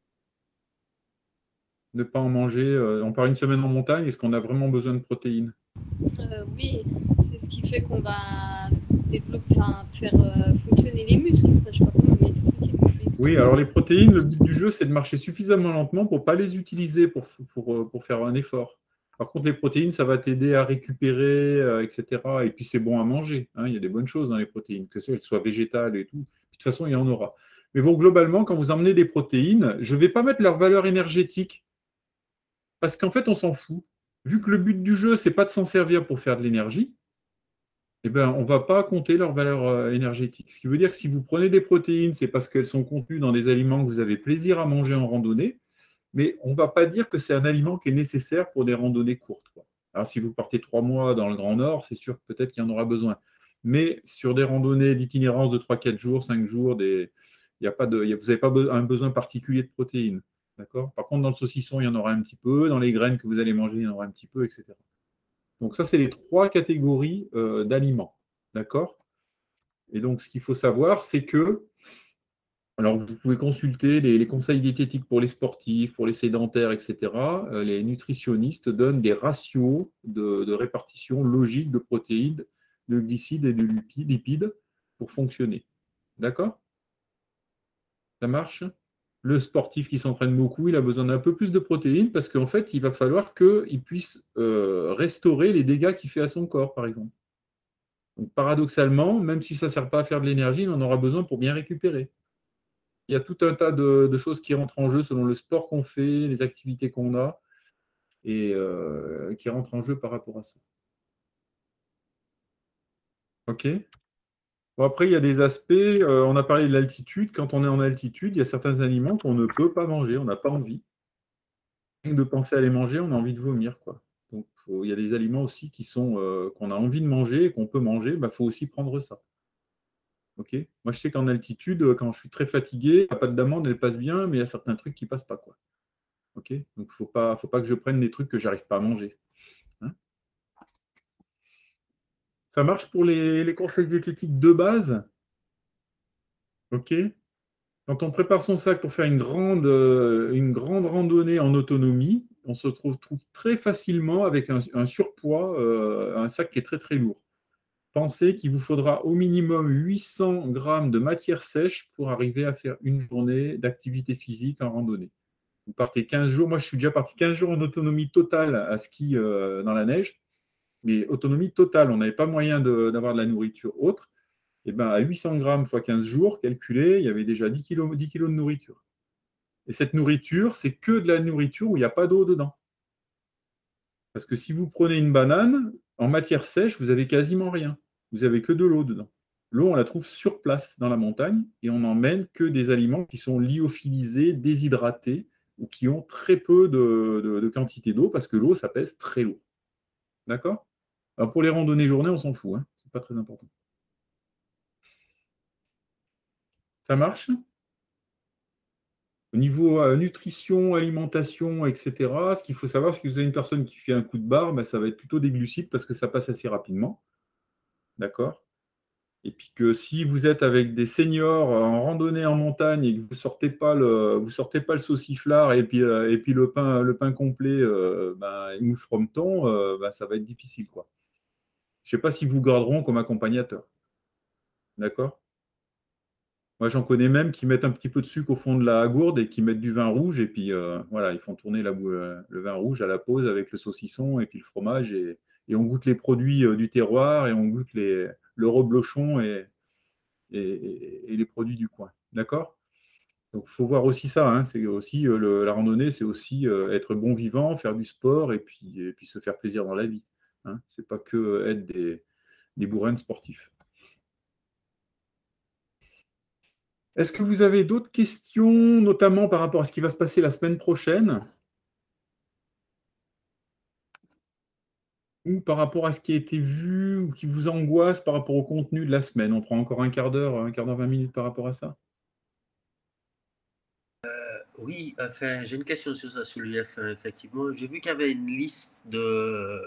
Speaker 1: Ne pas en manger. Euh, on part une semaine en montagne, est-ce qu'on a vraiment besoin de protéines?
Speaker 4: euh, Oui, c'est ce qui fait qu'on va développer, enfin, faire euh, fonctionner les muscles. Enfin, je ne sais pas comment m'expliquer.
Speaker 1: Oui, alors les protéines, le but du jeu, c'est de marcher suffisamment lentement pour ne pas les utiliser pour, pour, pour faire un effort. Par contre, les protéines, ça va t'aider à récupérer, euh, et cetera. Et puis, c'est bon à manger. Hein. Il y a des bonnes choses dans les protéines, que ce soit végétales et tout. De toute façon, il y en aura. Mais bon, globalement, quand vous emmenez des protéines, je ne vais pas mettre leur valeur énergétique. Parce qu'en fait, on s'en fout. Vu que le but du jeu, ce n'est pas de s'en servir pour faire de l'énergie, eh ben, on ne va pas compter leur valeur euh, énergétique. Ce qui veut dire que si vous prenez des protéines, c'est parce qu'elles sont contenues dans des aliments que vous avez plaisir à manger en randonnée, mais on ne va pas dire que c'est un aliment qui est nécessaire pour des randonnées courtes, quoi. Alors, si vous partez trois mois dans le Grand Nord, c'est sûr que peut-être qu'il y en aura besoin. Mais sur des randonnées d'itinérance de trois quatre jours, cinq jours, des... il y a pas de... vous n'avez pas un besoin particulier de protéines. D'accord? Par contre, dans le saucisson, il y en aura un petit peu. Dans les graines que vous allez manger, il y en aura un petit peu, et cetera. Donc ça, c'est les trois catégories euh, d'aliments. D'accord? Et donc, ce qu'il faut savoir, c'est que, alors vous pouvez consulter les, les conseils diététiques pour les sportifs, pour les sédentaires, et cetera. Euh, les nutritionnistes donnent des ratios de, de répartition logique de protéines, de glucides et de lipides pour fonctionner. D'accord? Ça marche? Le sportif qui s'entraîne beaucoup, il a besoin d'un peu plus de protéines parce qu'en fait, il va falloir qu'il puisse euh, restaurer les dégâts qu'il fait à son corps, par exemple. Donc, paradoxalement, même si ça ne sert pas à faire de l'énergie, il en aura besoin pour bien récupérer. Il y a tout un tas de, de choses qui rentrent en jeu selon le sport qu'on fait, les activités qu'on a, et euh, qui rentrent en jeu par rapport à ça. OK? Bon, après, il y a des aspects, euh, on a parlé de l'altitude. Quand on est en altitude, il y a certains aliments qu'on ne peut pas manger, on n'a pas envie. De penser à les manger, on a envie de vomir, quoi. Donc, faut, il y a des aliments aussi qui sont euh, qu'on a envie de manger et qu'on peut manger, il bah, faut aussi prendre ça. Ok. Moi, je sais qu'en altitude, quand je suis très fatigué, la pâte d'amande, elle passe bien, mais il y a certains trucs qui ne passent pas, quoi. Ok. Donc, il ne faut pas, faut pas que je prenne des trucs que je n'arrive pas à manger. Hein. Ça marche pour les, les conseils diététiques de base. Ok. Quand on prépare son sac pour faire une grande, euh, une grande randonnée en autonomie, on se retrouve très facilement avec un, un surpoids, euh, un sac qui est très très lourd. Pensez qu'il vous faudra au minimum huit cents grammes de matière sèche pour arriver à faire une journée d'activité physique en randonnée. Vous partez quinze jours. Moi, je suis déjà parti quinze jours en autonomie totale à ski euh, dans la neige. Mais autonomie totale, on n'avait pas moyen d'avoir de, de la nourriture autre. Et ben, à huit cents grammes fois quinze jours, calculé, il y avait déjà dix kilos, dix kilos de nourriture. Et cette nourriture, c'est que de la nourriture où il n'y a pas d'eau dedans. Parce que si vous prenez une banane, en matière sèche, vous n'avez quasiment rien. Vous n'avez que de l'eau dedans. L'eau, on la trouve sur place dans la montagne et on n'emmène que des aliments qui sont lyophilisés, déshydratés ou qui ont très peu de, de, de quantité d'eau parce que l'eau, ça pèse très lourd. D'accord? Alors pour les randonnées journées, on s'en fout. Hein. Ce n'est pas très important. Ça marche? Au niveau euh, nutrition, alimentation, et cetera, ce qu'il faut savoir, c'est que vous avez une personne qui fait un coup de barre, ben, ça va être plutôt des glucides parce que ça passe assez rapidement. D'accord? Et puis que si vous êtes avec des seniors en randonnée en montagne et que vous ne sortez pas le, vous sortez pas le sauciflard et puis, euh, et puis le, pain, le pain complet, euh, ben, mousse frometon, euh, ben, ça va être difficile, quoi. Je ne sais pas si vous garderont comme accompagnateur. D'accord? Moi, j'en connais même qui mettent un petit peu de sucre au fond de la gourde et qui mettent du vin rouge. Et puis, euh, voilà, ils font tourner la, euh, le vin rouge à la pause avec le saucisson et puis le fromage. Et, et on goûte les produits euh, du terroir et on goûte les, le reblochon et, et, et les produits du coin. D'accord? Donc, il faut voir aussi ça. Hein, c'est aussi, euh, le, la randonnée, c'est aussi euh, être bon vivant, faire du sport et puis, et puis se faire plaisir dans la vie. Hein. Ce n'est pas que euh, être des, des bourrins sportifs. Est-ce que vous avez d'autres questions, notamment par rapport à ce qui va se passer la semaine prochaine? Ou par rapport à ce qui a été vu ou qui vous angoisse par rapport au contenu de la semaine? On prend encore un quart d'heure, un quart d'heure, vingt minutes par rapport à ça?
Speaker 9: Euh, oui, enfin, j'ai une question sur ça, sur l'U F un, effectivement. J'ai vu qu'il y avait une liste de,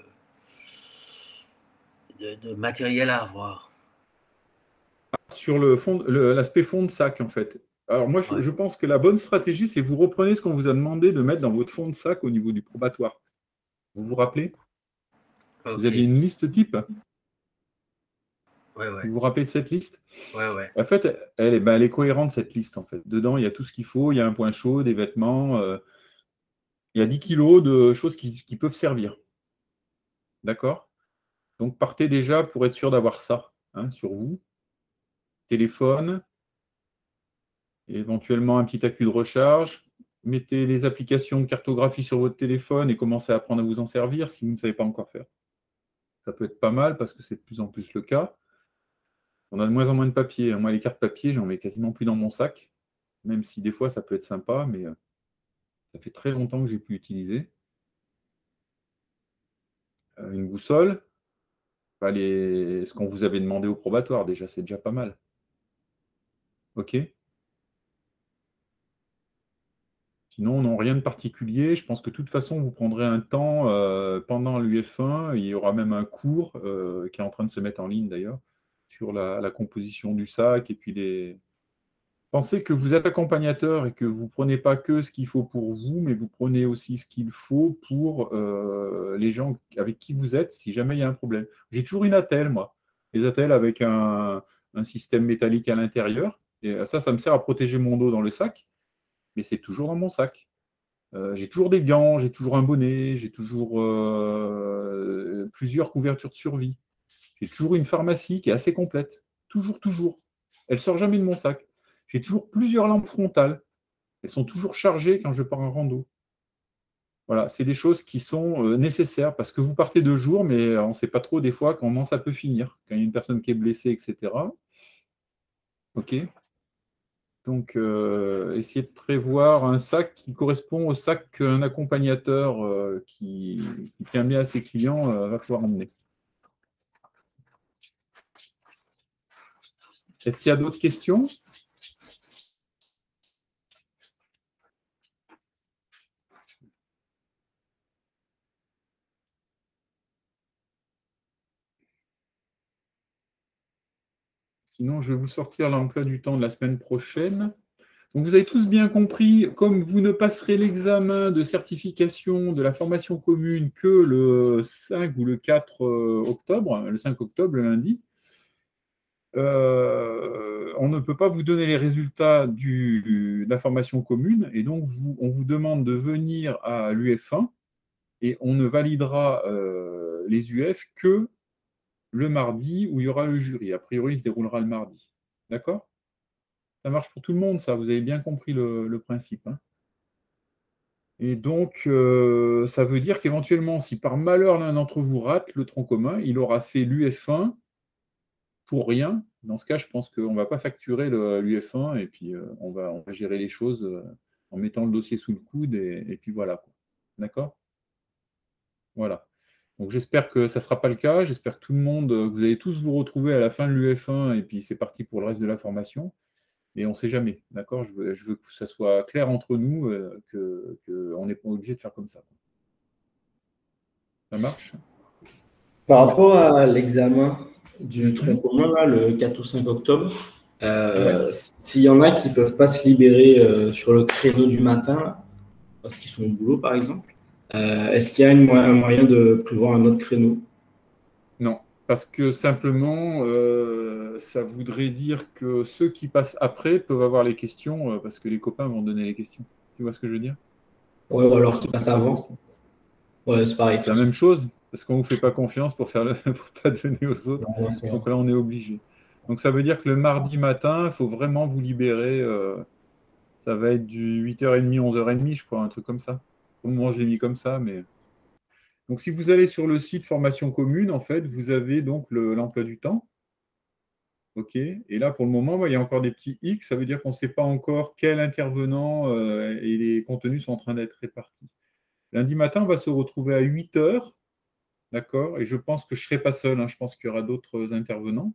Speaker 9: de, de matériel à avoir.
Speaker 1: Sur le fond, le, l'aspect fond de sac, en fait. Alors moi, je,
Speaker 9: Ouais.
Speaker 1: je pense que la bonne stratégie, c'est vous reprenez ce qu'on vous a demandé de mettre dans votre fond de sac au niveau du probatoire. Vous vous rappelez?
Speaker 9: Ok.
Speaker 1: Vous aviez une liste type?
Speaker 9: Ouais, ouais.
Speaker 1: Vous vous rappelez de cette liste?
Speaker 9: Ouais, ouais.
Speaker 1: En fait, elle est, ben, elle est cohérente, cette liste, en fait. Dedans, il y a tout ce qu'il faut. Il y a un point chaud, des vêtements. Euh, il y a dix kilos de choses qui, qui peuvent servir. D'accord? Donc, partez déjà pour être sûr d'avoir ça hein, sur vous. Téléphone, éventuellement un petit accu de recharge. Mettez les applications de cartographie sur votre téléphone et commencez à apprendre à vous en servir si vous ne savez pas encore faire. Ça peut être pas mal parce que c'est de plus en plus le cas. On a de moins en moins de papier. Moi, les cartes papier, j'en mets quasiment plus dans mon sac, même si des fois, ça peut être sympa, mais ça fait très longtemps que je n'ai plus utilisé. Une boussole, enfin, les... ce qu'on vous avait demandé au probatoire, déjà, c'est déjà pas mal. OK? Sinon, non, rien de particulier. Je pense que de toute façon, vous prendrez un temps euh, pendant l'U F un. Il y aura même un cours euh, qui est en train de se mettre en ligne d'ailleurs sur la, la composition du sac. Et puis, les... pensez que vous êtes accompagnateur et que vous ne prenez pas que ce qu'il faut pour vous, mais vous prenez aussi ce qu'il faut pour euh, les gens avec qui vous êtes si jamais il y a un problème. J'ai toujours une attelle, moi. Les attelles avec un, un système métallique à l'intérieur. Et ça, ça me sert à protéger mon dos dans le sac. Mais c'est toujours dans mon sac. Euh, j'ai toujours des gants, j'ai toujours un bonnet, j'ai toujours euh, plusieurs couvertures de survie. J'ai toujours une pharmacie qui est assez complète. Toujours, toujours. Elle ne sort jamais de mon sac. J'ai toujours plusieurs lampes frontales. Elles sont toujours chargées quand je pars en rando. Voilà, c'est des choses qui sont euh, nécessaires parce que vous partez deux jours, mais on ne sait pas trop des fois comment ça peut finir. Quand il y a une personne qui est blessée, et cetera. OK. Donc, euh, essayez de prévoir un sac qui correspond au sac qu'un accompagnateur euh, qui, qui tient bien à ses clients euh, va pouvoir emmener. Est-ce qu'il y a d'autres questions? Sinon, je vais vous sortir l'emploi du temps de la semaine prochaine. Donc, vous avez tous bien compris, comme vous ne passerez l'examen de certification de la formation commune que le cinq ou le quatre octobre, le cinq octobre, le lundi, euh, on ne peut pas vous donner les résultats du, de la formation commune, et donc vous, on vous demande de venir à l'U F un, et on ne validera euh, les U F que le mardi où il y aura le jury. A priori, il se déroulera le mardi. D'accord? Ça marche pour tout le monde, ça. Vous avez bien compris le, le principe. Hein. Et donc, euh, ça veut dire qu'éventuellement, si par malheur l'un d'entre vous rate le tronc commun, il aura fait l'U F un pour rien. Dans ce cas, je pense qu'on ne va pas facturer l'U F un et puis euh, on, va, on va gérer les choses euh, en mettant le dossier sous le coude et, et puis voilà. D'accord? Voilà. Donc j'espère que ça ne sera pas le cas. J'espère que tout le monde, euh, vous allez tous vous retrouver à la fin de l'U F un et puis c'est parti pour le reste de la formation. Et on ne sait jamais. D'accord? je veux, je veux que ça soit clair entre nous, euh, qu'on n'est pas obligé de faire comme ça. Ça marche?
Speaker 2: Par rapport à l'examen du tronc commun, là, le quatre ou cinq octobre, euh, ouais. S'il y en a qui ne peuvent pas se libérer euh, sur le créneau du matin, parce qu'ils sont au boulot, par exemple, euh, est-ce qu'il y a une, un moyen de prévoir un autre créneau?
Speaker 1: Non, parce que simplement, euh, ça voudrait dire que ceux qui passent après peuvent avoir les questions, euh, parce que les copains vont donner les questions. Tu vois ce que je veux dire?
Speaker 2: Ouais, ou alors qui passent avant. Ouais, c'est pareil.
Speaker 1: C'est la même chose, parce qu'on ne vous fait pas confiance pour ne pas donner aux autres.
Speaker 2: Non,
Speaker 1: donc là, on est obligé. Donc ça veut dire que le mardi matin, il faut vraiment vous libérer. Euh, ça va être du huit heures trente, onze heures trente, je crois, un truc comme ça. Au moment où je l'ai mis comme ça, mais... Donc si vous allez sur le site Formation Commune, en fait, vous avez donc l'emploi du temps. OK. Et là, pour le moment, il y a encore des petits X. Ça veut dire qu'on ne sait pas encore quel intervenant euh, et les contenus sont en train d'être répartis. Lundi matin, on va se retrouver à huit heures. D'accord? Et je pense que je ne serai pas seul. Hein, je pense qu'il y aura d'autres intervenants.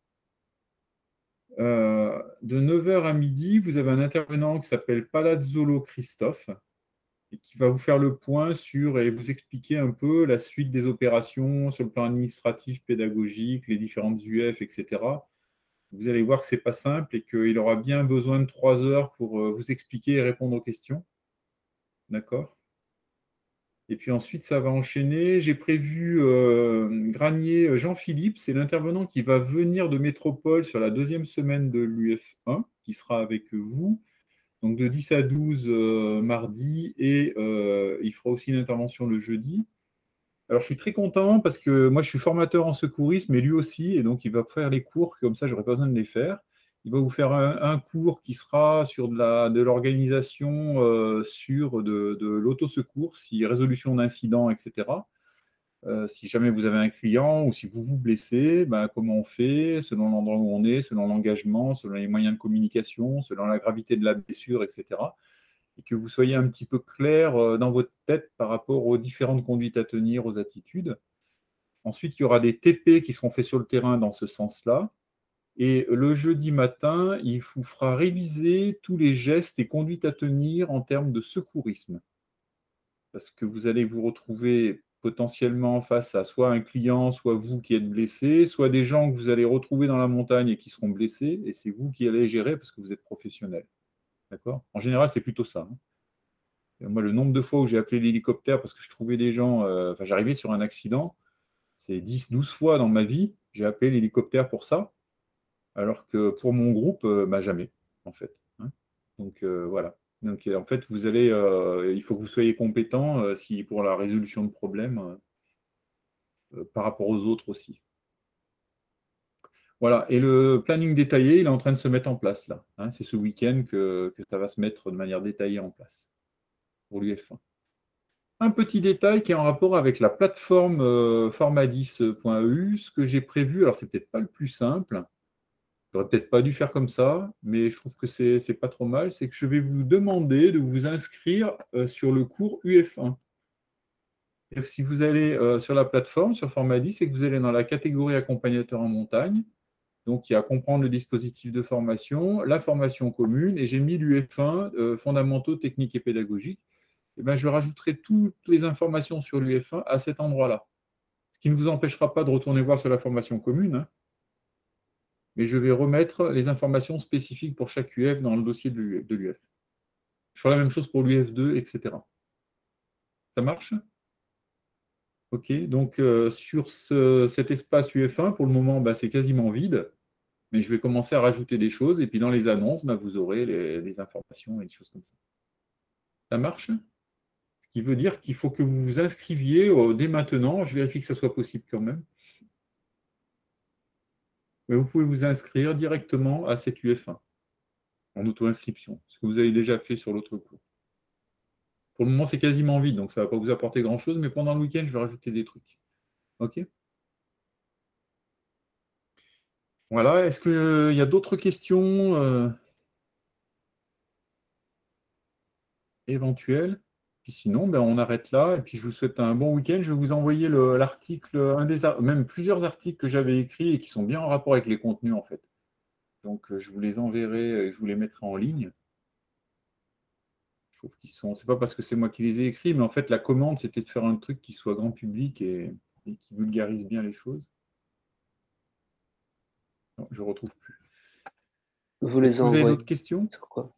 Speaker 1: Euh, de neuf heures à midi, vous avez un intervenant qui s'appelle Palazzolo Christophe et qui va vous faire le point sur et vous expliquer un peu la suite des opérations sur le plan administratif, pédagogique, les différentes U F, et cetera. Vous allez voir que ce n'est pas simple et qu'il aura bien besoin de trois heures pour vous expliquer et répondre aux questions. D'accord? Et puis ensuite, ça va enchaîner. J'ai prévu euh, Granier Jean-Philippe, c'est l'intervenant qui va venir de Métropole sur la deuxième semaine de l'U F un, qui sera avec vous, donc de dix à douze euh, mardi, et euh, il fera aussi une intervention le jeudi. Alors, je suis très content parce que moi, je suis formateur en secourisme, mais lui aussi, et donc il va faire les cours, comme ça, je n'aurai pas besoin de les faire. Il va vous faire un, un cours qui sera sur de l'organisation, euh, sur de, de l'autosecours, si résolution d'incidents, et cetera. Euh, si jamais vous avez un client ou si vous vous blessez, ben, comment on fait, selon l'endroit où on est, selon l'engagement, selon les moyens de communication, selon la gravité de la blessure, et cetera. Et que vous soyez un petit peu clair dans votre tête par rapport aux différentes conduites à tenir, aux attitudes. Ensuite, il y aura des T P qui seront faits sur le terrain dans ce sens-là. Et le jeudi matin, il vous fera réviser tous les gestes et conduites à tenir en termes de secourisme. Parce que vous allez vous retrouver potentiellement face à soit un client, soit vous qui êtes blessé, soit des gens que vous allez retrouver dans la montagne et qui seront blessés, et c'est vous qui allez gérer parce que vous êtes professionnel. D'accord? En général, c'est plutôt ça. Hein. Moi, le nombre de fois où j'ai appelé l'hélicoptère parce que je trouvais des gens, euh, enfin, j'arrivais sur un accident, c'est dix, douze fois dans ma vie, j'ai appelé l'hélicoptère pour ça, alors que pour mon groupe, euh, bah, jamais, en fait. Hein. Donc, euh, voilà. Donc, en fait, vous allez, euh, il faut que vous soyez compétent euh, si, pour la résolution de problèmes euh, par rapport aux autres aussi. Voilà. Et le planning détaillé, il est en train de se mettre en place, là. Hein. C'est ce week-end que, que ça va se mettre de manière détaillée en place pour l'U F un. Un petit détail qui est en rapport avec la plateforme euh, formadis point e u, ce que j'ai prévu, alors c'est peut-être pas le plus simple, j'aurais peut-être pas dû faire comme ça, mais je trouve que c'est c'est pas trop mal, c'est que je vais vous demander de vous inscrire euh, sur le cours U F un. Et si vous allez euh, sur la plateforme, sur Formadis, et que vous allez dans la catégorie accompagnateur en montagne, donc il y a à comprendre le dispositif de formation, la formation commune, et j'ai mis l'U F un, euh, fondamentaux, techniques et pédagogiques. Eh bien, je rajouterai toutes les informations sur l'U F un à cet endroit-là. Ce qui ne vous empêchera pas de retourner voir sur la formation commune, hein, mais je vais remettre les informations spécifiques pour chaque U F dans le dossier de l'U F. Je ferai la même chose pour l'U F deux, et cetera. Ça marche? OK, donc euh, sur ce, cet espace U F un, pour le moment, bah, c'est quasiment vide. Mais je vais commencer à rajouter des choses, et puis dans les annonces, bah, vous aurez les, les informations et des choses comme ça. Ça marche? Ce qui veut dire qu'il faut que vous vous inscriviez euh, dès maintenant. Je vérifie que ça soit possible quand même. Mais vous pouvez vous inscrire directement à cette U F un en auto-inscription, ce que vous avez déjà fait sur l'autre cours. Pour le moment, c'est quasiment vide, donc ça ne va pas vous apporter grand-chose, mais pendant le week-end, je vais rajouter des trucs. OK? Voilà. Est-ce qu'il y a d'autres questions euh, éventuelles? Puis sinon, ben, on arrête là, et puis je vous souhaite un bon week-end. Je vais vous envoyer l'article, un des, même plusieurs articles que j'avais écrits et qui sont bien en rapport avec les contenus, en fait. Donc, je vous les enverrai et je vous les mettrai en ligne. Je trouve qu'ils sont. C'est pas parce que c'est moi qui les ai écrits, mais en fait, la commande, c'était de faire un truc qui soit grand public et, et qui vulgarise bien les choses. Non, je ne retrouve plus.
Speaker 10: Vous les
Speaker 1: Est-ce que vous avez
Speaker 10: envoyez
Speaker 1: d'autres questions?
Speaker 10: sur quoi?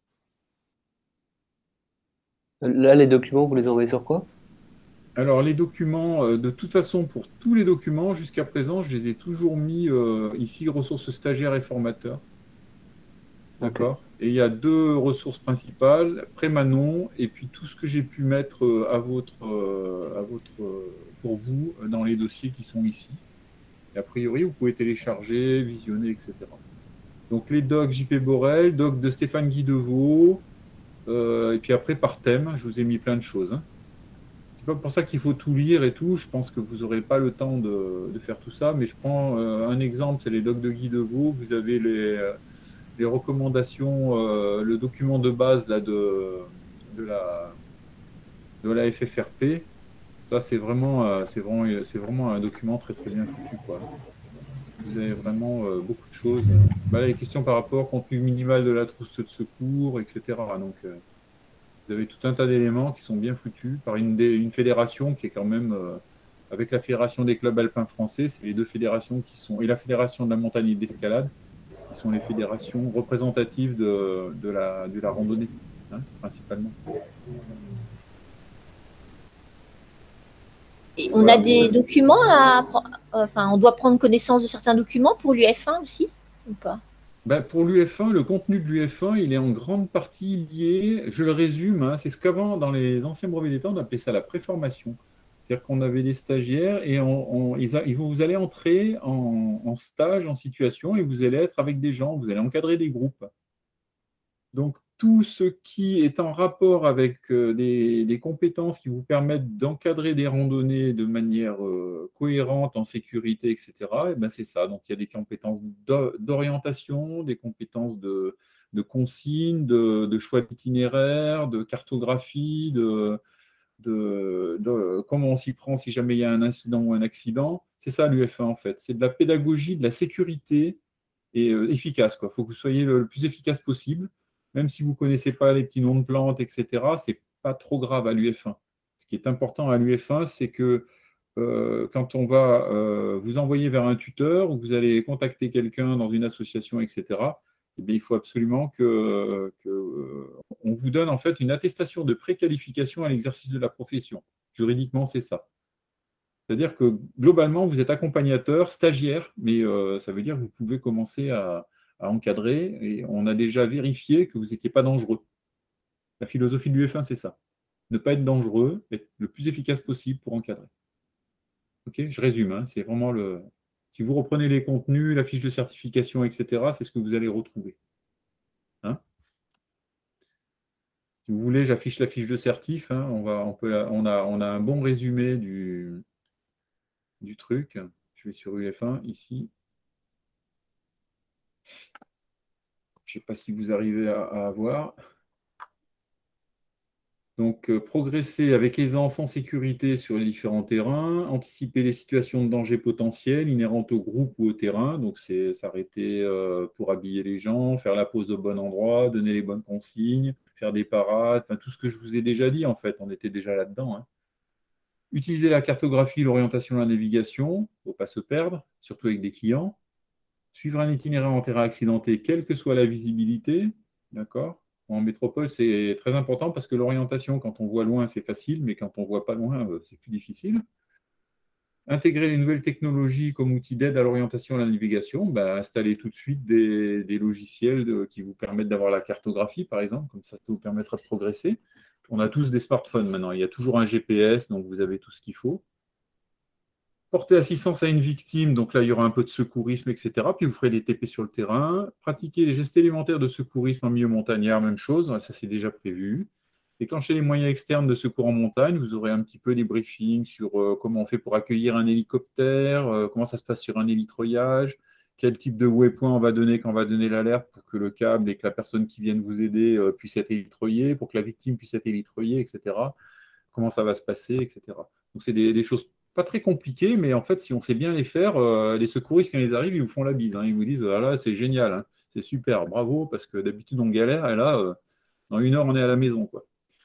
Speaker 10: Là, les documents, vous les envoyez sur quoi?
Speaker 1: Alors, les documents, euh, de toute façon, pour tous les documents, jusqu'à présent, je les ai toujours mis euh, ici, ressources stagiaires et formateurs. D'accord.
Speaker 10: Ok.
Speaker 1: Et il y a deux ressources principales, Prémanon, et puis tout ce que j'ai pu mettre euh, à votre, euh, à votre, euh, pour vous euh, dans les dossiers qui sont ici. Et a priori, vous pouvez télécharger, visionner, et cetera. Donc, les docs J P Borel, docs de Stéphane Guidevaux, euh, et puis après, par thème, je vous ai mis plein de choses. Hein. C'est pas pour ça qu'il faut tout lire et tout. Je pense que vous n'aurez pas le temps de, de faire tout ça, mais je prends euh, un exemple, c'est les docs de Guidevaux. Vous avez les, euh, les recommandations, euh, le document de base là, de, de, la, de la F F R P. Ça, c'est vraiment, euh, c'est vraiment, c'est vraiment un document très très bien foutu, quoi. Vous avez vraiment euh, beaucoup de choses. Bah, les questions par rapport au contenu minimal de la trousse de secours, et cetera. Donc, euh, vous avez tout un tas d'éléments qui sont bien foutus par une, une fédération qui est quand même, euh, avec la Fédération des clubs alpins français, c'est les deux fédérations qui sont, et la Fédération de la montagne et de l'escalade, qui sont les fédérations représentatives de, de, la, de la randonnée, hein, principalement.
Speaker 5: Et on
Speaker 1: Voilà.
Speaker 5: a des documents à. Enfin, on doit prendre connaissance de certains documents pour l'U F un aussi, ou pas?
Speaker 1: Ben, pour l'U F un, le contenu de l'U F un, il est en grande partie lié, je le résume, hein, c'est ce qu'avant, dans les anciens brevets d'État, on appelait ça la préformation. C'est-à-dire qu'on avait des stagiaires et on, on, ils a, vous allez entrer en, en stage, en situation, et vous allez être avec des gens, vous allez encadrer des groupes. Donc, tout ce qui est en rapport avec euh, des, des compétences qui vous permettent d'encadrer des randonnées de manière euh, cohérente, en sécurité, et cetera, et ben c'est ça. Donc, il y a des compétences d'orientation, des compétences de, de consigne, de, de choix d'itinéraire, de cartographie, de, de, de comment on s'y prend si jamais il y a un incident ou un accident. C'est ça l'U F un, en fait. C'est de la pédagogie, de la sécurité et euh, efficace, quoi. Il faut que vous soyez le, le plus efficace possible. Même si vous ne connaissez pas les petits noms de plantes, et cetera, ce n'est pas trop grave à l'U F un. Ce qui est important à l'U F un, c'est que euh, quand on va euh, vous envoyer vers un tuteur ou vous allez contacter quelqu'un dans une association, et cetera, eh bien, il faut absolument que, que euh, on vous donne en fait une attestation de préqualification à l'exercice de la profession. Juridiquement, c'est ça. C'est-à-dire que globalement, vous êtes accompagnateur, stagiaire, mais euh, ça veut dire que vous pouvez commencer à, à encadrer et on a déjà vérifié que vous n'étiez pas dangereux. La philosophie de l'U F un, c'est ça. Ne pas être dangereux, être le plus efficace possible pour encadrer. Ok, je résume, hein, c'est vraiment le. Si vous reprenez les contenus, la fiche de certification, et cetera, c'est ce que vous allez retrouver. Hein, si vous voulez, j'affiche la fiche de certif. Hein, on, va, on, peut, on, a, on a un bon résumé du, du truc. Je vais sur U F un ici. Je ne sais pas si vous arrivez à, à avoir. Donc, euh, progresser avec aisance en sécurité sur les différents terrains, anticiper les situations de danger potentiels inhérentes au groupe ou au terrain. Donc, c'est s'arrêter euh, pour habiller les gens, faire la pause au bon endroit, donner les bonnes consignes, faire des parades, enfin, tout ce que je vous ai déjà dit, en fait, on était déjà là-dedans. Hein. Utiliser la cartographie, l'orientation, la navigation, il ne faut pas se perdre, surtout avec des clients. Suivre un itinéraire en terrain accidenté, quelle que soit la visibilité, d'accord ? En métropole, c'est très important parce que l'orientation, quand on voit loin, c'est facile, mais quand on ne voit pas loin, c'est plus difficile. Intégrer les nouvelles technologies comme outil d'aide à l'orientation et à la navigation, bah, installez tout de suite des, des logiciels de- qui vous permettent d'avoir la cartographie, par exemple, comme ça, ça vous permettra de progresser. On a tous des smartphones maintenant, il y a toujours un G P S, donc vous avez tout ce qu'il faut. Porter assistance à une victime, donc là, il y aura un peu de secourisme, et cetera. Puis vous ferez des T P sur le terrain. Pratiquer les gestes élémentaires de secourisme en milieu montagnard, même chose, ça c'est déjà prévu. Déclencher les moyens externes de secours en montagne, vous aurez un petit peu des briefings sur euh, comment on fait pour accueillir un hélicoptère, euh, comment ça se passe sur un hélitreuillage, quel type de waypoint on va donner quand on va donner l'alerte pour que le câble et que la personne qui vienne vous aider euh, puisse être hélitreuillée, pour que la victime puisse être hélitreuillée, et cetera. Comment ça va se passer, et cetera. Donc c'est des, des choses pas très compliquées, mais en fait, si on sait bien les faire, euh, les secouristes, quand ils arrivent, ils vous font la bise. Hein. Ils vous disent, ah là, c'est génial, hein. C'est super, bravo, parce que d'habitude, on galère, et là, euh, dans une heure, on est à la maison, quoi.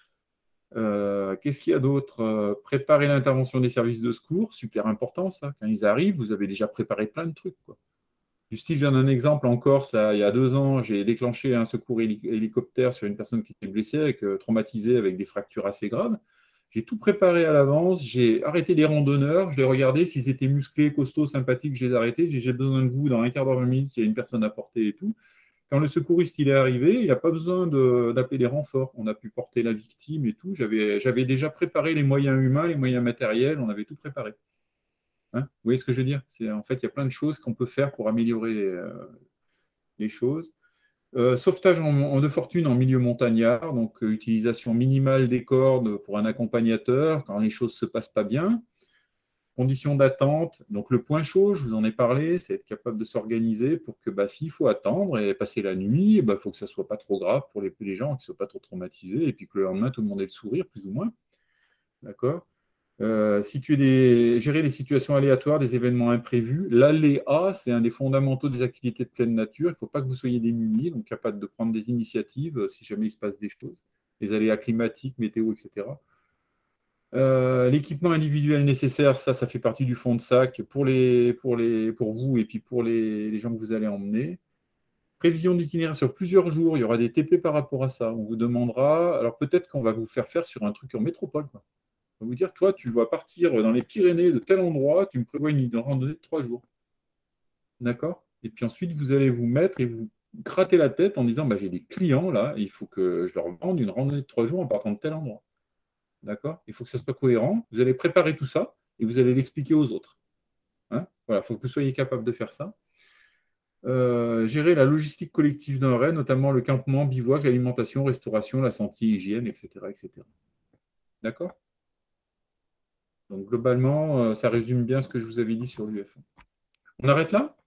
Speaker 1: Euh, Qu'est-ce qu'il y a d'autre? Euh, Préparer l'intervention des services de secours, super important ça. Quand ils arrivent, vous avez déjà préparé plein de trucs, quoi. Du style, j'en ai un exemple en Corse, il y a deux ans, j'ai déclenché un secours héli hélicoptère sur une personne qui était blessée, avec, euh, traumatisée, avec des fractures assez graves. J'ai tout préparé à l'avance, j'ai arrêté les randonneurs, je les regardais, s'ils étaient musclés, costauds, sympathiques, je les arrêtais. J'ai besoin de vous dans un quart d'heure, vingt minutes, il y a une personne à porter et tout. Quand le secouriste il est arrivé, il n'a pas besoin d'appeler les renforts. On a pu porter la victime et tout. J'avais déjà préparé les moyens humains, les moyens matériels, on avait tout préparé. Hein, vous voyez ce que je veux dire? En fait, il y a plein de choses qu'on peut faire pour améliorer euh, les choses. Euh, sauvetage en, en de fortune en milieu montagnard, donc euh, utilisation minimale des cordes pour un accompagnateur quand les choses ne se passent pas bien. Conditions d'attente, donc le point chaud, je vous en ai parlé, c'est être capable de s'organiser pour que bah, s'il faut attendre et passer la nuit, il bah, faut que ça ne soit pas trop grave pour les, les gens, qu'ils ne soient pas trop traumatisés, et puis que le lendemain, tout le monde ait le sourire, plus ou moins. D'accord. Euh, situer des, gérer les situations aléatoires, des événements imprévus. L'aléa, c'est un des fondamentaux des activités de pleine nature. Il ne faut pas que vous soyez démunis, donc capable de prendre des initiatives euh, si jamais il se passe des choses. Les aléas climatiques, météo, et cetera. Euh, L'équipement individuel nécessaire, ça, ça fait partie du fond de sac pour, les, pour, les, pour vous et puis pour les, les gens que vous allez emmener. Prévision d'itinéraire sur plusieurs jours, il y aura des T P par rapport à ça. On vous demandera, alors peut-être qu'on va vous faire faire sur un truc en métropole, quoi. On va vous dire, toi, tu vas partir dans les Pyrénées de tel endroit, tu me prévois une randonnée de trois jours. D'accord? Et puis ensuite, vous allez vous mettre et vous gratter la tête en disant, bah, j'ai des clients là, et il faut que je leur vende une randonnée de trois jours en partant de tel endroit. D'accord? Il faut que ça soit cohérent. Vous allez préparer tout ça et vous allez l'expliquer aux autres. Hein? Voilà, il faut que vous soyez capable de faire ça. Euh, gérer la logistique collective d'un raid, notamment le campement, bivouac, l'alimentation, restauration, la santé, hygiène, et cetera et cetera. D'accord? Donc globalement, euh, ça résume bien ce que je vous avais dit sur l'U F un. On arrête là?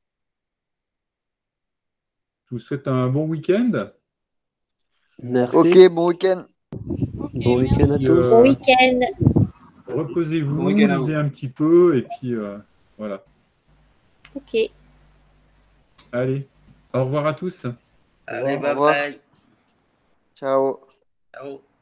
Speaker 1: Je vous souhaite un bon week-end.
Speaker 10: Merci.
Speaker 6: Ok, bon week-end.
Speaker 10: Bon week-end à
Speaker 1: Puis,
Speaker 10: tous.
Speaker 5: Bon
Speaker 1: euh,
Speaker 5: week-end.
Speaker 1: reposez-vous,
Speaker 2: Bon week-end à
Speaker 1: lisez
Speaker 2: vous.
Speaker 1: un petit peu, et puis euh, voilà.
Speaker 5: Ok.
Speaker 1: Allez, au revoir à tous.
Speaker 9: Allez,
Speaker 6: Au
Speaker 9: bye
Speaker 6: revoir.
Speaker 9: bye.
Speaker 6: Ciao.
Speaker 9: Ciao.